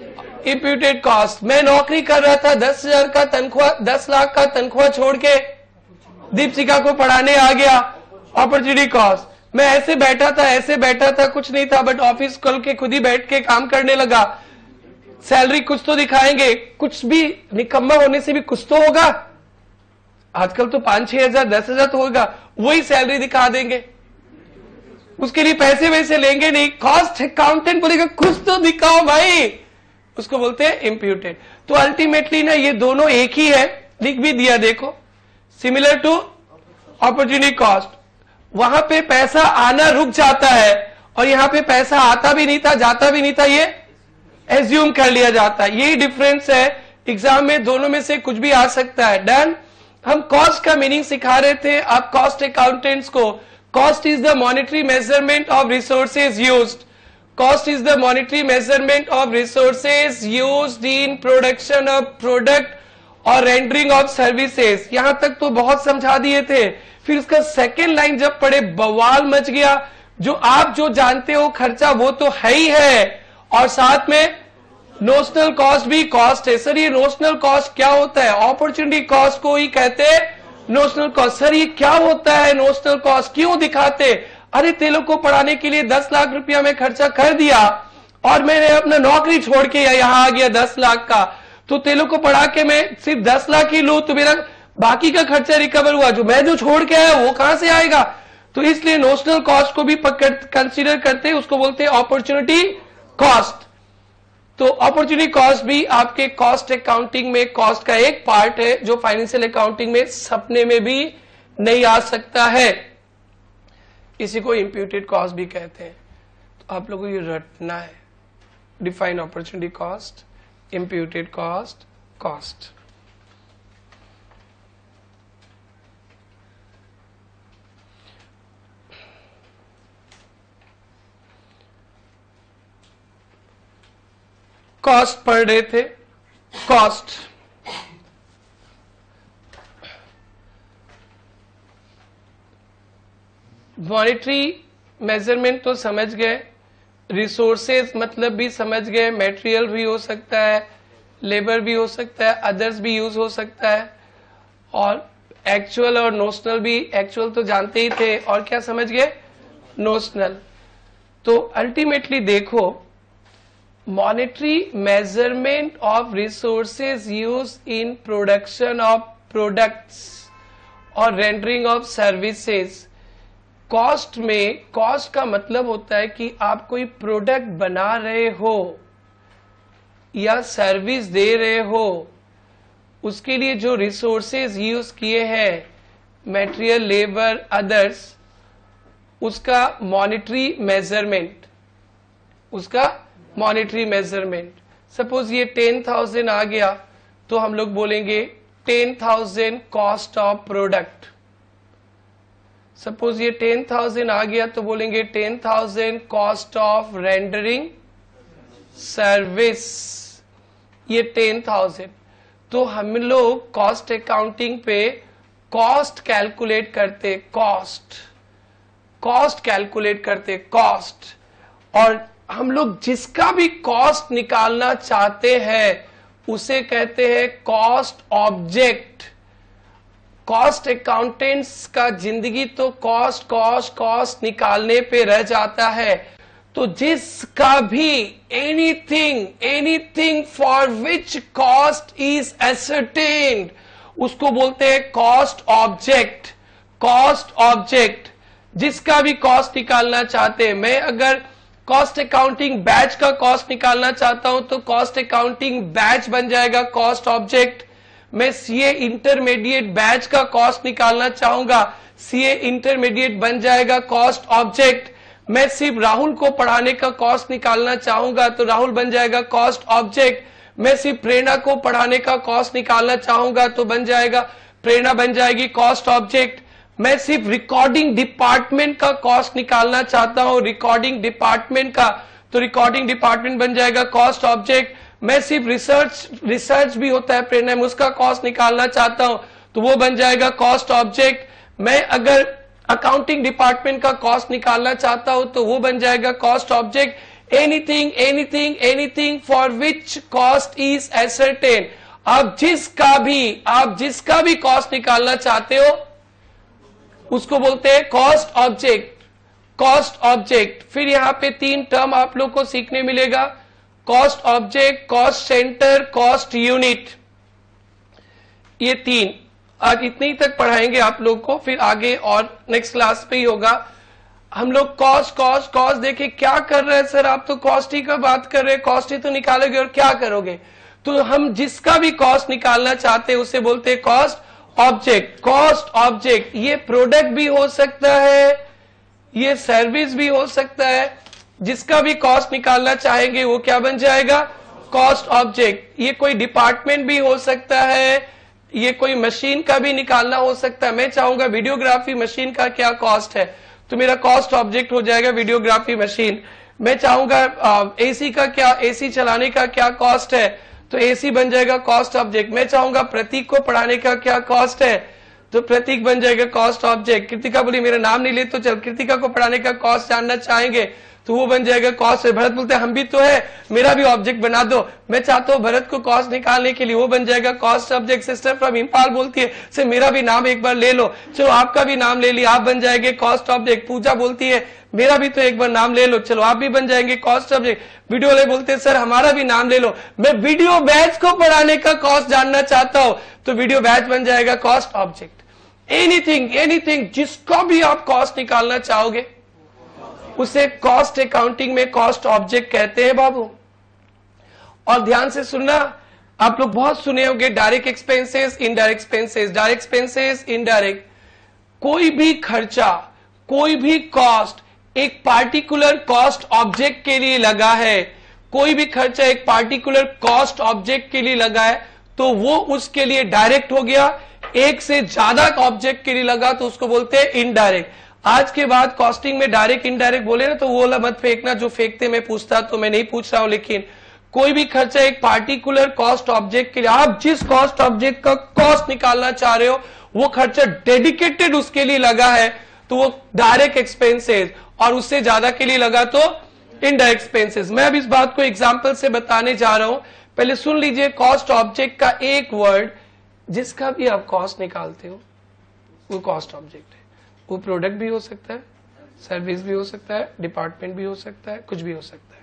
[SPEAKER 1] इम्प्यूटेड कॉस्ट। मैं नौकरी कर रहा था, दस हजार का तनख्वाह, दस लाख का तनख्वाह छोड़ के दीपशिका को पढ़ाने आ गया, अपॉर्चुनिटी कॉस्ट। मैं ऐसे बैठा था, ऐसे बैठा था, कुछ नहीं था, बट ऑफिस खोल के खुद ही बैठ के काम करने लगा। सैलरी कुछ तो दिखाएंगे, कुछ भी निकम्मा होने से भी कुछ तो होगा। आजकल तो पांच छह हजार दस हजार तो होगा, वही सैलरी दिखा देंगे, उसके लिए पैसे वैसे लेंगे नहीं। कॉस्ट अकाउंटेंट बोलेगा कुछ तो दिखाओ भाई, उसको बोलते हैं इम्प्यूटेड। तो अल्टीमेटली ना ये दोनों एक ही है, लिख भी दिया देखो, सिमिलर टू अपॉर्चुनिटी कॉस्ट। वहां पे पैसा आना रुक जाता है और यहां पे पैसा आता भी नहीं था, जाता भी नहीं था, ये एज्यूम कर लिया जाता है। यही डिफरेंस है। एग्जाम में दोनों में से कुछ भी आ सकता है। डन। हम कॉस्ट का मीनिंग सिखा रहे थे आप कॉस्ट अकाउंटेंट्स को। Cost is the monetary measurement of resources used. Cost is the monetary measurement of resources used in production of product और रेंडरिंग ऑफ सर्विसेज। यहां तक तो बहुत समझा दिए थे। फिर उसका सेकेंड लाइन जब पढ़े बवाल मच गया। जो आप जो जानते हो खर्चा वो तो है ही है, और साथ में नोशनल कॉस्ट भी कॉस्ट है। सर ये नोशनल कॉस्ट क्या होता है? अपॉर्चुनिटी कॉस्ट को ही कहते हैं नोशनल कॉस्ट। सर ये क्या होता है नोशनल कॉस्ट, क्यों दिखाते? अरे तेलों को पढ़ाने के लिए दस लाख रुपया में खर्चा कर दिया और मैंने अपना नौकरी छोड़ के यहां आ गया दस लाख का, तो तेलों को पढ़ा के मैं सिर्फ दस लाख ही लू तो मेरा बाकी का खर्चा रिकवर हुआ, जो मैं जो छोड़ के आया वो कहां से आएगा? तो इसलिए नोशनल कॉस्ट को भी पकड़ कंसीडर करते हैं, उसको बोलते हैं अपॉर्चुनिटी कॉस्ट। तो अपॉर्चुनिटी कॉस्ट भी आपके कॉस्ट अकाउंटिंग में कॉस्ट का एक पार्ट है, जो फाइनेंशियल अकाउंटिंग में सपने में भी नहीं आ सकता है। इसी को इंप्यूटेड कॉस्ट भी कहते हैं। तो आप लोगों को ये रटना है। Define opportunity cost, imputed cost, cost. Cost पढ़ रहे थे। कॉस्ट मॉनेटरी मेजरमेंट तो समझ गए, रिसोर्सेज मतलब भी समझ गए, मटेरियल भी हो सकता है, लेबर भी हो सकता है, अदर्स भी यूज हो सकता है, और एक्चुअल और नोशनल भी। एक्चुअल तो जानते ही थे, और क्या समझ गए? नोशनल। तो अल्टीमेटली देखो, monetary measurement of resources used in production of products और rendering of services। कॉस्ट में, कॉस्ट का मतलब होता है कि आप कोई प्रोडक्ट बना रहे हो या सर्विस दे रहे हो, उसके लिए जो रिसोर्सेज यूज किए हैं, मटेरियल, लेबर, अदर्स, उसका मॉनेटरी मेजरमेंट, उसका मॉनेटरी मेजरमेंट। सपोज ये टेन थाउजेंड आ गया तो हम लोग बोलेंगे ten thousand cost of product. Suppose ये टेन थाउजेंड आ गया तो बोलेंगे ten thousand cost of rendering service. ये टेन थाउजेंड। तो हम लोग कॉस्ट अकाउंटिंग पे कॉस्ट कैलकुलेट करते, कॉस्ट कॉस्ट कैलकुलेट करते कॉस्ट। और हम लोग जिसका भी कॉस्ट निकालना चाहते हैं उसे कहते हैं कॉस्ट ऑब्जेक्ट। कॉस्ट अकाउंटेंट्स का जिंदगी तो कॉस्ट कॉस्ट कॉस्ट निकालने पे रह जाता है। तो जिसका भी anything anything for which cost is ascertained उसको बोलते हैं कॉस्ट ऑब्जेक्ट। कॉस्ट ऑब्जेक्ट जिसका भी कॉस्ट निकालना चाहते हैं। मैं अगर कॉस्ट अकाउंटिंग बैच का कॉस्ट निकालना चाहता हूं तो कॉस्ट अकाउंटिंग बैच बन जाएगा कॉस्ट ऑब्जेक्ट। मैं सीए इंटरमीडिएट बैच का कॉस्ट निकालना चाहूंगा, सीए इंटरमीडिएट बन जाएगा कॉस्ट ऑब्जेक्ट। मैं सिर्फ राहुल को पढ़ाने का कॉस्ट निकालना चाहूंगा तो राहुल बन जाएगा कॉस्ट ऑब्जेक्ट। मैं सिर्फ प्रेरणा को पढ़ाने का कॉस्ट निकालना चाहूंगा तो बन जाएगा, प्रेरणा बन जाएगी कॉस्ट ऑब्जेक्ट। मैं सिर्फ रिकॉर्डिंग डिपार्टमेंट का कॉस्ट निकालना चाहता हूं, रिकॉर्डिंग डिपार्टमेंट का, तो रिकॉर्डिंग डिपार्टमेंट बन जाएगा कॉस्ट ऑब्जेक्ट। मैं सिर्फ रिसर्च रिसर्च भी होता है प्रेरणा में, उसका कॉस्ट निकालना चाहता हूं तो वो बन जाएगा कॉस्ट ऑब्जेक्ट। मैं अगर अकाउंटिंग डिपार्टमेंट का कॉस्ट निकालना चाहता हूं तो वो बन जाएगा cost object. Anything anything anything for which cost is ascertain. आप जिसका भी आप जिसका भी कॉस्ट निकालना चाहते हो उसको बोलते हैं कॉस्ट ऑब्जेक्ट। कॉस्ट ऑब्जेक्ट, फिर यहां पे तीन टर्म आप लोग को सीखने मिलेगा, cost object, cost centre, cost unit. ये तीन आज इतने ही तक पढ़ाएंगे आप लोग को, फिर आगे और नेक्स्ट क्लास पे ही होगा। हम लोग कॉस्ट कॉस्ट कॉस्ट देखे क्या कर रहे हैं सर, आप तो कॉस्ट ही का बात कर रहे हैं, कॉस्ट ही तो निकालोगे और क्या करोगे। तो हम जिसका भी कॉस्ट निकालना चाहते हैं उसे बोलते हैं कॉस्ट ऑब्जेक्ट। कॉस्ट ऑब्जेक्ट ये प्रोडक्ट भी हो सकता है, ये सर्विस भी हो सकता है, जिसका भी कॉस्ट निकालना चाहेंगे वो क्या बन जाएगा, कॉस्ट ऑब्जेक्ट। ये कोई डिपार्टमेंट भी हो सकता है, ये कोई मशीन का भी निकालना हो सकता है। मैं चाहूंगा वीडियोग्राफी मशीन का क्या कॉस्ट है, तो मेरा कॉस्ट ऑब्जेक्ट हो जाएगा वीडियोग्राफी मशीन। मैं चाहूंगा एसी का क्या, एसी चलाने का क्या कॉस्ट है, तो एसी बन जाएगा कॉस्ट ऑब्जेक्ट। मैं चाहूंगा प्रतीक को पढ़ाने का क्या कॉस्ट है, तो प्रतीक बन जाएगा कॉस्ट ऑब्जेक्ट। कृतिका बोली मेरा नाम नहीं ले, तो चल कृतिका को पढ़ाने का कॉस्ट जानना चाहेंगे तो वो बन जाएगा कॉस्ट। भरत बोलते हैं हम भी तो है, मेरा भी ऑब्जेक्ट बना दो। मैं चाहता हूं भरत को कॉस्ट निकालने के लिए, वो बन जाएगा cost object. Sister from Imphal बोलती है से मेरा भी नाम एक बार ले लो, चलो आपका भी नाम ले लिया, आप बन जाएंगे कॉस्ट ऑब्जेक्ट। पूजा बोलती है मेरा भी तो एक बार नाम ले लो, चलो आप भी बन जाएंगे कॉस्ट ऑब्जेक्ट। वीडियो वाले बोलते हैं सर हमारा भी नाम ले लो, मैं वीडियो बैच को पढ़ाने का कॉस्ट जानना चाहता हूं, तो वीडियो बैच बन जाएगा कॉस्ट ऑब्जेक्ट। एनीथिंग एनीथिंग जिसका भी आप कॉस्ट निकालना चाहोगे उसे कॉस्ट अकाउंटिंग में कॉस्ट ऑब्जेक्ट कहते हैं बाबू। और ध्यान से सुनना, आप लोग बहुत सुने होंगे direct expenses, indirect expenses, direct expenses, indirect. कोई भी खर्चा, कोई भी कॉस्ट एक पार्टिकुलर कॉस्ट ऑब्जेक्ट के लिए लगा है, कोई भी खर्चा एक पार्टिकुलर कॉस्ट ऑब्जेक्ट के लिए लगा है तो वो उसके लिए डायरेक्ट हो गया। एक से ज्यादा ऑब्जेक्ट के लिए लगा तो उसको बोलते हैं इनडायरेक्ट। आज के बाद कॉस्टिंग में डायरेक्ट इनडायरेक्ट बोले ना तो वो वाला मत फेंकना जो फेंकते मैं पूछता तो मैं नहीं पूछ रहा हूं, लेकिन कोई भी खर्चा एक पार्टिकुलर कॉस्ट ऑब्जेक्ट के लिए, आप जिस कॉस्ट ऑब्जेक्ट का कॉस्ट निकालना चाह रहे हो वो खर्चा डेडिकेटेड उसके लिए लगा है तो वो डायरेक्ट एक्सपेंसेस, और उससे ज्यादा के लिए लगा तो इनडायरेक्ट एक्सपेंसेस। मैं अब इस बात को एग्जाम्पल से बताने जा रहा हूं, पहले सुन लीजिए। कॉस्ट ऑब्जेक्ट का एक वर्ड, जिसका भी आप कॉस्ट निकालते हो वो कॉस्ट ऑब्जेक्ट है। वो प्रोडक्ट भी हो सकता है, सर्विस भी हो सकता है, डिपार्टमेंट भी हो सकता है, कुछ भी हो सकता है।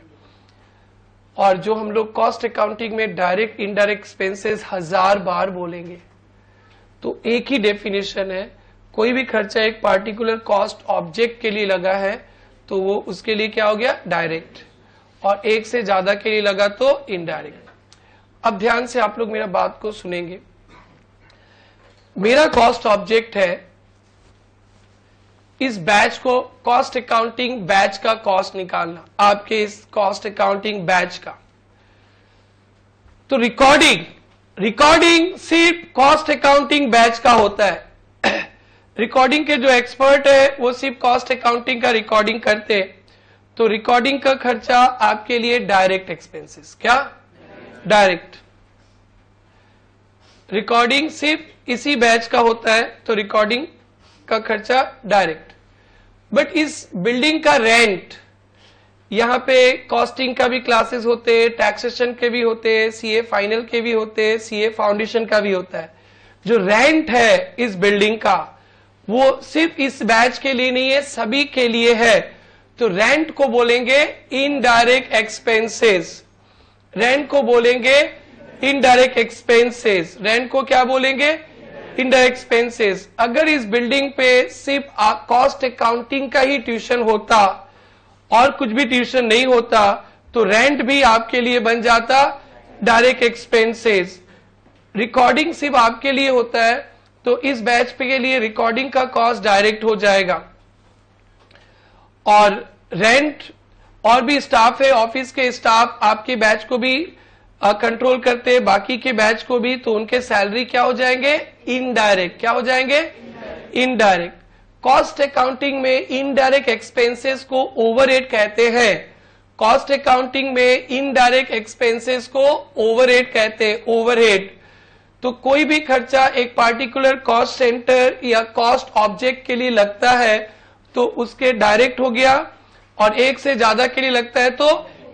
[SPEAKER 1] और जो हम लोग कॉस्ट अकाउंटिंग में डायरेक्ट इनडायरेक्ट एक्सपेंसेस हजार बार बोलेंगे, तो एक ही डेफिनेशन है, कोई भी खर्चा एक पार्टिकुलर कॉस्ट ऑब्जेक्ट के लिए लगा है तो वो उसके लिए क्या हो गया, डायरेक्ट, और एक से ज्यादा के लिए लगा तो इनडायरेक्ट। अब ध्यान से आप लोग मेरा बात को सुनेंगे। मेरा कॉस्ट ऑब्जेक्ट है इस बैच को, कॉस्ट अकाउंटिंग बैच का कॉस्ट निकालना, आपके इस कॉस्ट अकाउंटिंग बैच का। तो रिकॉर्डिंग रिकॉर्डिंग सिर्फ कॉस्ट अकाउंटिंग बैच का होता है। रिकॉर्डिंग के जो एक्सपर्ट है वो सिर्फ कॉस्ट अकाउंटिंग का रिकॉर्डिंग करते हैं, तो रिकॉर्डिंग का खर्चा आपके लिए डायरेक्ट एक्सपेंसेस, क्या डायरेक्ट। रिकॉर्डिंग सिर्फ इसी बैच का होता है तो रिकॉर्डिंग का खर्चा डायरेक्ट। बट इस बिल्डिंग का रेंट, यहां पे कॉस्टिंग का भी क्लासेस होते हैं, टैक्सेशन के भी होते हैं, सीए फाइनल के भी होते हैं, सीए फाउंडेशन का भी होता है। जो रेंट है इस बिल्डिंग का वो सिर्फ इस बैच के लिए नहीं है, सभी के लिए है। तो रेंट को बोलेंगे इनडायरेक्ट एक्सपेंसेस, रेंट को बोलेंगे इनडायरेक्ट एक्सपेंसेस, रेंट को क्या बोलेंगे, इनडायरेक्ट एक्सपेंसेस। अगर इस बिल्डिंग पे सिर्फ कॉस्ट अकाउंटिंग का ही ट्यूशन होता और कुछ भी ट्यूशन नहीं होता तो रेंट भी आपके लिए बन जाता डायरेक्ट एक्सपेंसेस। रिकॉर्डिंग सिर्फ आपके लिए होता है तो इस बैच पे के लिए रिकॉर्डिंग का कॉस्ट डायरेक्ट हो जाएगा। और रेंट और भी स्टाफ है, ऑफिस के स्टाफ आपके बैच को भी कंट्रोल uh, करते हैं, बाकी के बैच को भी, तो उनके सैलरी क्या हो जाएंगे, इनडायरेक्ट। क्या हो जाएंगे, इनडायरेक्ट। कॉस्ट अकाउंटिंग में इनडायरेक्ट एक्सपेंसेस को ओवरहेड कहते हैं, कॉस्ट अकाउंटिंग में इनडायरेक्ट एक्सपेंसेस को ओवरहेड कहते हैं, ओवरहेड। तो कोई भी खर्चा एक पार्टिकुलर कॉस्ट सेंटर या कॉस्ट ऑब्जेक्ट के लिए लगता है तो उसके डायरेक्ट हो गया, और एक से ज्यादा के लिए लगता है तो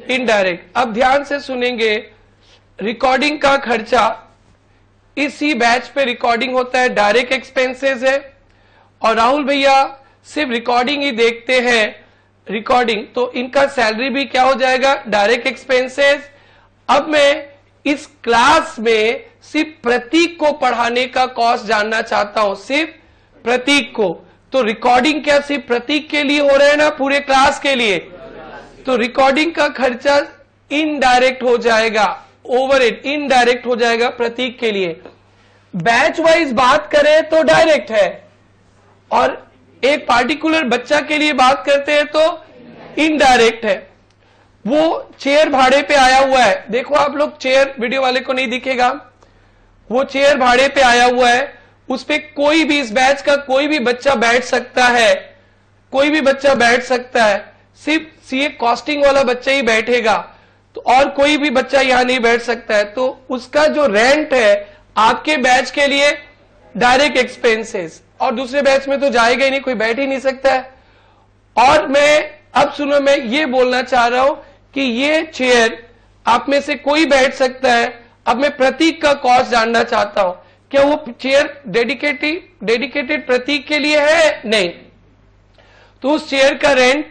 [SPEAKER 1] इनडायरेक्ट। अब ध्यान से सुनेंगे, रिकॉर्डिंग का खर्चा इसी बैच पे रिकॉर्डिंग होता है, डायरेक्ट एक्सपेंसेस है। और राहुल भैया सिर्फ रिकॉर्डिंग ही देखते हैं, रिकॉर्डिंग, तो इनका सैलरी भी क्या हो जाएगा, डायरेक्ट एक्सपेंसेस। अब मैं इस क्लास में सिर्फ प्रतीक को पढ़ाने का कॉस्ट जानना चाहता हूं, सिर्फ प्रतीक को। तो रिकॉर्डिंग क्या सिर्फ प्रतीक के लिए हो रहा है ना, पूरे क्लास के लिए? तो रिकॉर्डिंग का खर्चा इनडायरेक्ट हो जाएगा, ओवरहेड इनडायरेक्ट हो जाएगा प्रतीक के लिए। बैच वाइज बात करें तो डायरेक्ट है, और एक पार्टिकुलर बच्चा के लिए बात करते हैं तो इनडायरेक्ट है। वो चेयर भाड़े पे आया हुआ है, देखो आप लोग, चेयर वीडियो वाले को नहीं दिखेगा, वो चेयर भाड़े पे आया हुआ है, उस पे कोई भी, इस बैच का कोई भी बच्चा बैठ सकता है, कोई भी बच्चा बैठ सकता है, सिर्फ सीए कॉस्टिंग वाला बच्चा ही बैठेगा, तो और कोई भी बच्चा यहां नहीं बैठ सकता है। तो उसका जो रेंट है आपके बैच के लिए डायरेक्ट एक्सपेंसेस, और दूसरे बैच में तो जाएगा ही नहीं, कोई बैठ ही नहीं सकता है। और मैं अब सुनो, मैं ये बोलना चाह रहा हूं कि ये चेयर आप में से कोई बैठ सकता है। अब मैं प्रतीक का कॉस्ट जानना चाहता हूं, क्या वो चेयर डेडिकेटेड डेडिकेटेड प्रतीक के लिए है? नहीं। तो उस चेयर का रेंट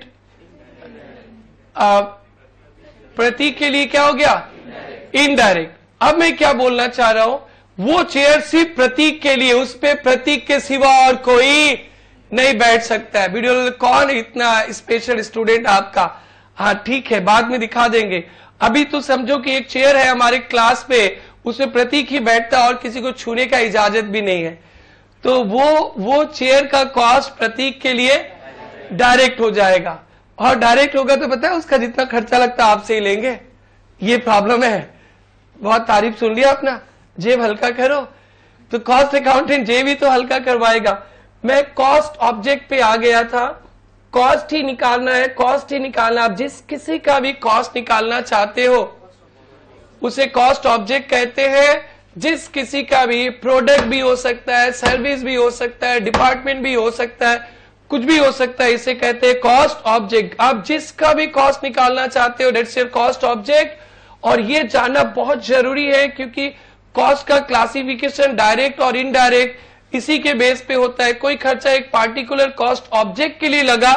[SPEAKER 1] प्रतीक के लिए क्या हो गया, इनडायरेक्ट। अब मैं क्या बोलना चाह रहा हूं, वो चेयर सिर्फ प्रतीक के लिए, उस पे प्रतीक के सिवा और कोई नहीं बैठ सकता है। वीडियो कौन इतना स्पेशल स्टूडेंट आपका? हाँ ठीक है, बाद में दिखा देंगे। अभी तो समझो कि एक चेयर है हमारे क्लास पे, उसमें प्रतीक ही बैठता और किसी को छूने का इजाजत भी नहीं है, तो वो वो चेयर का कॉस्ट प्रतीक के लिए डायरेक्ट हो जाएगा। और डायरेक्ट होगा तो पता है उसका जितना खर्चा लगता है आपसे ही लेंगे, ये प्रॉब्लम है। बहुत तारीफ सुन लिया अपना, जेब हल्का करो, तो कॉस्ट अकाउंटेंट जेब ही तो हल्का करवाएगा। मैं कॉस्ट ऑब्जेक्ट पे आ गया था, कॉस्ट ही निकालना है, कॉस्ट ही निकालना। आप जिस किसी का भी कॉस्ट निकालना चाहते हो उसे कॉस्ट ऑब्जेक्ट कहते हैं। जिस किसी का भी प्रोडक्ट भी हो सकता है, सर्विस भी हो सकता है, डिपार्टमेंट भी हो सकता है, कुछ भी हो सकता है, इसे कहते हैं कॉस्ट ऑब्जेक्ट। आप जिसका भी कॉस्ट निकालना चाहते हो दैट्स योर कॉस्ट ऑब्जेक्ट। और ये जानना बहुत जरूरी है क्योंकि कॉस्ट का क्लासिफिकेशन डायरेक्ट और इनडायरेक्ट इसी के बेस पे होता है। कोई खर्चा एक पार्टिकुलर कॉस्ट ऑब्जेक्ट के लिए लगा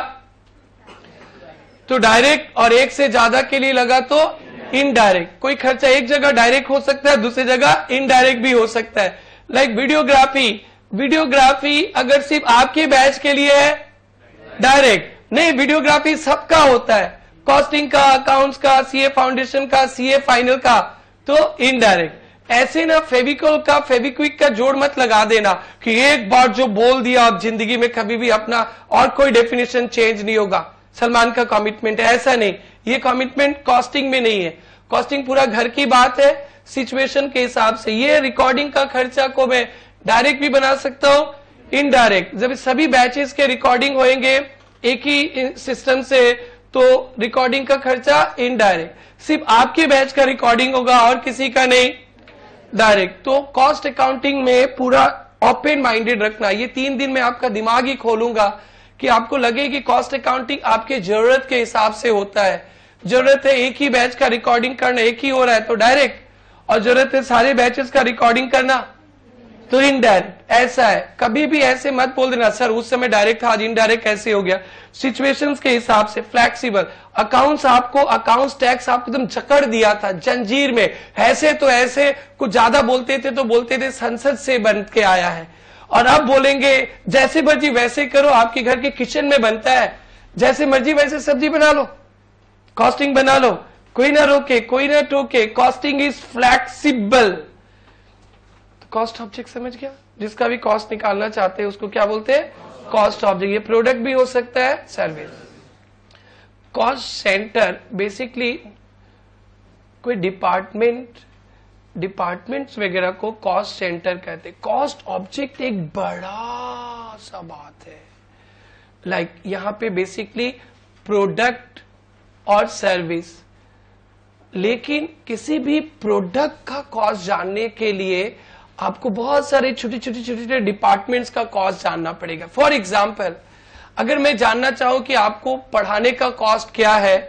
[SPEAKER 1] तो डायरेक्ट, और एक से ज्यादा के लिए लगा तो इनडायरेक्ट। कोई खर्चा एक जगह डायरेक्ट हो सकता है, दूसरी जगह इनडायरेक्ट भी हो सकता है। लाइक वीडियोग्राफी, वीडियोग्राफी अगर सिर्फ आपके बैच के लिए है डायरेक्ट नहीं, वीडियोग्राफी सबका होता है, कॉस्टिंग का, अकाउंट्स का, सीए फाउंडेशन का, सीए फाइनल का, तो इनडायरेक्ट। ऐसे ना फेविकोल का, फेविक्विक का जोड़ मत लगा देना कि एक बार जो बोल दिया आप जिंदगी में कभी भी अपना और कोई डेफिनेशन चेंज नहीं होगा। सलमान का कमिटमेंट है, ऐसा नहीं, ये कमिटमेंट कॉस्टिंग में नहीं है। कॉस्टिंग पूरा घर की बात है, सिचुएशन के हिसाब से। ये रिकॉर्डिंग का खर्चा को मैं डायरेक्ट भी बना सकता हूं, इनडायरेक्ट। जब सभी बैचेस के रिकॉर्डिंग होंगे एक ही सिस्टम से तो रिकॉर्डिंग का खर्चा इनडायरेक्ट। सिर्फ आपके बैच का रिकॉर्डिंग होगा और किसी का नहीं, डायरेक्ट। तो कॉस्ट अकाउंटिंग में पूरा ओपन माइंडेड रखना। ये तीन दिन में आपका दिमाग ही खोलूंगा कि आपको लगे कि कॉस्ट अकाउंटिंग आपके जरूरत के हिसाब से होता है। जरूरत है एक ही बैच का रिकॉर्डिंग करना, एक ही हो रहा है तो डायरेक्ट, और जरूरत है सारे बैचेस का रिकॉर्डिंग करना तो इनडायरेक्ट। ऐसा है, कभी भी ऐसे मत बोल देना सर उस समय डायरेक्ट था आज इनडायरेक्ट कैसे हो गया। सिचुएशंस के हिसाब से फ्लेक्सिबल। अकाउंट्स आपको, अकाउंट्स टैक्स आपको एकदम जकड़ दिया था जंजीर में, ऐसे तो ऐसे, कुछ ज्यादा बोलते थे तो बोलते थे संसद से बन के आया है, और अब बोलेंगे जैसे मर्जी वैसे करो। आपके घर के किचन में बनता है, जैसे मर्जी वैसे सब्जी बना लो, कॉस्टिंग बना लो, कोई ना रोके कोई ना टोके। Costing is flexible. Cost object समझ गया? जिसका भी कॉस्ट निकालना चाहते हैं उसको क्या बोलते हैं? Cost object. ये प्रोडक्ट भी हो सकता है, सर्विस। कॉस्ट सेंटर बेसिकली कोई डिपार्टमेंट, डिपार्टमेंट्स वगैरह को कॉस्ट सेंटर कहते हैं। कॉस्ट ऑब्जेक्ट एक बड़ा सा बात है। लाइक like, यहां पे बेसिकली प्रोडक्ट और सर्विस, लेकिन किसी भी प्रोडक्ट का कॉस्ट जानने के लिए आपको बहुत सारे छोटे छोटे छोटे छोटे डिपार्टमेंट्स का कॉस्ट जानना पड़ेगा। फॉर एग्जाम्पल, अगर मैं जानना चाहूं कि आपको पढ़ाने का कॉस्ट क्या है,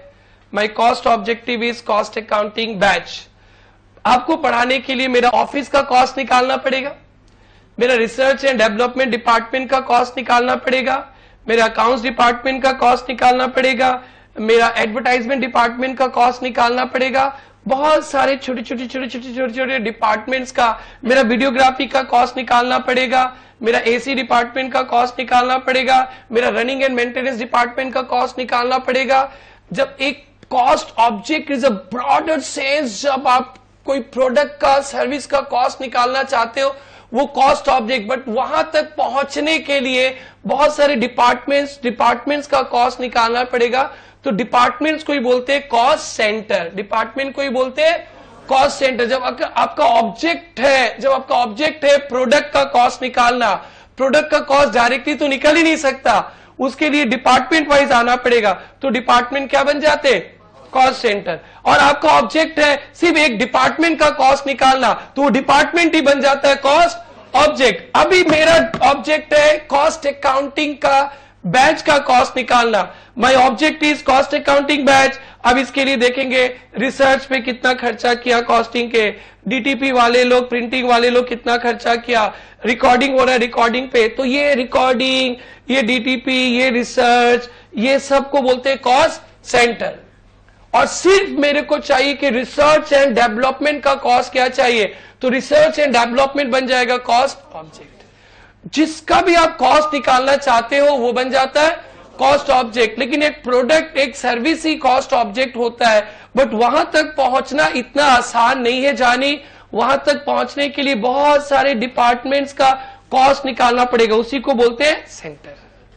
[SPEAKER 1] my cost objective is cost accounting batch. आपको पढ़ाने के लिए मेरा ऑफिस का कॉस्ट निकालना पड़ेगा, मेरा रिसर्च एंड डेवलपमेंट डिपार्टमेंट का कॉस्ट निकालना पड़ेगा, मेरा अकाउंट्स डिपार्टमेंट का कॉस्ट निकालना पड़ेगा, मेरा एडवर्टाइजमेंट डिपार्टमेंट का कॉस्ट निकालना पड़ेगा, बहुत सारे छोटे छोटे छोटे छोटे छोटे छोटे डिपार्टमेंट्स का, मेरा वीडियोग्राफी का कॉस्ट निकालना पड़ेगा, मेरा एसी डिपार्टमेंट का कॉस्ट निकालना पड़ेगा, मेरा रनिंग एंड मेंटेनेंस डिपार्टमेंट का कॉस्ट निकालना पड़ेगा। जब एक cost object is a broader sense, जब आप कोई प्रोडक्ट का सर्विस का कॉस्ट निकालना चाहते हो वो कॉस्ट ऑब्जेक्ट, बट वहां तक पहुंचने के लिए बहुत सारे डिपार्टमेंट्स डिपार्टमेंट्स का कॉस्ट निकालना पड़ेगा। तो डिपार्टमेंट्स को ही बोलते हैं कॉस्ट सेंटर, डिपार्टमेंट को ही बोलते हैं कॉस्ट सेंटर। जब आपका ऑब्जेक्ट है जब आपका ऑब्जेक्ट है प्रोडक्ट का कॉस्ट निकालना, प्रोडक्ट का कॉस्ट डायरेक्टली तो निकल ही नहीं सकता, उसके लिए डिपार्टमेंट वाइज आना पड़ेगा। तो डिपार्टमेंट क्या बन जाते? Cost centre. और आपका ऑब्जेक्ट है सिर्फ एक डिपार्टमेंट का कॉस्ट निकालना, तो डिपार्टमेंट ही बन जाता है कॉस्ट ऑब्जेक्ट। अभी मेरा ऑब्जेक्ट है कॉस्ट अकाउंटिंग का बैच का कॉस्ट निकालना, my object is cost accounting batch. अब इसके लिए देखेंगे रिसर्च पे कितना खर्चा किया कॉस्टिंग के, डीटीपी वाले लोग प्रिंटिंग वाले लोग कितना खर्चा किया, रिकॉर्डिंग हो रहा है रिकॉर्डिंग पे, तो ये रिकॉर्डिंग, ये डीटीपी, ये रिसर्च, ये सब को बोलते हैं कॉस्ट सेंटर। और सिर्फ मेरे को चाहिए कि रिसर्च एंड डेवलपमेंट का कॉस्ट क्या चाहिए, तो रिसर्च एंड डेवलपमेंट बन जाएगा कॉस्ट ऑब्जेक्ट। जिसका भी आप कॉस्ट निकालना चाहते हो वो बन जाता है कॉस्ट ऑब्जेक्ट। लेकिन एक प्रोडक्ट एक सर्विस ही कॉस्ट ऑब्जेक्ट होता है, बट वहां तक पहुंचना इतना आसान नहीं है जानी। वहां तक पहुंचने के लिए बहुत सारे डिपार्टमेंट्स का कॉस्ट निकालना पड़ेगा, उसी को बोलते हैं सेंटर।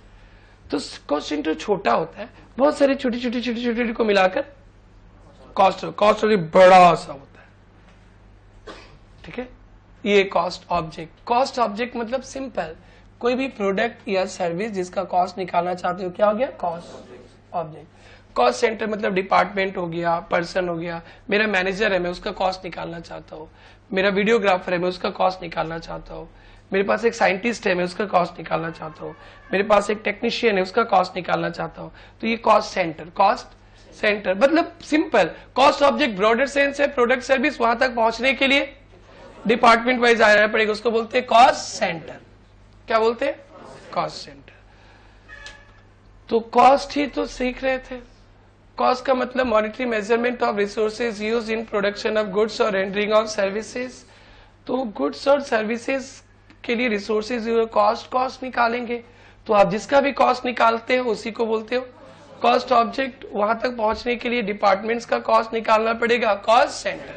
[SPEAKER 1] तो कॉस्ट सेंटर छोटा होता है, बहुत सारे छोटी छोटी छोटी छोटी को मिलाकर कॉस्ट कॉस्ट बड़ा सा होता है, ठीक है। ये कॉस्ट ऑब्जेक्ट, कॉस्ट ऑब्जेक्ट मतलब सिंपल, कोई भी प्रोडक्ट या सर्विस जिसका कॉस्ट निकालना चाहते हो, क्या हो गया? Cost object. कॉस्ट सेंटर मतलब डिपार्टमेंट हो गया, पर्सन हो गया, मेरा मैनेजर है मैं उसका कॉस्ट निकालना चाहता हूँ, मेरा वीडियोग्राफर है मैं उसका कॉस्ट निकालना चाहता हूँ, मेरे पास एक साइंटिस्ट है मैं उसका कॉस्ट निकालना चाहता हूँ, मेरे पास एक टेक्नीशियन है उसका कॉस्ट निकालना चाहता हूँ। तो ये कॉस्ट सेंटर, कॉस्ट सेंटर मतलब simple. Cost object broader sense है, प्रोडक्ट सर्विस, वहां तक पहुंचने के लिए डिपार्टमेंट वाइज आना पड़ेगा, उसको बोलते हैं कॉस्ट सेंटर। क्या बोलते हैं? Cost centre. तो कॉस्ट ही तो सीख रहे थे। कॉस्ट का मतलब monetary measurement of resources use in production of goods और रेंडरिंग ऑफ सर्विसेज। तो गुड्स और सर्विसेज के लिए रिसोर्सेज कॉस्ट कॉस्ट निकालेंगे, तो आप जिसका भी कॉस्ट निकालते हो उसी को बोलते हो कॉस्ट ऑब्जेक्ट। वहां तक पहुंचने के लिए डिपार्टमेंट्स का कॉस्ट निकालना पड़ेगा, कॉस्ट सेंटर।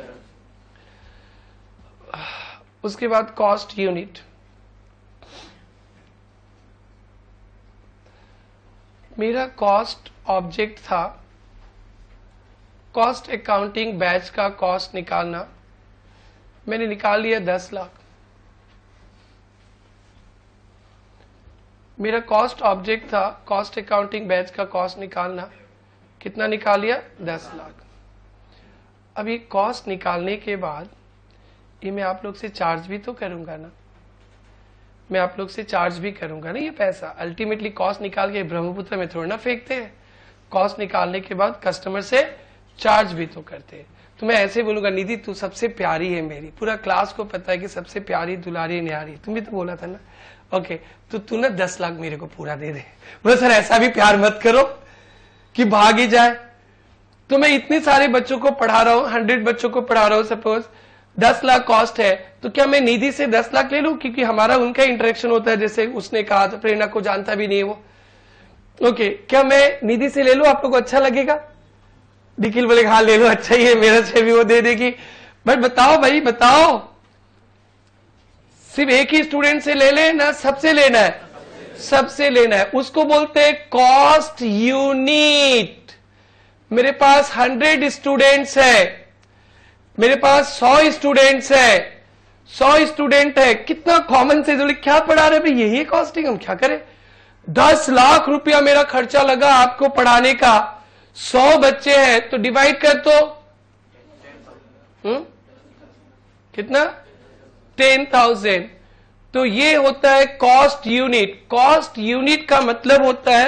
[SPEAKER 1] उसके बाद कॉस्ट यूनिट। मेरा कॉस्ट ऑब्जेक्ट था कॉस्ट अकाउंटिंग बैच का कॉस्ट निकालना, मैंने निकाल लिया दस लाख। मेरा कॉस्ट ऑब्जेक्ट था कॉस्ट अकाउंटिंग बैच का कॉस्ट निकालना, कितना निकाल लिया? दस लाख। अब ये कॉस्ट निकालने के बाद ये मैं आप लोग से चार्ज भी तो करूंगा ना, मैं आप लोग से चार्ज भी करूंगा ना ये पैसा। अल्टीमेटली कॉस्ट निकाल के ब्रह्मपुत्र में थोड़ा ना फेंकते हैं, कॉस्ट निकालने के बाद कस्टमर से चार्ज भी तो करते हैं। तो मैं ऐसे बोलूंगा, निधि तू सबसे प्यारी है मेरी, पूरा क्लास को पता है कि सबसे प्यारी दुलारी न्यारी, तुम भी तो बोला था ना। ओके okay, तो तू ना दस लाख मेरे को पूरा दे दे। बोले सर ऐसा भी प्यार मत करो कि भाग ही जाए। तो मैं इतने सारे बच्चों को पढ़ा रहा हूँ, हंड्रेड बच्चों को पढ़ा रहा हूँ, सपोज दस लाख कॉस्ट है, तो क्या मैं निधि से दस लाख ले लूं? क्योंकि हमारा उनका इंटरेक्शन होता है, जैसे उसने कहा तो प्रेरणा को जानता भी नहीं है वो। ओके, क्या मैं निधि से ले लूं? आप लोग को अच्छा लगेगा? निखिल बोले हाँ ले लो, अच्छा ही है, मेरे से भी वो दे देगी। बट बताओ भाई बताओ, सिर्फ एक ही स्टूडेंट से ले ले ना सबसे लेना है? सबसे लेना है। उसको बोलते हैं कॉस्ट यूनिट। मेरे पास हंड्रेड स्टूडेंट्स है, मेरे पास सौ स्टूडेंट्स है, सौ स्टूडेंट है, कितना कॉमन सेंस, बोले क्या पढ़ा रहे भाई, यही है कॉस्टिंग, हम क्या करें? दस लाख रुपया मेरा खर्चा लगा आपको पढ़ाने का, सौ बच्चे हैं तो डिवाइड कर तो हम्म कितना? Ten thousand. तो ये होता है कॉस्ट यूनिट। कॉस्ट यूनिट का मतलब होता है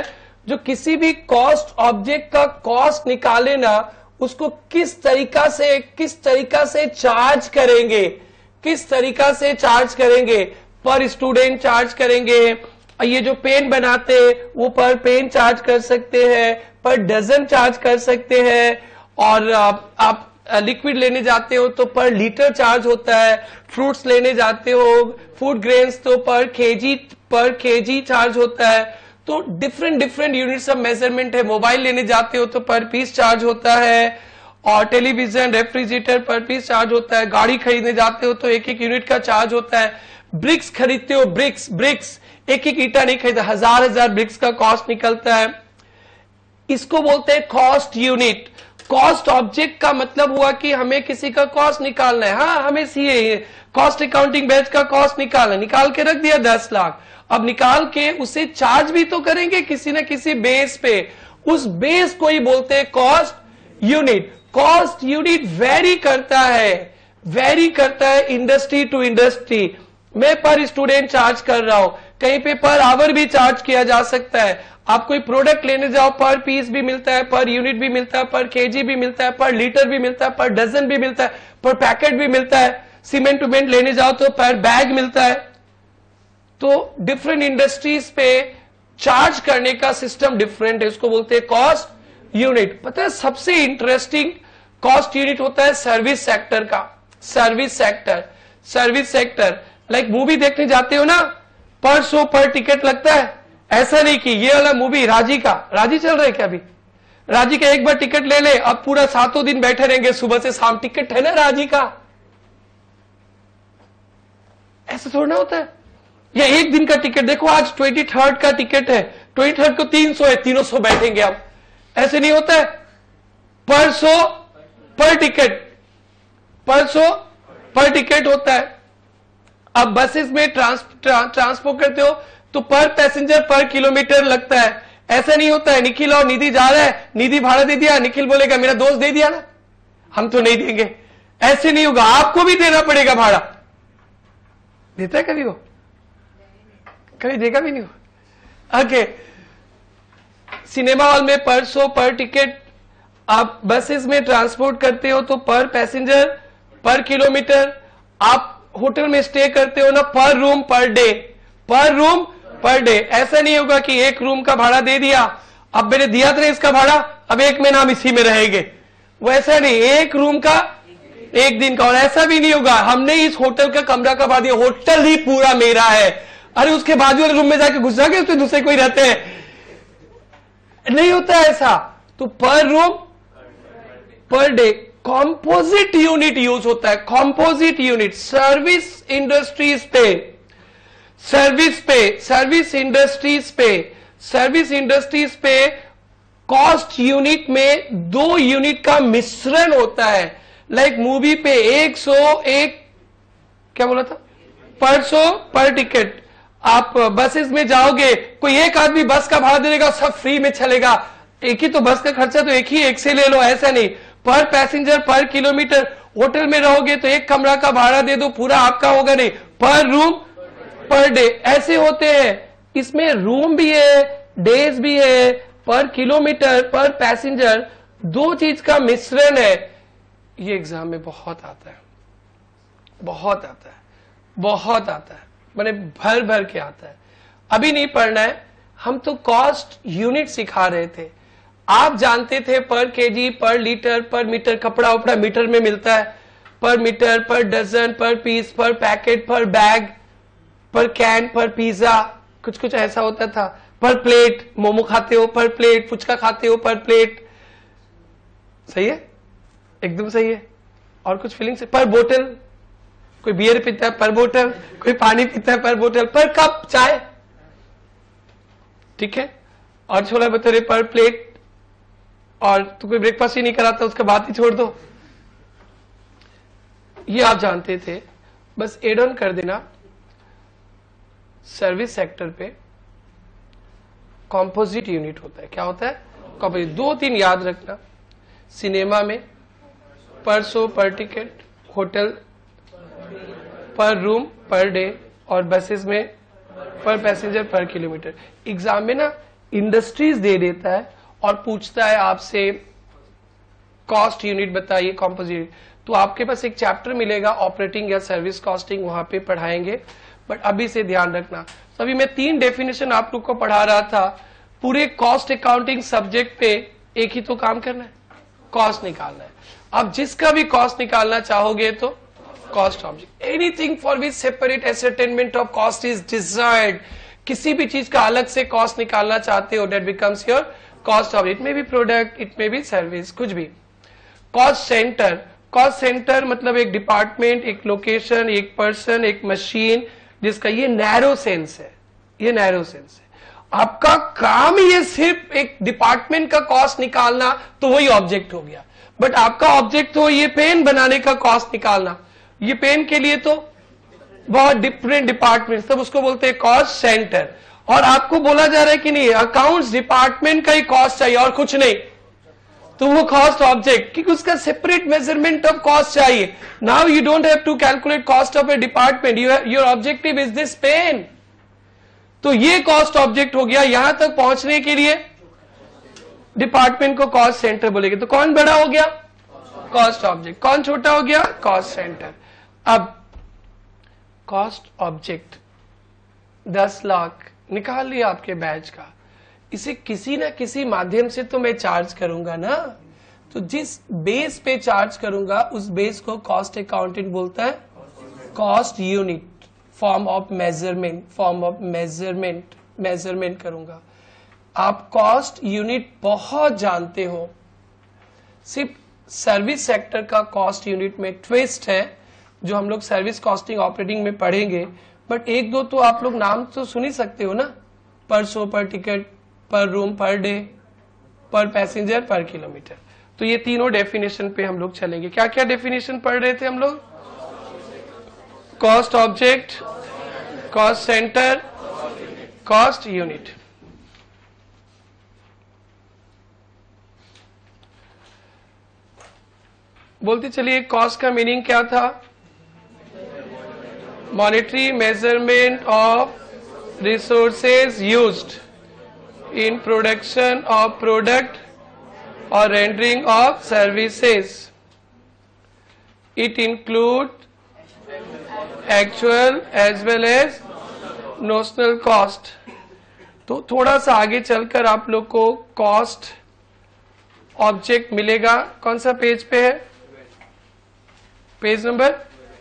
[SPEAKER 1] जो किसी भी कॉस्ट ऑब्जेक्ट का कॉस्ट निकाले ना, उसको किस तरीका से किस तरीका से चार्ज करेंगे, किस तरीका से चार्ज करेंगे, पर स्टूडेंट चार्ज करेंगे, ये जो पेन बनाते हैं वो पर पेन चार्ज कर सकते हैं, पर डजन चार्ज कर सकते हैं, और आप, आप लिक्विड लेने जाते हो तो पर लीटर चार्ज होता है, फ्रूट्स लेने जाते हो फूड ग्रेन्स तो पर केजी पर केजी चार्ज होता है। तो different different units of measurement है। मोबाइल लेने जाते हो तो पर पीस चार्ज होता है, और television refrigerator per piece charge होता है। गाड़ी खरीदने जाते हो तो एक एक यूनिट का चार्ज होता है। ब्रिक्स खरीदते हो, ब्रिक्स ब्रिक्स एक एक ईटा नहीं खरीदता, हजार हजार ब्रिक्स का कॉस्ट निकलता है। इसको बोलते हैं कॉस्ट यूनिट। कॉस्ट ऑब्जेक्ट का मतलब हुआ कि हमें किसी का कॉस्ट निकालना है। हाँ, हमें सीए कॉस्ट अकाउंटिंग बैच का कॉस्ट निकालना, निकाल के रख दिया दस लाख। अब निकाल के उसे चार्ज भी तो करेंगे किसी न किसी बेस पे, उस बेस को ही बोलते हैं cost unit. Cost unit vary करता है, वेरी करता है इंडस्ट्री टू इंडस्ट्री। मैं पर स्टूडेंट चार्ज कर रहा हूं, कहीं पे पर आवर भी चार्ज किया जा सकता है। आप कोई प्रोडक्ट लेने जाओ, पर पीस भी मिलता है, पर यूनिट भी मिलता है, पर केजी भी मिलता है, पर लीटर भी मिलता है, पर डजन भी मिलता है, पर पैकेट भी मिलता है। सीमेंट उमेंट लेने जाओ तो पर बैग मिलता है। तो डिफरेंट इंडस्ट्रीज पे चार्ज करने का सिस्टम डिफरेंट है, इसको बोलते हैं कॉस्ट यूनिट। पता है सबसे इंटरेस्टिंग कॉस्ट यूनिट होता है सर्विस सेक्टर का। Service sector service sector like movie देखने जाते हो ना, पर शो पर टिकट लगता है। ऐसा नहीं कि ये वाला मूवी राजी का, राजी चल रहा है क्या अभी, राजी का एक बार टिकट ले ले, अब पूरा सातों दिन बैठे रहेंगे, सुबह से शाम टिकट है ना राजी का। ऐसा थोड़ा होता है। या एक दिन का टिकट देखो, आज ट्वेंटी थर्ड का टिकट है, ट्वेंटी थर्ड को तीन सौ है, तीनों सौ बैठेंगे आप। ऐसे नहीं होता है। पर सो पर टिकट, पर सो पर टिकट होता है। अब बसेस में ट्रांस, ट्रा, ट्रांसपोर्ट करते हो तो पर पैसेंजर पर किलोमीटर लगता है। ऐसा नहीं होता है निखिल और निधि जा रहा है, निधि भाड़ा दे दिया, निखिल बोलेगा मेरा दोस्त दे दिया ना, हम तो नहीं देंगे। ऐसे नहीं होगा, आपको भी देना पड़ेगा भाड़ा। देता है कभी वो, कभी देगा भी नहीं हो। ओके, सिनेमा हॉल में पर शो पर टिकट। आप बसेस में ट्रांसपोर्ट करते हो तो पर पैसेंजर पर किलोमीटर। आप होटल में स्टे करते हो ना, पर room per day, per room per day. ऐसा नहीं होगा कि एक रूम का भाड़ा दे दिया, अब मैंने दिया था इसका भाड़ा, अब एक महीना हम इसी में रहेंगे। वो ऐसा नहीं, एक रूम का एक दिन का। और ऐसा भी नहीं होगा हमने इस होटल का कमरा का भाड़ा दिया, होटल ही पूरा मेरा है, अरे उसके बाजू वाले रूम में जाके घुस जाके उसमें दूसरे कोई रहते हैं, नहीं होता ऐसा। तो पर room per day. Composite unit use होता है, कॉम्पोजिट यूनिट सर्विस इंडस्ट्रीज पे, सर्विस पे सर्विस इंडस्ट्रीज पे सर्विस इंडस्ट्रीज पे कॉस्ट यूनिट में दो यूनिट का मिश्रण होता है। लाइक मूवी पे एक सौ एक क्या बोला था, पर सौ पर टिकट। आप बसेस में जाओगे, कोई एक आदमी बस का भाड़ा देगा, सब फ्री में चलेगा, एक ही तो बस का खर्चा तो एक ही एक से ले लो। ऐसा नहीं, पर पैसेंजर पर किलोमीटर। होटल में रहोगे तो एक कमरा का भाड़ा दे दो, पूरा आपका होगा नहीं, पर रूम पर डे। ऐसे होते हैं, इसमें रूम भी है, डेज भी है, पर किलोमीटर पर पैसेंजर, दो चीज का मिश्रण है। ये एग्जाम में बहुत आता है, बहुत आता है, बहुत आता है, मैंने भर भर के आता है। अभी नहीं पढ़ना है, हम तो कॉस्ट यूनिट सिखा रहे थे। आप जानते थे पर केजी, पर लीटर, पर मीटर, कपड़ा उपड़ा मीटर में मिलता है, पर मीटर, पर डजन, पर पीस, पर पैकेट, पर बैग, पर कैन, पर पिज्जा, कुछ कुछ ऐसा होता था। पर प्लेट, मोमो खाते हो पर प्लेट, फुचका खाते हो पर प्लेट। सही है, एकदम सही है। और कुछ फीलिंग से, पर बोतल, कोई बियर पीता है पर बोतल, कोई पानी पीता है पर बोतल, पर कप चाय, ठीक है। और छोला भटूरे पर प्लेट। और तो कोई ब्रेकफास्ट ही नहीं कराता, उसका बात ही छोड़ दो। ये आप जानते थे, बस एड ऑन कर देना। सर्विस सेक्टर पे कॉम्पोजिट यूनिट होता है। क्या होता है? कॉम्पोजिट। दो तीन याद रखना, सिनेमा में per show per ticket, hotel per room per day, और बसेस में per passenger per kilometre. Exam में ना इंडस्ट्रीज दे देता है और पूछता है आपसे कॉस्ट यूनिट बताइए कॉम्पोजिट, तो आपके पास एक चैप्टर मिलेगा ऑपरेटिंग या सर्विस कॉस्टिंग, वहां पे पढ़ाएंगे, बट अभी से ध्यान रखना। तो अभी मैं तीन डेफिनेशन आप लोग को पढ़ा रहा था। पूरे कॉस्ट अकाउंटिंग सब्जेक्ट पे एक ही तो काम करना है, कॉस्ट निकालना है। अब जिसका भी कॉस्ट निकालना चाहोगे तो cost object, anything for which separate ascertainment of cost is desired, किसी भी चीज का अलग से कॉस्ट निकालना चाहते हो, that becomes your cost object. It may be product, it may be service, कुछ भी। कॉस्ट सेंटर, कॉस्ट सेंटर मतलब एक डिपार्टमेंट, एक लोकेशन, एक पर्सन, एक मशीन, जिसका ये नैरो सेंस है, ये नैरो सेंस है। आपका काम ये सिर्फ एक डिपार्टमेंट का कॉस्ट निकालना, तो वही ऑब्जेक्ट हो गया। बट आपका ऑब्जेक्ट तो ये पेन बनाने का कॉस्ट निकालना, ये पेन के लिए तो बहुत डिफरेंट डिपार्टमेंट, तब उसको बोलते हैं कॉस्ट सेंटर। और आपको बोला जा रहा है कि नहीं अकाउंट्स डिपार्टमेंट का ही कॉस्ट चाहिए और कुछ नहीं, तो वो कॉस्ट ऑब्जेक्ट, क्योंकि उसका सेपरेट मेजरमेंट ऑफ कॉस्ट चाहिए। Now you don't have to calculate cost of a department, your objective is this pen, तो ये कॉस्ट ऑब्जेक्ट हो गया। यहां तक पहुंचने के लिए डिपार्टमेंट को कॉस्ट सेंटर बोलेंगे, तो कौन बड़ा हो गया? Cost object. कौन छोटा हो गया? Cost centre. अब कॉस्ट ऑब्जेक्ट दस लाख निकाल लिया आपके बैच का, इसे किसी ना किसी माध्यम से तो मैं चार्ज करूंगा ना, तो जिस बेस पे चार्ज करूंगा उस बेस को कॉस्ट अकाउंटेंट बोलता है cost unit, form of measurement, form of measurement, measurement करूंगा। आप कॉस्ट यूनिट बहुत जानते हो, सिर्फ सर्विस सेक्टर का कॉस्ट यूनिट में ट्विस्ट है जो हम लोग सर्विस कॉस्टिंग ऑपरेटिंग में पढ़ेंगे, बट एक दो तो आप लोग नाम तो सुन ही सकते हो ना, पर शो, पर टिकट, पर रूम, पर डे, पर पैसेंजर, पर किलोमीटर। तो ये तीनों डेफिनेशन पे हम लोग चलेंगे। क्या क्या डेफिनेशन पढ़ रहे थे हम लोग? Cost object, cost centre, cost unit. बोलते चलिए कॉस्ट का मीनिंग क्या था? Monetary measurement of resources used in production of product और rendering of services. It include actual as well as notional cost. तो थोड़ा सा आगे चलकर आप लोग को कॉस्ट ऑब्जेक्ट मिलेगा। कौन सा पेज पे है? Page number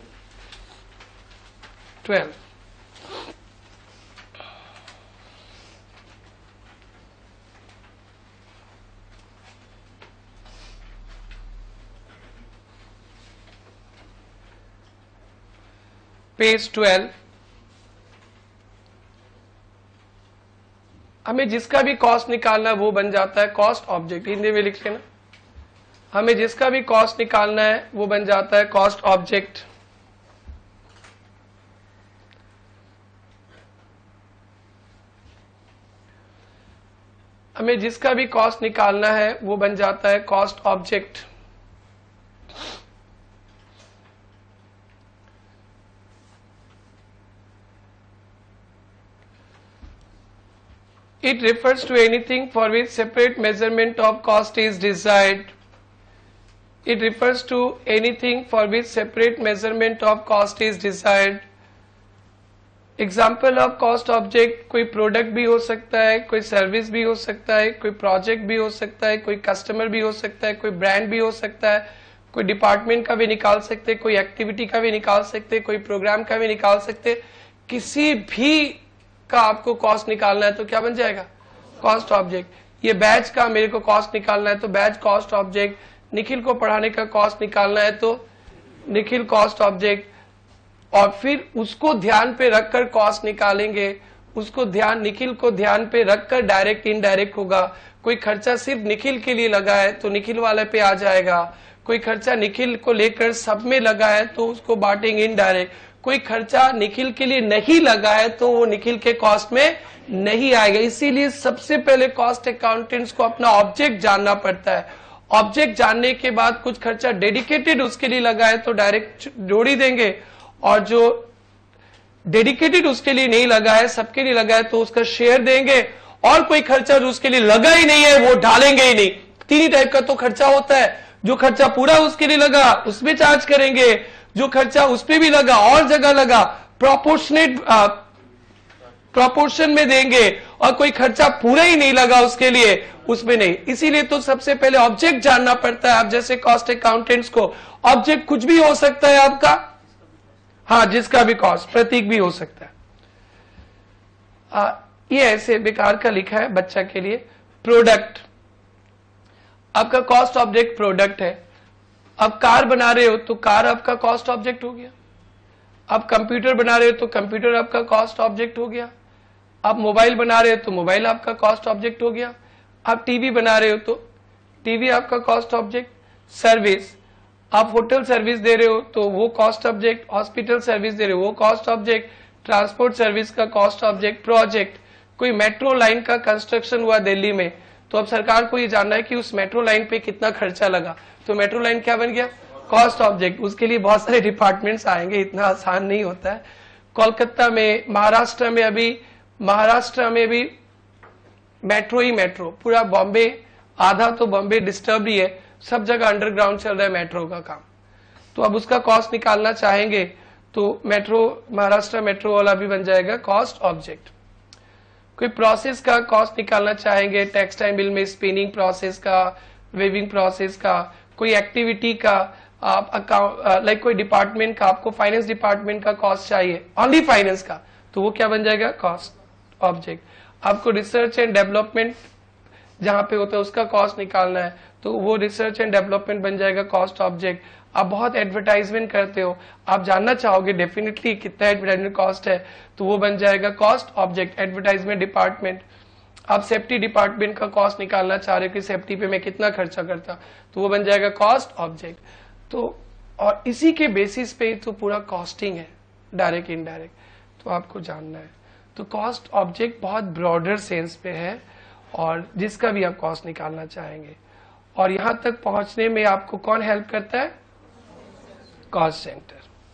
[SPEAKER 1] twelve. Page twelve. हमें जिसका भी कॉस्ट निकालना है वो बन जाता है कॉस्ट ऑब्जेक्ट। हिंदी में लिख लेना, हमें जिसका भी कॉस्ट निकालना है वो बन जाता है कॉस्ट ऑब्जेक्ट। हमें जिसका भी कॉस्ट निकालना है वो बन जाता है cost object. It refers to anything for which separate measurement of cost is desired. It refers to anything for which separate measurement of cost is desired. Example of cost object, कोई product भी हो सकता है, कोई service भी हो सकता है, कोई प्रोजेक्ट भी हो सकता है, कोई कस्टमर भी हो सकता है, कोई ब्रांड भी हो सकता है, कोई डिपार्टमेंट का भी निकाल सकते, कोई एक्टिविटी का भी निकाल सकते, कोई प्रोग्राम का भी निकाल सकते। किसी भी का आपको कॉस्ट निकालना है तो क्या बन जाएगा? Cost object. ये बैच का मेरे को कॉस्ट निकालना है तो बैच कॉस्ट ऑब्जेक्ट। निखिल को पढ़ाने का कॉस्ट निकालना है तो निखिल कॉस्ट ऑब्जेक्ट। और फिर उसको ध्यान पे रखकर कॉस्ट निकालेंगे, उसको ध्यान निखिल को ध्यान पे रखकर डायरेक्ट इनडायरेक्ट होगा। कोई खर्चा सिर्फ निखिल के लिए लगा है तो निखिल वाले पे आ जाएगा, कोई खर्चा निखिल को लेकर सब में लगा है तो उसको बांटेंगे इनडायरेक्ट, कोई खर्चा निखिल के लिए नहीं लगा है तो वो निखिल के कॉस्ट में नहीं आएगा। इसीलिए सबसे पहले कॉस्ट अकाउंटेंट्स को अपना ऑब्जेक्ट जानना पड़ता है। ऑब्जेक्ट जानने के बाद कुछ खर्चा डेडिकेटेड उसके लिए लगा है तो डायरेक्ट जोड़ी देंगे, और जो डेडिकेटेड उसके लिए नहीं लगा है, सबके लिए लगा है, तो उसका शेयर देंगे। और कोई खर्चा जो उसके लिए लगा ही नहीं है वो डालेंगे ही नहीं। तीन ही टाइप का तो खर्चा होता है, जो खर्चा पूरा उसके लिए लगा उसमें चार्ज करेंगे, जो खर्चा उस पर भी लगा और जगह लगा प्रोपोर्शनेट प्रोपोर्शन में देंगे, और कोई खर्चा पूरा ही नहीं लगा उसके लिए उसमें नहीं। इसीलिए तो सबसे पहले ऑब्जेक्ट जानना पड़ता है। आप जैसे कॉस्ट अकाउंटेंट्स को ऑब्जेक्ट कुछ भी हो सकता है आपका, हाँ जिसका भी कॉस्ट प्रतीक भी हो सकता है। आ, ये ऐसे बेकार का लिखा है बच्चा के लिए। प्रोडक्ट, आपका कॉस्ट ऑब्जेक्ट प्रोडक्ट है। अब कार बना रहे हो तो कार आपका कॉस्ट ऑब्जेक्ट हो गया। आप कंप्यूटर बना रहे हो तो कंप्यूटर आपका कॉस्ट ऑब्जेक्ट हो गया। आप मोबाइल बना रहे हो तो मोबाइल आपका कॉस्ट ऑब्जेक्ट हो गया। आप टीवी बना रहे हो तो टीवी आपका कॉस्ट ऑब्जेक्ट। सर्विस, आप होटल सर्विस दे रहे हो तो वो कॉस्ट ऑब्जेक्ट। हॉस्पिटल सर्विस दे रहे हो वो कॉस्ट ऑब्जेक्ट। ट्रांसपोर्ट सर्विस का कॉस्ट ऑब्जेक्ट। प्रोजेक्ट, कोई मेट्रो लाइन का कंस्ट्रक्शन हुआ दिल्ली में, तो अब सरकार को ये जानना है कि उस मेट्रो लाइन पे कितना खर्चा लगा, तो मेट्रो लाइन क्या बन गया, कॉस्ट ऑब्जेक्ट। उसके लिए बहुत सारे डिपार्टमेंट्स आएंगे, इतना आसान नहीं होता है। कोलकाता में, महाराष्ट्र में, अभी महाराष्ट्र में भी मेट्रो ही मेट्रो, पूरा बॉम्बे, आधा तो बॉम्बे डिस्टर्ब ही है, सब जगह अंडरग्राउंड चल रहा है मेट्रो का काम। तो अब उसका कॉस्ट निकालना चाहेंगे तो मेट्रो, महाराष्ट्र मेट्रो वाला भी बन जाएगा कॉस्ट ऑब्जेक्ट। कोई प्रोसेस का कॉस्ट निकालना चाहेंगे, टेक्सटाइल मिल में स्पिनिंग प्रोसेस का, वेविंग प्रोसेस का, कोई एक्टिविटी का, आप अकाउंट लाइक कोई डिपार्टमेंट का, आपको फाइनेंस डिपार्टमेंट का कॉस्ट चाहिए, ओनली फाइनेंस का, तो वो क्या बन जाएगा, कॉस्ट ऑब्जेक्ट। आपको रिसर्च एंड डेवलपमेंट जहां पे होता है उसका कॉस्ट निकालना है, तो वो रिसर्च एंड डेवलपमेंट बन जाएगा कॉस्ट ऑब्जेक्ट। आप बहुत एडवर्टाइजमेंट करते हो, आप जानना चाहोगे डेफिनेटली कितना एडवर्टाइजमेंट कॉस्ट है, तो वो बन जाएगा कॉस्ट ऑब्जेक्ट, एडवर्टाइजमेंट डिपार्टमेंट। आप सेफ्टी डिपार्टमेंट का कॉस्ट निकालना चाह रहे हो कि सेफ्टी पे मैं कितना खर्चा करता, तो वो बन जाएगा कॉस्ट ऑब्जेक्ट। तो और इसी के बेसिस पे तो पूरा कॉस्टिंग है, डायरेक्ट इनडायरेक्ट, तो आपको जानना है। तो कॉस्ट ऑब्जेक्ट बहुत ब्रॉडर सेंस पे है, और जिसका भी आप कॉस्ट निकालना चाहेंगे। और यहां तक पहुंचने में आपको कौन हेल्प करता है, cost centre.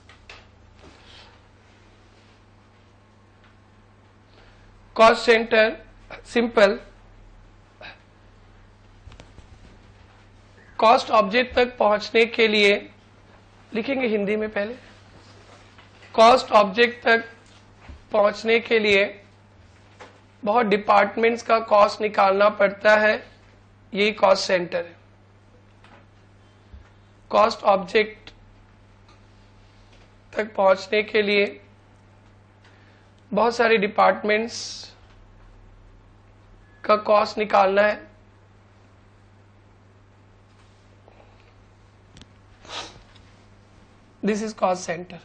[SPEAKER 1] Cost centre simple, cost object तक पहुंचने के लिए लिखेंगे हिंदी में पहले। कॉस्ट ऑब्जेक्ट तक पहुंचने के लिए बहुत डिपार्टमेंट्स का कॉस्ट निकालना पड़ता है, यही कॉस्ट सेंटर है। कॉस्ट ऑब्जेक्ट तक पहुंचने के लिए बहुत सारे डिपार्टमेंट्स का कॉस्ट निकालना है। This is cost centre.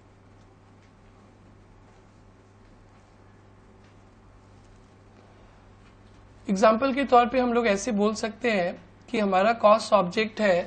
[SPEAKER 1] Example के तौर पे हम लोग ऐसे बोल सकते हैं कि हमारा कॉस्ट ऑब्जेक्ट है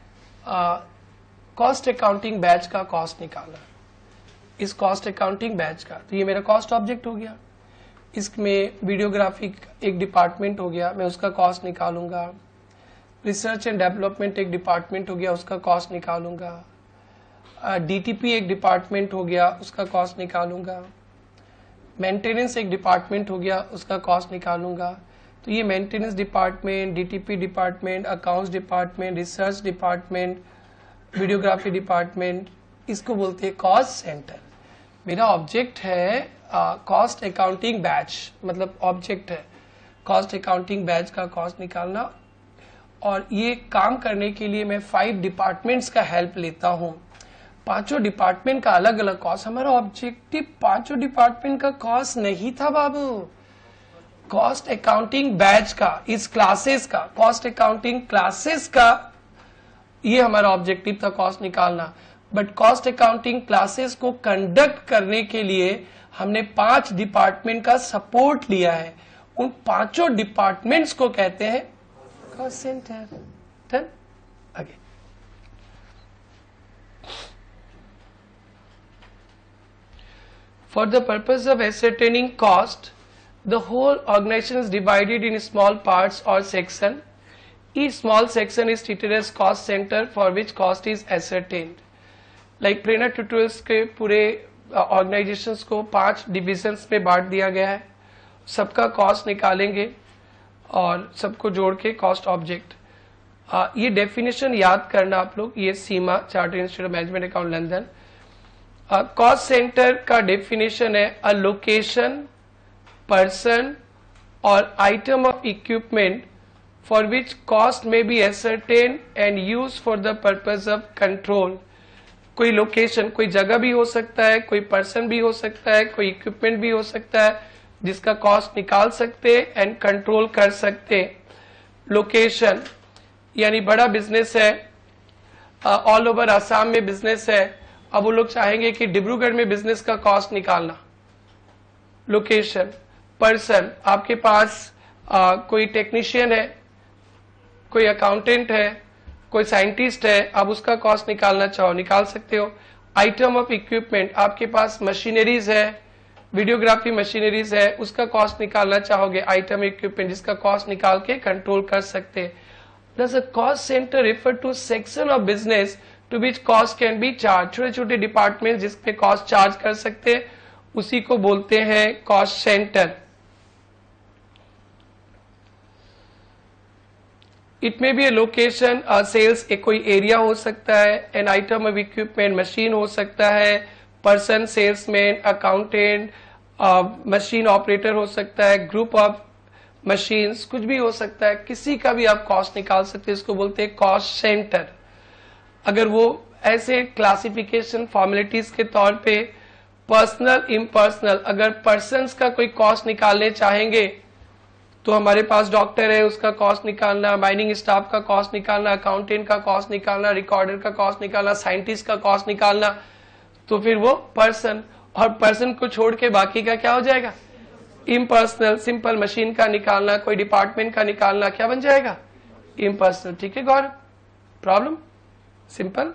[SPEAKER 1] कॉस्ट अकाउंटिंग बैच का कॉस्ट निकालना, इस कॉस्ट अकाउंटिंग बैच का, तो ये मेरा कॉस्ट ऑब्जेक्ट हो गया। इसमें वीडियोग्राफी एक डिपार्टमेंट हो गया, मैं उसका कॉस्ट निकालूंगा। रिसर्च एंड डेवलपमेंट एक डिपार्टमेंट हो गया, उसका कॉस्ट निकालूंगा। डीटीपी एक डिपार्टमेंट हो गया, उसका कॉस्ट निकालूंगा। मेंटेनेंस एक डिपार्टमेंट हो गया, उसका कॉस्ट निकालूंगा। तो ये maintenance department, DTP department, accounts department, research department, videography department, इसको बोलते हैं कॉस्ट सेंटर। मेरा ऑब्जेक्ट है कॉस्ट अकाउंटिंग बैच, मतलब ऑब्जेक्ट है कॉस्ट अकाउंटिंग बैच का कॉस्ट निकालना। और ये काम करने के लिए मैं फाइव डिपार्टमेंट्स का हेल्प लेता हूँ। पांचों डिपार्टमेंट का अलग अलग कॉस्ट, हमारा ऑब्जेक्टिव पांचों डिपार्टमेंट का कॉस्ट नहीं था बाबू। कॉस्ट अकाउंटिंग बैच का, इस क्लासेस का, कॉस्ट अकाउंटिंग क्लासेस का, ये हमारा ऑब्जेक्टिव था कॉस्ट निकालना। बट कॉस्ट अकाउंटिंग क्लासेस को कंडक्ट करने के लिए हमने पांच डिपार्टमेंट का सपोर्ट लिया है। उन पांचों डिपार्टमेंट्स को कहते हैं कॉस्ट सेंटर। डन? आगे For the purpose of ascertaining cost, the whole organization is divided in small parts or section. Each small section is treated as cost center for which cost is ascertained. Like Prerna tutorials के पूरे organisations को पांच divisions में बांट दिया गया है। सबका कॉस्ट निकालेंगे और सबको जोड़ के कॉस्ट ऑब्जेक्ट। ये डेफिनेशन याद करना आप लोग, ये CIMA chartered institute of management account London. Cost centre का डेफिनेशन है अ लोकेशन, पर्सन और item of equipment for which cost may be ascertain and use for the purpose of control. कोई लोकेशन, कोई जगह भी हो सकता है, कोई पर्सन भी हो सकता है, कोई इक्विपमेंट भी हो सकता है जिसका कॉस्ट निकाल सकते एंड कंट्रोल कर सकते। लोकेशन यानी बड़ा बिजनेस है, ऑल ओवर आसाम में बिजनेस है, अब वो लोग चाहेंगे कि डिब्रूगढ़ में बिजनेस का कॉस्ट निकालना, लोकेशन। पर्सन, आपके पास आ, कोई टेक्नीशियन है, कोई अकाउंटेंट है, कोई साइंटिस्ट है, आप उसका कॉस्ट निकालना चाहो निकाल सकते हो। आइटम ऑफ इक्विपमेंट, आपके पास मशीनरीज है, वीडियोग्राफी मशीनरीज है, उसका कॉस्ट निकालना चाहोगे, आइटम इक्विपमेंट जिसका कॉस्ट निकाल के कंट्रोल कर सकते हैं। Does a cost center refer to section of business to which cost can be charged? छोटे छोटे डिपार्टमेंट जिसपे कॉस्ट चार्ज कर सकते हैं उसी को बोलते हैं cost centre. It may be a location, sales एक कोई एरिया हो सकता है, an item of equipment machine हो सकता है, person salesman, accountant, machine operator हो सकता है, ग्रुप ऑफ मशीन्स, कुछ भी हो सकता है, किसी का भी आप कॉस्ट निकाल सकते हैं, इसको बोलते हैं कॉस्ट सेंटर। अगर वो ऐसे क्लासिफिकेशन फॉर्मेलिटीज के तौर पे पर्सनल इम्पर्सनल, अगर पर्सन्स का कोई कॉस्ट निकालने चाहेंगे तो हमारे पास डॉक्टर है उसका कॉस्ट निकालना, माइनिंग स्टाफ का कॉस्ट निकालना, अकाउंटेंट का कॉस्ट निकालना, रिकॉर्डर का कॉस्ट निकालना, साइंटिस्ट का कॉस्ट निकालना, तो फिर वो पर्सन, और पर्सन को छोड़ के बाकी का क्या हो जाएगा, इम्पर्सनल। सिंपल मशीन का निकालना, कोई डिपार्टमेंट का निकालना, क्या बन जाएगा, इम्पर्सनल। ठीक है गौरव, प्रॉब्लम सिंपल।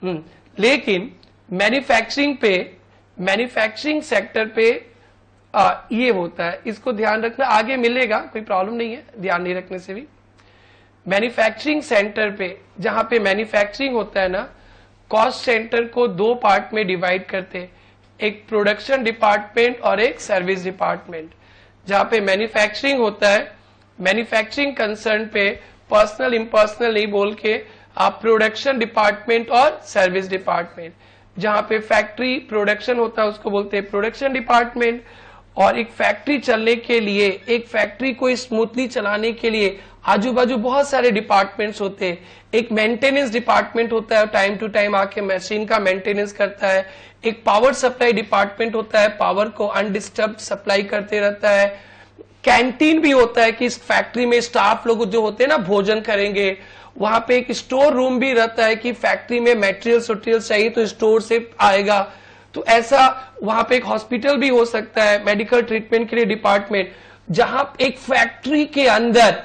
[SPEAKER 1] लेकिन मैन्युफैक्चरिंग पे, मैन्युफैक्चरिंग सेक्टर पे आ, ये होता है, इसको ध्यान रखना, आगे मिलेगा, कोई प्रॉब्लम नहीं है ध्यान नहीं रखने से भी। मैन्युफैक्चरिंग सेंटर पे, जहां पे मैन्युफैक्चरिंग होता है ना, कॉस्ट सेंटर को दो पार्ट में डिवाइड करते हैं, एक प्रोडक्शन डिपार्टमेंट और एक सर्विस डिपार्टमेंट। जहां पे मैन्युफैक्चरिंग होता है, मैन्युफैक्चरिंग कंसर्न पे पर्सनल इम्पर्सनल नहीं बोल के आप प्रोडक्शन डिपार्टमेंट और सर्विस डिपार्टमेंट। जहां पे फैक्ट्री प्रोडक्शन होता है उसको बोलते हैं प्रोडक्शन डिपार्टमेंट। और एक फैक्ट्री चलने के लिए, एक फैक्ट्री को स्मूथली चलाने के लिए आजू बाजू बहुत सारे डिपार्टमेंट्स होते हैं। एक मेंटेनेंस डिपार्टमेंट होता है, टाइम टू टाइम आके मशीन का मेंटेनेंस करता है। एक पावर सप्लाई डिपार्टमेंट होता है, पावर को अनडिस्टर्ब सप्लाई करते रहता है। कैंटीन भी होता है कि इस फैक्ट्री में स्टाफ लोग जो होते हैं ना भोजन करेंगे, वहां पे एक स्टोर रूम भी रहता है कि फैक्ट्री में मटेरियल्स वटेरियल्स चाहिए तो स्टोर से आएगा। तो ऐसा वहां पे एक हॉस्पिटल भी हो सकता है, मेडिकल ट्रीटमेंट के लिए डिपार्टमेंट। जहां एक फैक्ट्री के अंदर,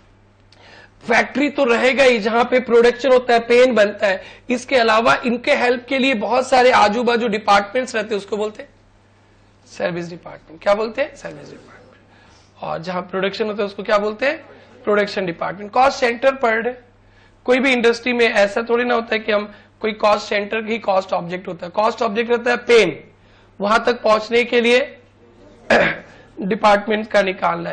[SPEAKER 1] फैक्ट्री तो रहेगा ही जहां पे प्रोडक्शन होता है, पेन बनता है, इसके अलावा इनके हेल्प के लिए बहुत सारे आजू बाजू डिपार्टमेंट्स रहते हैं, उसको बोलते हैं सर्विस डिपार्टमेंट। क्या बोलते हैं, सर्विस डिपार्टमेंट। और जहां प्रोडक्शन होता है उसको क्या बोलते हैं, production department. Cost centre per day, कोई भी इंडस्ट्री में ऐसा थोड़ी ना होता है कि हम कोई कॉस्ट सेंटर ही कॉस्ट ऑब्जेक्ट होता है। कॉस्ट ऑब्जेक्ट रहता है पेन, वहां तक पहुंचने के लिए डिपार्टमेंट का निकालना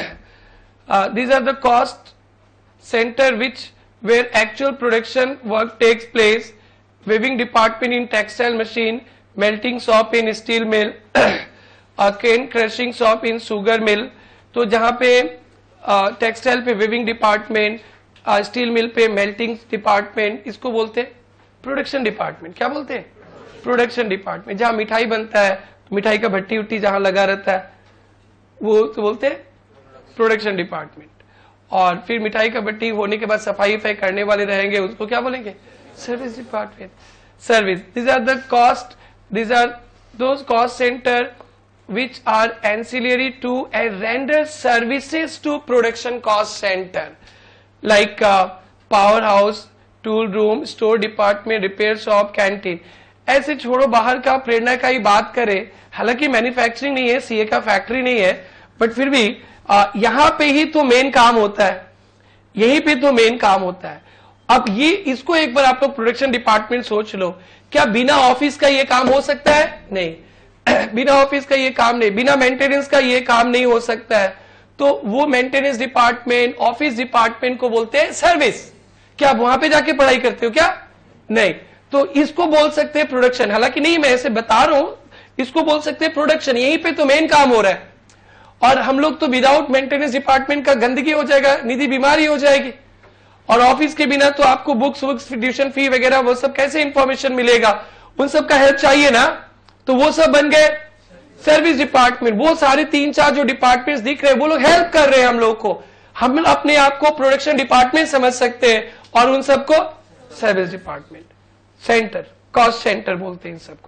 [SPEAKER 1] है। These are the cost center which where actual production work takes place, weaving department in textile machine, melting shop in steel mill, a cane crushing shop in sugar mill। तो जहां पे टेक्सटाइल पे weaving department, steel mill पे melting department, इसको बोलते हैं production department. क्या बोलते हैं, प्रोडक्शन डिपार्टमेंट। जहां मिठाई बनता है, मिठाई का भट्टी उट्टी जहां लगा रहता है वो तो बोलते हैं प्रोडक्शन डिपार्टमेंट। और फिर मिठाई का भट्टी होने के बाद सफाई वफाई करने वाले रहेंगे, उसको क्या बोलेंगे, service department. Service, this are the cost, this are those cost centre which are ancillary to and render services to production cost center like uh, powerhouse, tool room, store department, repair shop, canteen। ऐसे छोड़ो, बाहर का प्रेरणा का ही बात करें, हालांकि manufacturing नहीं है, सीए का फैक्ट्री नहीं है, बट फिर भी आ, यहां पे ही तो मेन काम होता है, यहीं पे तो मेन काम होता है। अब ये इसको एक बार आप लोग प्रोडक्शन डिपार्टमेंट सोच लो, क्या बिना ऑफिस का ये काम हो सकता है, नहीं। बिना ऑफिस का ये काम नहीं, बिना मेंटेनेंस का ये काम नहीं हो सकता है। तो वो मेंटेनेंस डिपार्टमेंट, ऑफिस डिपार्टमेंट को बोलते हैं सर्विस। क्या आप वहां पे जाके पढ़ाई करते हो क्या? नहीं। तो इसको बोल सकते हैं प्रोडक्शन। हालांकि नहीं, मैं ऐसे बता रहा हूं, इसको बोल सकते हैं प्रोडक्शन। यहीं पे तो मेन काम हो रहा है। और हम लोग तो विदाउट मेंटेनेंस डिपार्टमेंट का गंदगी हो जाएगा, निधि बीमारी हो जाएगी। और ऑफिस के बिना तो आपको बुक्स वुक्स ट्यूशन फी वगैरह वो सब कैसे इंफॉर्मेशन मिलेगा, उन सब का हेल्प चाहिए ना। तो वो सब बन गए सर्विस डिपार्टमेंट। वो सारे तीन चार जो डिपार्टमेंट्स दिख रहे हैं वो लोग हेल्प कर रहे हैं हम लोग को। हम अपने आप को प्रोडक्शन डिपार्टमेंट समझ सकते हैं और उन सबको service department, centre, cost centre बोलते हैं इन सबको।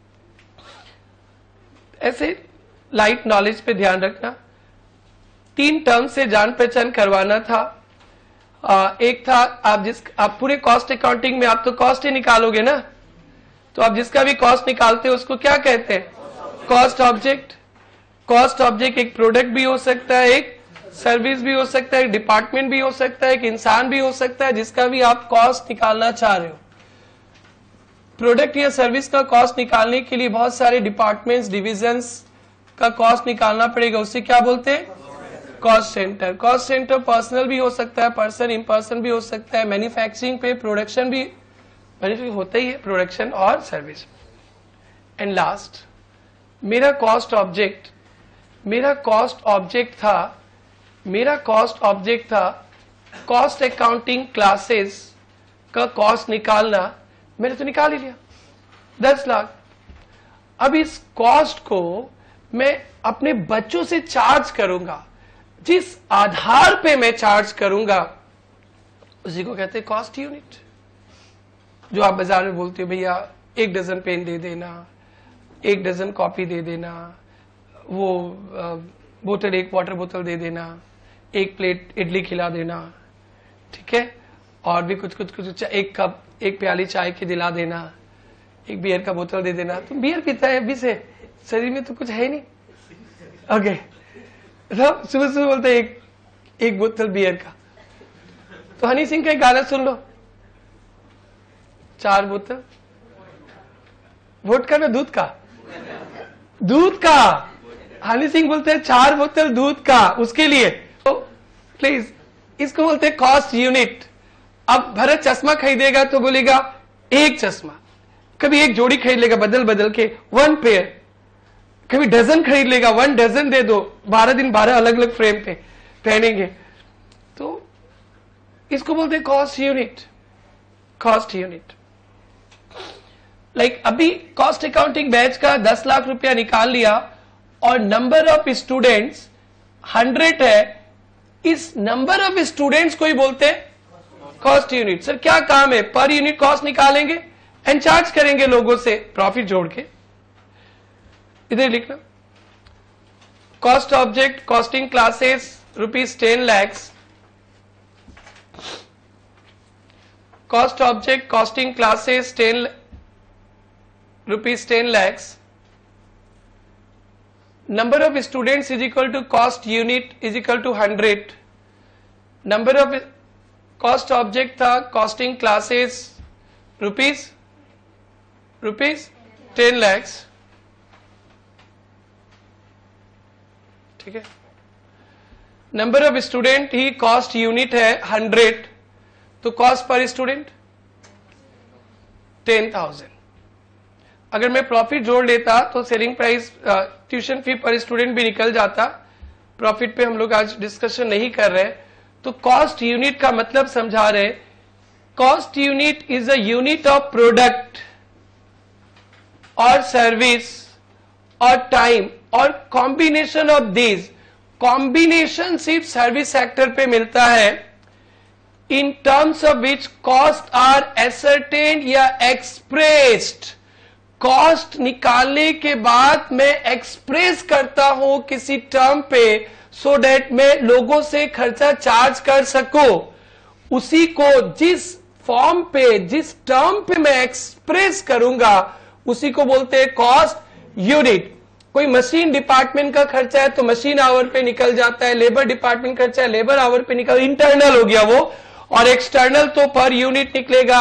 [SPEAKER 1] ऐसे लाइट नॉलेज पे ध्यान रखना। तीन टर्म से जान पहचान करवाना था। आ, एक था आप जिस आप पूरे कॉस्ट अकाउंटिंग में आप तो कॉस्ट ही निकालोगे ना, तो आप जिसका भी कॉस्ट निकालते हो उसको क्या कहते हैं? Cost object. कॉस्ट ऑब्जेक्ट एक प्रोडक्ट भी हो सकता है, एक सर्विस भी हो सकता है, एक डिपार्टमेंट भी हो सकता है, एक इंसान भी हो सकता है, जिसका भी आप कॉस्ट निकालना चाह रहे हो। प्रोडक्ट या सर्विस का कॉस्ट निकालने के लिए बहुत सारे डिपार्टमेंट्स, डिविजन्स का कॉस्ट निकालना पड़ेगा। उससे क्या बोलते हैं? Cost centre. Cost centre personal भी हो सकता है, पर्सन इम्पर्सन भी हो सकता है, मैन्युफैक्चरिंग पे, प्रोडक्शन भी होता ही है, प्रोडक्शन और सर्विस। एंड लास्ट, मेरा कॉस्ट ऑब्जेक्ट मेरा कॉस्ट ऑब्जेक्ट था मेरा कॉस्ट ऑब्जेक्ट था कॉस्ट अकाउंटिंग क्लासेस का कॉस्ट निकालना। मैंने तो निकाल ही लिया, दस लाख। अब इस कॉस्ट को मैं अपने बच्चों से चार्ज करूंगा। जिस आधार पे मैं चार्ज करूंगा उसी को कहते हैं कॉस्ट यूनिट। जो आप बाजार में बोलते हो, भैया एक डजन पेन दे देना, एक डजन कॉपी दे देना, वो बोतल, एक वाटर बोतल दे देना, एक प्लेट इडली खिला देना, ठीक है, और भी कुछ कुछ कुछ, एक कप, एक प्याली चाय की दिला देना, एक बियर का बोतल दे देना। तुम बियर पीता है अभी से, शरीर में तो कुछ है नहीं। ओके, सुबह सुबह बोलते हैं एक एक बोतल बियर का। तो हनी सिंह का एक गाना सुन लो, चार बोतल वोट का ना दूध का दूध का हनी सिंह बोलते हैं चार बोतल दूध का, उसके लिए। तो प्लीज इसको बोलते हैं कॉस्ट यूनिट। अब भरत चश्मा खरीदेगा तो बोलेगा एक चश्मा, कभी एक जोड़ी खरीद लेगा बदल बदल के, वन पेयर, कभी डजन खरीद लेगा, वन डजन दे दो, बारह दिन बारह अलग अलग फ्रेम पे पहनेंगे। तो इसको बोलते हैं cost unit. Cost unit like अभी कॉस्ट अकाउंटिंग बैच का दस लाख रुपया निकाल लिया और नंबर ऑफ स्टूडेंट्स हंड्रेड है, इस नंबर ऑफ स्टूडेंट्स को ही बोलते हैं कॉस्ट यूनिट। सर क्या काम है? पर यूनिट कॉस्ट निकालेंगे एंड चार्ज करेंगे लोगों से प्रॉफिट जोड़ के। इधर लिखना, cost object costing classes rupees ten lakhs, cost object costing classes ten rupees ten lakhs, number of students is equal to cost unit is equal to hundred, number of cost object था costing classes rupees rupees ten lakhs, ठीक है। number of student ही cost unit है hundred, तो cost per student ten thousand. अगर मैं profit जोड़ लेता तो सेलिंग प्राइस, ट्यूशन फी पर स्टूडेंट भी निकल जाता। प्रॉफिट पे हम लोग आज डिस्कशन नहीं कर रहे। तो कॉस्ट यूनिट का मतलब समझा रहे, cost unit is a unit of product और सर्विस और टाइम और कॉम्बिनेशन ऑफ दीज। कॉम्बिनेशन सिर्फ सर्विस सेक्टर पे मिलता है, in terms of which cost are ascertained या एक्सप्रेस्ड। कॉस्ट निकालने के बाद मैं एक्सप्रेस करता हूं किसी टर्म पे, सो डेट मैं लोगों से खर्चा चार्ज कर सकूं। उसी को जिस फॉर्म पे, जिस टर्म पे मैं एक्सप्रेस करूंगा उसी को बोलते हैं कॉस्ट यूनिट। कोई मशीन डिपार्टमेंट का खर्चा है तो मशीन आवर पे निकल जाता है, लेबर डिपार्टमेंट खर्चा है लेबर आवर पे निकल, इंटरनल हो गया वो। और एक्सटर्नल तो पर यूनिट निकलेगा,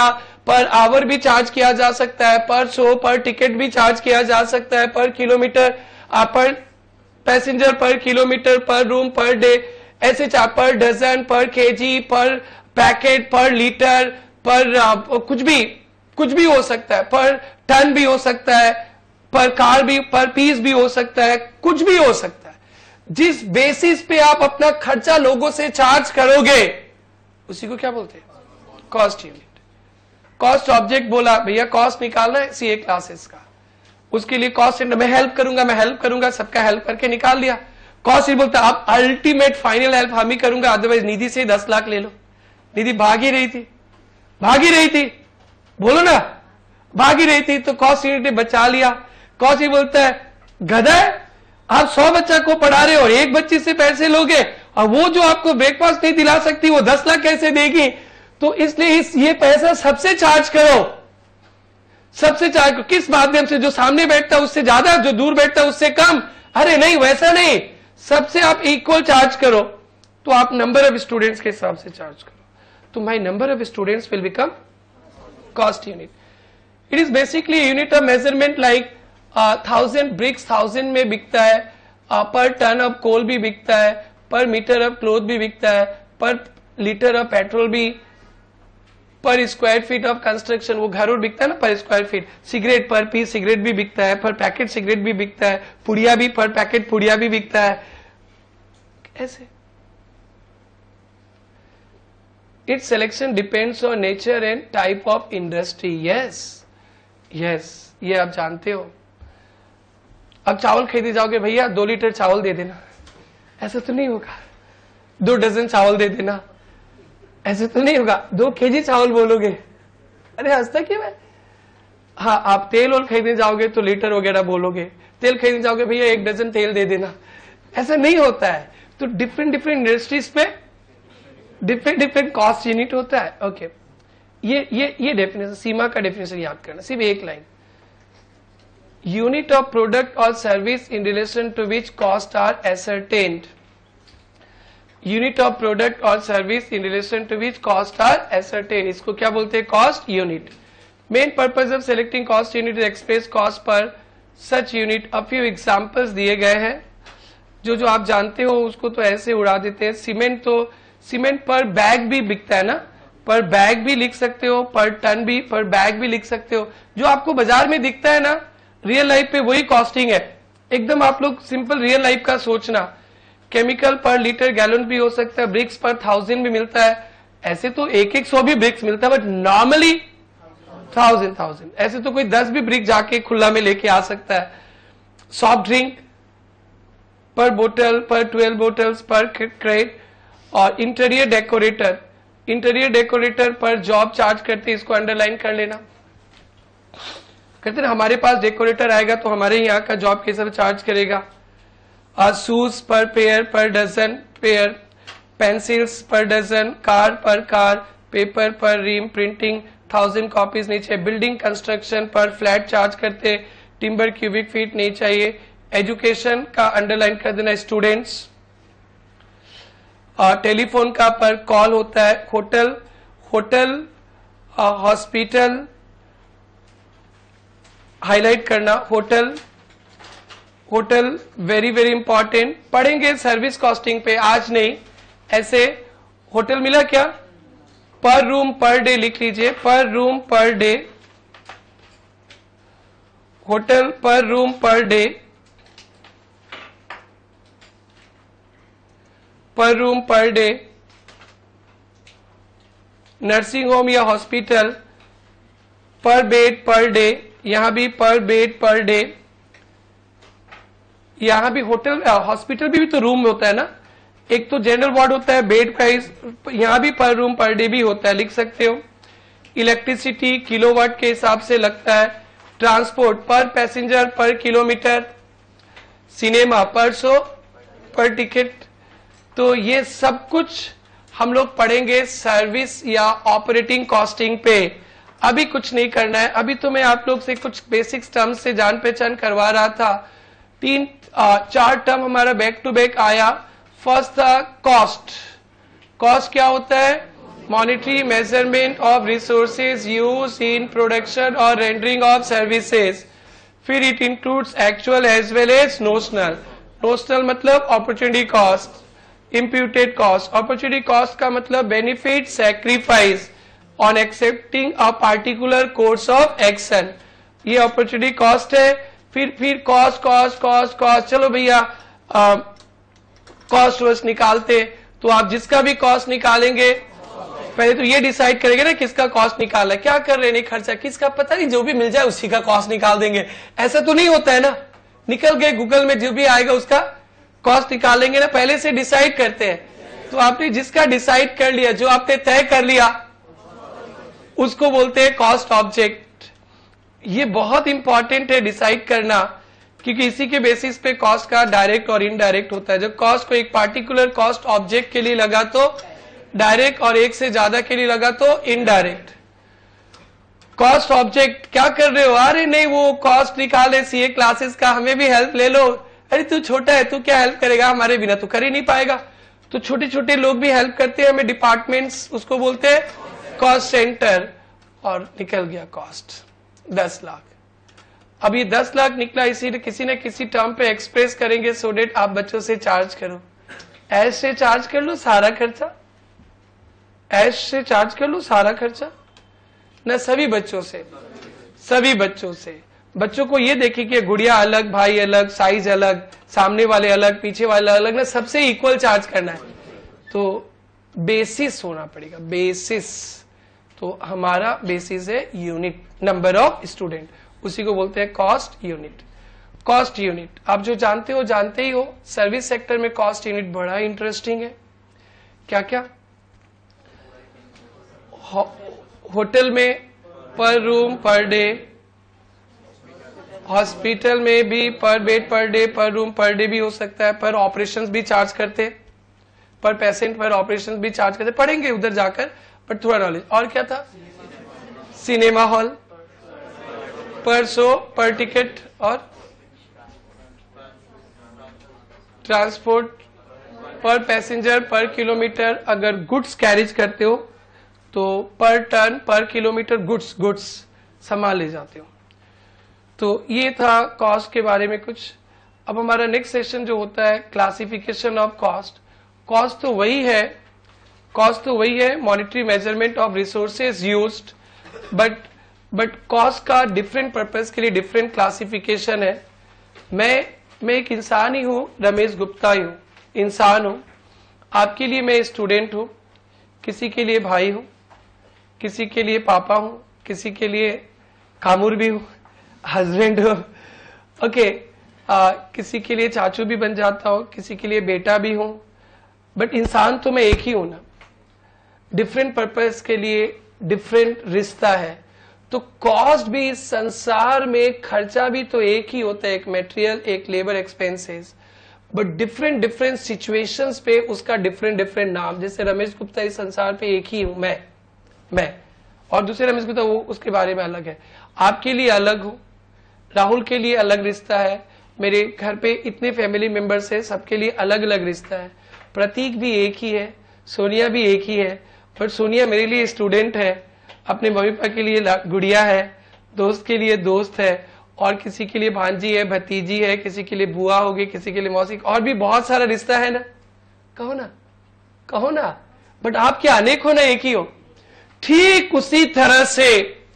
[SPEAKER 1] पर आवर भी चार्ज किया जा सकता है, पर शो पर टिकट भी चार्ज किया जा सकता है, पर किलोमीटर, पर पैसेंजर, पर किलोमीटर, पर रूम, पर डे, ऐसे चार, पर डजन, पर केजी, पर पैकेट, पर लीटर, पर आ, कुछ भी कुछ भी हो सकता है, पर टन भी हो सकता है, पर कार भी, पर पीस भी हो सकता है, कुछ भी हो सकता है। जिस बेसिस पे आप अपना खर्चा लोगों से चार्ज करोगे उसी को क्या बोलते हैं? Cost unit. कॉस्ट ऑब्जेक्ट बोला, भैया कॉस्ट निकालना है सीए क्लासेस का, उसके लिए कॉस्ट मैं हेल्प करूंगा, मैं हेल्प करूंगा, सबका हेल्प करके निकाल लिया। कॉस्ट ही बोलता आप अल्टीमेट फाइनल हेल्प हम ही करूंगा, अदरवाइज निधि से दस लाख ले लो। निधि भागी रही थी, भागी रही थी, बोलो ना, भागी रही थी, तो कॉस्ट यूनिट ने बचा लिया। कॉस्ट ही बोलता है गधा है, आप सौ बच्चा को पढ़ा रहे हो और एक बच्चे से पैसे लोगे, और वो जो आपको ब्रेकफास्ट नहीं दिला सकती वो दस लाख कैसे देगी? तो इसलिए इस ये पैसा सबसे चार्ज करो, सबसे चार्ज करो। किस माध्यम से? जो सामने बैठता है उससे ज्यादा, जो दूर बैठता है उससे कम? अरे नहीं, वैसा नहीं, सबसे आप इक्वल चार्ज करो। तो आप नंबर ऑफ स्टूडेंट्स के हिसाब से चार्ज करो, तो my number of students will become cost unit. It is basically unit of measurement, like thousand bricks thousand में बिकता है, पर टन ऑफ कोल भी बिकता है, पर मीटर ऑफ क्लोथ भी बिकता है, पर लीटर ऑफ पेट्रोल भी, पर स्क्वायर फीट ऑफ कंस्ट्रक्शन, वो घर और बिकता है ना per square feet. Cigarette per piece cigarette भी बिकता है, पर पैकेट सिगरेट भी बिकता है, पुड़िया भी पर पैकेट पुड़िया भी बिकता है, ऐसे। It's selection depends on nature and type of industry. Yes yes, ये आप जानते हो। अब चावल खरीदे जाओगे, भैया दो लीटर चावल दे देना, ऐसा तो नहीं होगा। दो डजन चावल दे देना, ऐसे तो नहीं होगा। दो केजी चावल बोलोगे, अरे हंसता क्यों है? हाँ, आप तेल और खरीदने जाओगे तो लीटर वगैरह बोलोगे, तेल खरीदने जाओगे भैया एक डजन तेल दे देना, ऐसा नहीं होता है। तो डिफरेंट डिफरेंट इंडस्ट्रीज पे डिफरेंट डिफरेंट कॉस्ट यूनिट होता है। ओके, ये ये ये डेफिनेशन, सीमा का डेफिनेशन याद करना, सिर्फ एक लाइन। यूनिट ऑफ प्रोडक्ट और service in relation to which cost are ascertained. Unit of product और service in relation to which cost are ascertain, इसको क्या बोलते हैं? Cost unit. Main purpose of selecting cost unit is express cost per such unit. A few examples दिए गए हैं, जो जो आप जानते हो उसको तो ऐसे उड़ा देते हैं। सीमेंट, तो सीमेंट पर बैग भी बिकता है ना, पर बैग भी लिख सकते हो, पर टन भी, पर बैग भी लिख सकते हो। जो आपको बाजार में दिखता है ना, रियल लाइफ पे वही कॉस्टिंग है एकदम। आप लोग सिंपल रियल लाइफ का सोचना। केमिकल पर लीटर गैलन भी हो सकता है, ब्रिक्स पर थाउजेंड भी मिलता है, ऐसे तो एक एक सौ भी ब्रिक्स मिलता है, बट नॉर्मली थाउजेंड थाउजेंड, ऐसे तो कोई दस भी ब्रिक जाके खुला में लेके आ सकता है। सॉफ्ट ड्रिंक पर बोतल, per twelve bottles per crate. और interior decorator, interior decorator per job charge करते, इसको अंडरलाइन कर लेना। कहते हैं हमारे पास डेकोरेटर आएगा तो हमारे यहाँ का जॉब के हिसाब से चार्ज करेगा। Shoes per pair, per dozen pair, pencils per dozen, car per car, paper per ream, printing thousand copies नहीं चाहिए। Building construction per flat charge करते, टिम्बर क्यूबिक फीट नहीं चाहिए। एजुकेशन का अंडरलाइन कर देना, स्टूडेंट्स। टेलीफोन का पर कॉल होता है। होटल, होटल हॉस्पिटल हाईलाइट करना, hotel hotel very very important. पढ़ेंगे सर्विस कॉस्टिंग पे, आज नहीं। ऐसे होटल मिला क्या? पर रूम पर डे लिख लीजिए, per room per day, hotel per room per day, per room per day. Nursing home या hospital per bed per day, यहां भी पर बेड पर डे। यहां भी होटल हॉस्पिटल भी, भी तो रूम होता है ना, एक तो जनरल वार्ड होता है, बेड प्राइस, यहां भी पर रूम पर डे भी होता है, लिख सकते हो। इलेक्ट्रिसिटी किलोवाट के हिसाब से लगता है। Transport per passenger per kilometre. Cinema per show per ticket. तो ये सब कुछ हम लोग पढ़ेंगे सर्विस या ऑपरेटिंग कॉस्टिंग पे। अभी कुछ नहीं करना है, अभी तो मैं आप लोग से कुछ बेसिक टर्म्स से जान पहचान करवा रहा था। तीन आ, चार टर्म हमारा बैक टू बैक आया। फर्स्ट था कॉस्ट। कॉस्ट क्या होता है? monetary measurement of resources used in production or rendering of services. फिर it includes actual as well as notional. Notional मतलब opportunity cost, imputed cost. Opportunity cost का मतलब benefit sacrifice on accepting a particular course of action. ये opportunity cost है. फिर फिर cost cost cost cost चलो भैया cost वर्स निकालते. तो आप जिसका भी cost निकालेंगे पहले तो ये डिसाइड करेंगे ना किसका कॉस्ट निकालना है. क्या कर रहे हैं, नहीं खर्चा किसका पता नहीं, जो भी मिल जाए उसी का कॉस्ट निकाल देंगे. ऐसा तो नहीं होता है ना. निकल गए गूगल में जो भी आएगा उसका कॉस्ट निकालेंगे ना, पहले से डिसाइड करते हैं. तो आपने जिसका डिसाइड कर लिया, जो आपने तय कर लिया, उसको बोलते हैं कॉस्ट ऑब्जेक्ट. ये बहुत इंपॉर्टेंट है डिसाइड करना, क्योंकि इसी के बेसिस पे कॉस्ट का डायरेक्ट और इनडायरेक्ट होता है. जब कॉस्ट को एक पार्टिकुलर कॉस्ट ऑब्जेक्ट के लिए लगा तो डायरेक्ट, और एक से ज्यादा के लिए लगा तो इनडायरेक्ट. कॉस्ट ऑब्जेक्ट क्या कर रहे हो, अरे नहीं वो कॉस्ट निकाले सीए क्लासेस का, हमें भी हेल्प ले लो. अरे तू छोटा है, तू क्या हेल्प करेगा, हमारे बिना तो कर ही नहीं पाएगा. तो छोटे छोटे लोग भी हेल्प करते हैं हमें, डिपार्टमेंट्स, उसको बोलते हैं कॉस्ट सेंटर. और निकल गया कॉस्ट दस लाख. अब ये दस लाख निकला, इसी ने किसी न किसी टर्म पे एक्सप्रेस करेंगे सो डेट आप बच्चों से चार्ज करो. ऐश से चार्ज कर लो सारा खर्चा, ऐश से चार्ज कर लो सारा खर्चा ना. सभी बच्चों से, सभी बच्चों से. बच्चों को ये देखे कि गुड़िया अलग, भाई अलग, साइज अलग, सामने वाले अलग, पीछे वाले अलग ना, सबसे इक्वल चार्ज करना है. तो बेसिस होना पड़ेगा, बेसिस. तो हमारा बेसिस है यूनिट, नंबर ऑफ स्टूडेंट, उसी को बोलते हैं कॉस्ट यूनिट. कॉस्ट यूनिट आप जो जानते हो जानते ही हो. सर्विस सेक्टर में कॉस्ट यूनिट बड़ा इंटरेस्टिंग है. क्या क्या, होटल में पर रूम पर डे, हॉस्पिटल में भी पर bed per day, per room per day भी हो सकता है. पर ऑपरेशंस भी चार्ज करते, पर पेशेंट पर ऑपरेशंस भी चार्ज करते. पढ़ेंगे उधर जाकर, पर थोड़ा नॉलेज. और क्या था, cinema hall, per show, per ticket, और transport, per passenger, per kilometre. अगर गुड्स कैरिज करते हो तो पर टन, पर किलोमीटर गुड्स गुड्स सामान ले जाते हो. तो ये था कॉस्ट के बारे में कुछ. अब हमारा नेक्स्ट सेशन जो होता है क्लासिफिकेशन ऑफ कॉस्ट. कॉस्ट तो वही है, कॉस्ट तो वही है monetary measurement of resources used, but but cost का डिफरेंट पर्पस के लिए डिफरेंट क्लासिफिकेशन है. मैं मैं एक इंसान ही हूँ, रमेश गुप्ता ही हूँ, इंसान हूँ. आपके लिए मैं स्टूडेंट हूँ, किसी के लिए भाई हूँ, किसी के लिए पापा हूं, किसी के लिए कामुर भी हूं, हस्बैंड हूं. ओके, किसी के लिए चाचू भी बन जाता हूं, किसी के लिए बेटा भी हूं. बट इंसान तो मैं एक ही हूं ना. डिफरेंट पर्पस के लिए डिफरेंट रिश्ता है. तो कॉस्ट भी इस संसार में, खर्चा भी तो एक ही होता है, एक मटेरियल, एक labour expenses, but different different situations पे उसका डिफरेंट डिफरेंट नाम. जैसे रमेश गुप्ता इस संसार पे एक ही हूं मैं मैं और दूसरे रमेश गुप्ता वो उसके बारे में अलग है. आपके लिए अलग हूं, राहुल के लिए अलग रिश्ता है, मेरे घर पे इतने फैमिली मेंबर्स हैं, सबके लिए अलग अलग रिश्ता है. प्रतीक भी एक ही है, सोनिया भी एक ही है, बट सोनिया मेरे लिए स्टूडेंट है, अपने मम्मी पापा के लिए गुड़िया है, दोस्त के लिए दोस्त है, और किसी के लिए भांजी है, भतीजी है, किसी के लिए बुआ होगी, किसी के लिए मौसी, और भी बहुत सारा रिश्ता है ना. कहो ना, कहो ना. बट आप क्या अनेक हो ना, एक ही हो. ठीक उसी तरह से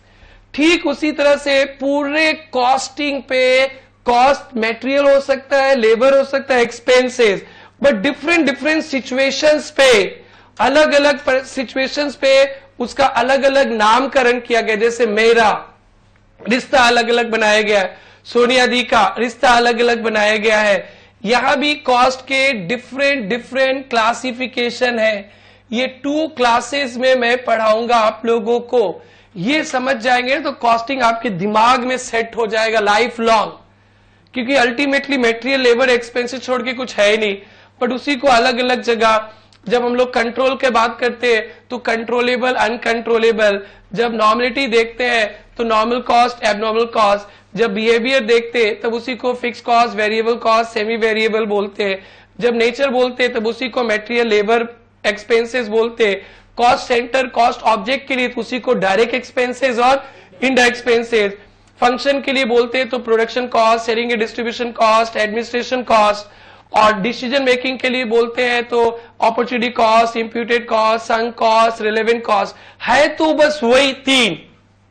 [SPEAKER 1] ठीक उसी तरह से पूरे कॉस्टिंग पे, कॉस्ट मटेरियल हो सकता है, लेबर हो सकता है, expenses, but different different situations पे, अलग अलग सिचुएशंस पे उसका अलग अलग नामकरण किया गया. जैसे मेरा रिश्ता अलग अलग बनाया गया है, सोनिया दी का रिश्ता अलग अलग बनाया गया है. यहां भी कॉस्ट के डिफरेंट डिफरेंट क्लासिफिकेशन है. ये टू क्लासेस में मैं पढ़ाऊंगा आप लोगों को. ये समझ जाएंगे तो कॉस्टिंग आपके दिमाग में सेट हो जाएगा लाइफ लॉन्ग, क्योंकि अल्टीमेटली मटेरियल, लेबर, एक्सपेंसेस छोड़ के कुछ है ही नहीं. बट उसी को अलग अलग जगह, जब हम लोग कंट्रोल के बात करते हैं तो कंट्रोलेबल, अनकंट्रोलेबल. जब नॉर्मलिटी देखते हैं तो नॉर्मल कॉस्ट, एबनॉर्मल कॉस्ट. जब बिहेवियर देखते हैं तब उसी को fix cost, variable cost, semi variable बोलते हैं. जब नेचर बोलते हैं तब उसी को मटेरियल, लेबर, एक्सपेंसेस बोलते हैं. कॉस्ट सेंटर कॉस्ट ऑब्जेक्ट के लिए तो उसी को डायरेक्ट एक्सपेंसेस और इनडायरेक्ट एक्सपेंसेस, फंक्शन के लिए बोलते हैं तो production cost, selling and distribution cost, administration cost, और डिसीजन मेकिंग के लिए बोलते हैं तो opportunity cost, imputed cost, sunk cost, relevant cost. है तो बस वही तीन,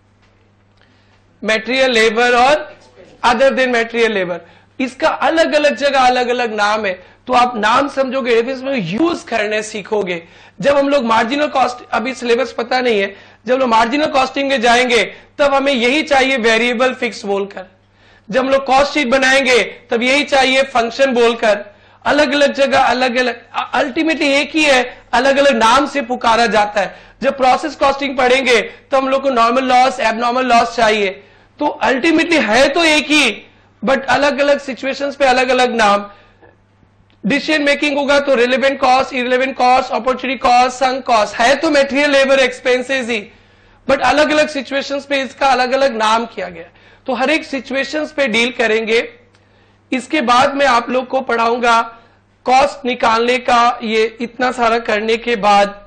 [SPEAKER 1] मटेरियल लेबर और अदर देन मटेरियल लेबर। इसका अलग अलग जगह अलग अलग नाम है, तो आप नाम समझोगे इसमें यूज करने सीखोगे। जब हम लोग मार्जिनल कॉस्ट, अभी सिलेबस पता नहीं है, जब लोग मार्जिनल कॉस्टिंग में जाएंगे तब हमें यही चाहिए वेरिएबल फिक्स बोलकर, जब हम लोग कॉस्ट शीट बनाएंगे तब यही चाहिए फंक्शन बोलकर। अलग अलग जगह अलग अलग, अल्टीमेटली एक ही है, अलग अलग नाम से पुकारा जाता है। जब प्रोसेस कॉस्टिंग पढ़ेंगे तो हम लोग को नॉर्मल लॉस, एबनॉर्मल लॉस चाहिए, तो अल्टीमेटली है तो एक ही, बट अलग अलग सिचुएशंस पे अलग अलग नाम। डिसीजन मेकिंग होगा तो relevant cost, irrelevant cost, opportunity cost, sunk cost, है तो मटेरियल लेबर एक्सपेंसेस ही, बट अलग अलग सिचुएशंस पे इसका अलग अलग नाम किया गया। तो हर एक सिचुएशंस पे डील करेंगे। इसके बाद मैं आप लोग को पढ़ाऊंगा कॉस्ट निकालने का, ये इतना सारा करने के बाद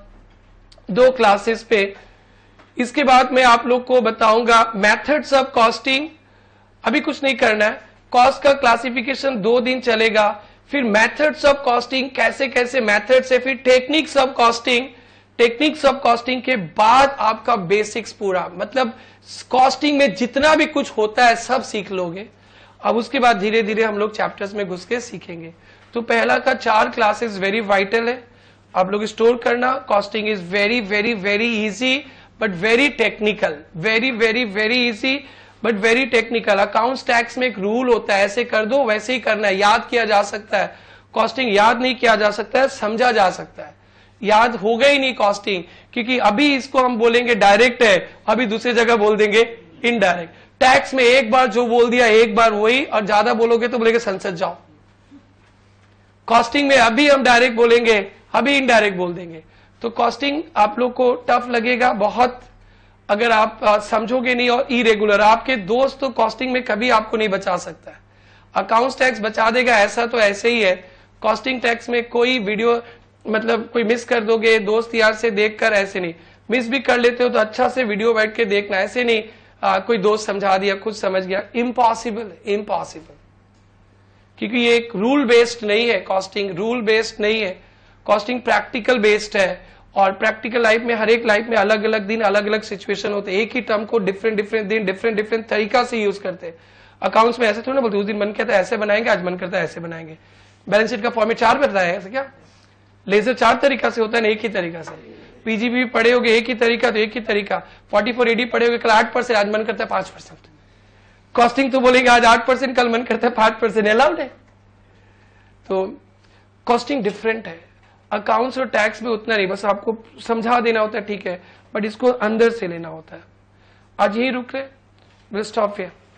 [SPEAKER 1] दो क्लासेस पे। इसके बाद मैं आप लोग को बताऊंगा मेथड्स ऑफ कॉस्टिंग। अभी कुछ नहीं करना है, कॉस्ट का क्लासिफिकेशन दो दिन चलेगा, फिर मेथड्स ऑफ कॉस्टिंग, कैसे कैसे मेथड्स है, फिर techniques of costing. Techniques of costing के बाद आपका बेसिक्स पूरा, मतलब कॉस्टिंग में जितना भी कुछ होता है सब सीख लोगे। अब उसके बाद धीरे धीरे हम लोग चैप्टर्स में घुस के सीखेंगे। तो पहला का चार क्लासेस वेरी वाइटल है, आप लोग स्टोर करना। Costing is very very very easy but very technical, very very very easy but very technical. Accounts tax में एक रूल होता है, ऐसे कर दो वैसे ही करना है, याद किया जा सकता है। कॉस्टिंग याद नहीं किया जा सकता है, समझा जा सकता है, याद होगा ही नहीं कॉस्टिंग, क्योंकि अभी इसको हम बोलेंगे डायरेक्ट है, अभी दूसरी जगह बोल देंगे इनडायरेक्ट। टैक्स में एक बार जो बोल दिया एक बार वही, और ज्यादा बोलोगे तो बोलेंगे संसद जाओ। कॉस्टिंग में अभी हम डायरेक्ट बोलेंगे, अभी इनडायरेक्ट बोल देंगे। तो कॉस्टिंग आप लोग को टफ लगेगा बहुत, अगर आप आ, समझोगे नहीं और इरेगुलर। आपके दोस्त तो कॉस्टिंग में कभी आपको नहीं बचा सकता है, अकाउंट्स टैक्स बचा देगा ऐसा तो ऐसे ही है। कॉस्टिंग टैक्स में कोई वीडियो, मतलब कोई मिस कर दोगे दोस्त यार से देखकर, ऐसे नहीं। मिस भी कर लेते हो तो अच्छा से वीडियो बैठ के देखना, ऐसे नहीं आ, कोई दोस्त समझा दिया खुद समझ गया, इम्पॉसिबल इम्पॉसिबल। क्योंकि ये एक रूल बेस्ड नहीं है, कॉस्टिंग रूल बेस्ड नहीं है, कॉस्टिंग प्रैक्टिकल बेस्ड है। और प्रैक्टिकल लाइफ में, हर एक लाइफ में अलग अलग दिन अलग अलग सिचुएशन होते हैं, एक ही टर्म को डिफरेंट डिफरेंट दिन डिफरेंट डिफरेंट तरीका से यूज करते हैं। अकाउंट्स में ऐसे थोड़ा ना बोलते, उस दिन मन कहता है ऐसे बनाएंगे, आज मन करता है ऐसे बनाएंगे। बैलेंस शीट का फॉर्मेट चार करता है ऐसे, क्या लेजर चार तरीका से होता है ना, एक ही तरीका से। पीजीबी पढ़े होगे एक ही तरीका तो एक ही तरीका। फोर्टी फोर एडी पढ़े होगे, कल आठ परसेंट, आज मन करता है पांच परसेंट। कॉस्टिंग तो बोलेंगे आज आठ परसेंट, कल मन करता है पांच परसेंट, अलाउड है। तो कॉस्टिंग डिफरेंट है, अकाउंट्स और टैक्स में उतना नहीं, बस आपको समझा देना होता है, ठीक है, बट इसको अंदर से लेना होता है। आज यही रुक रहे, विल स्टॉप हियर।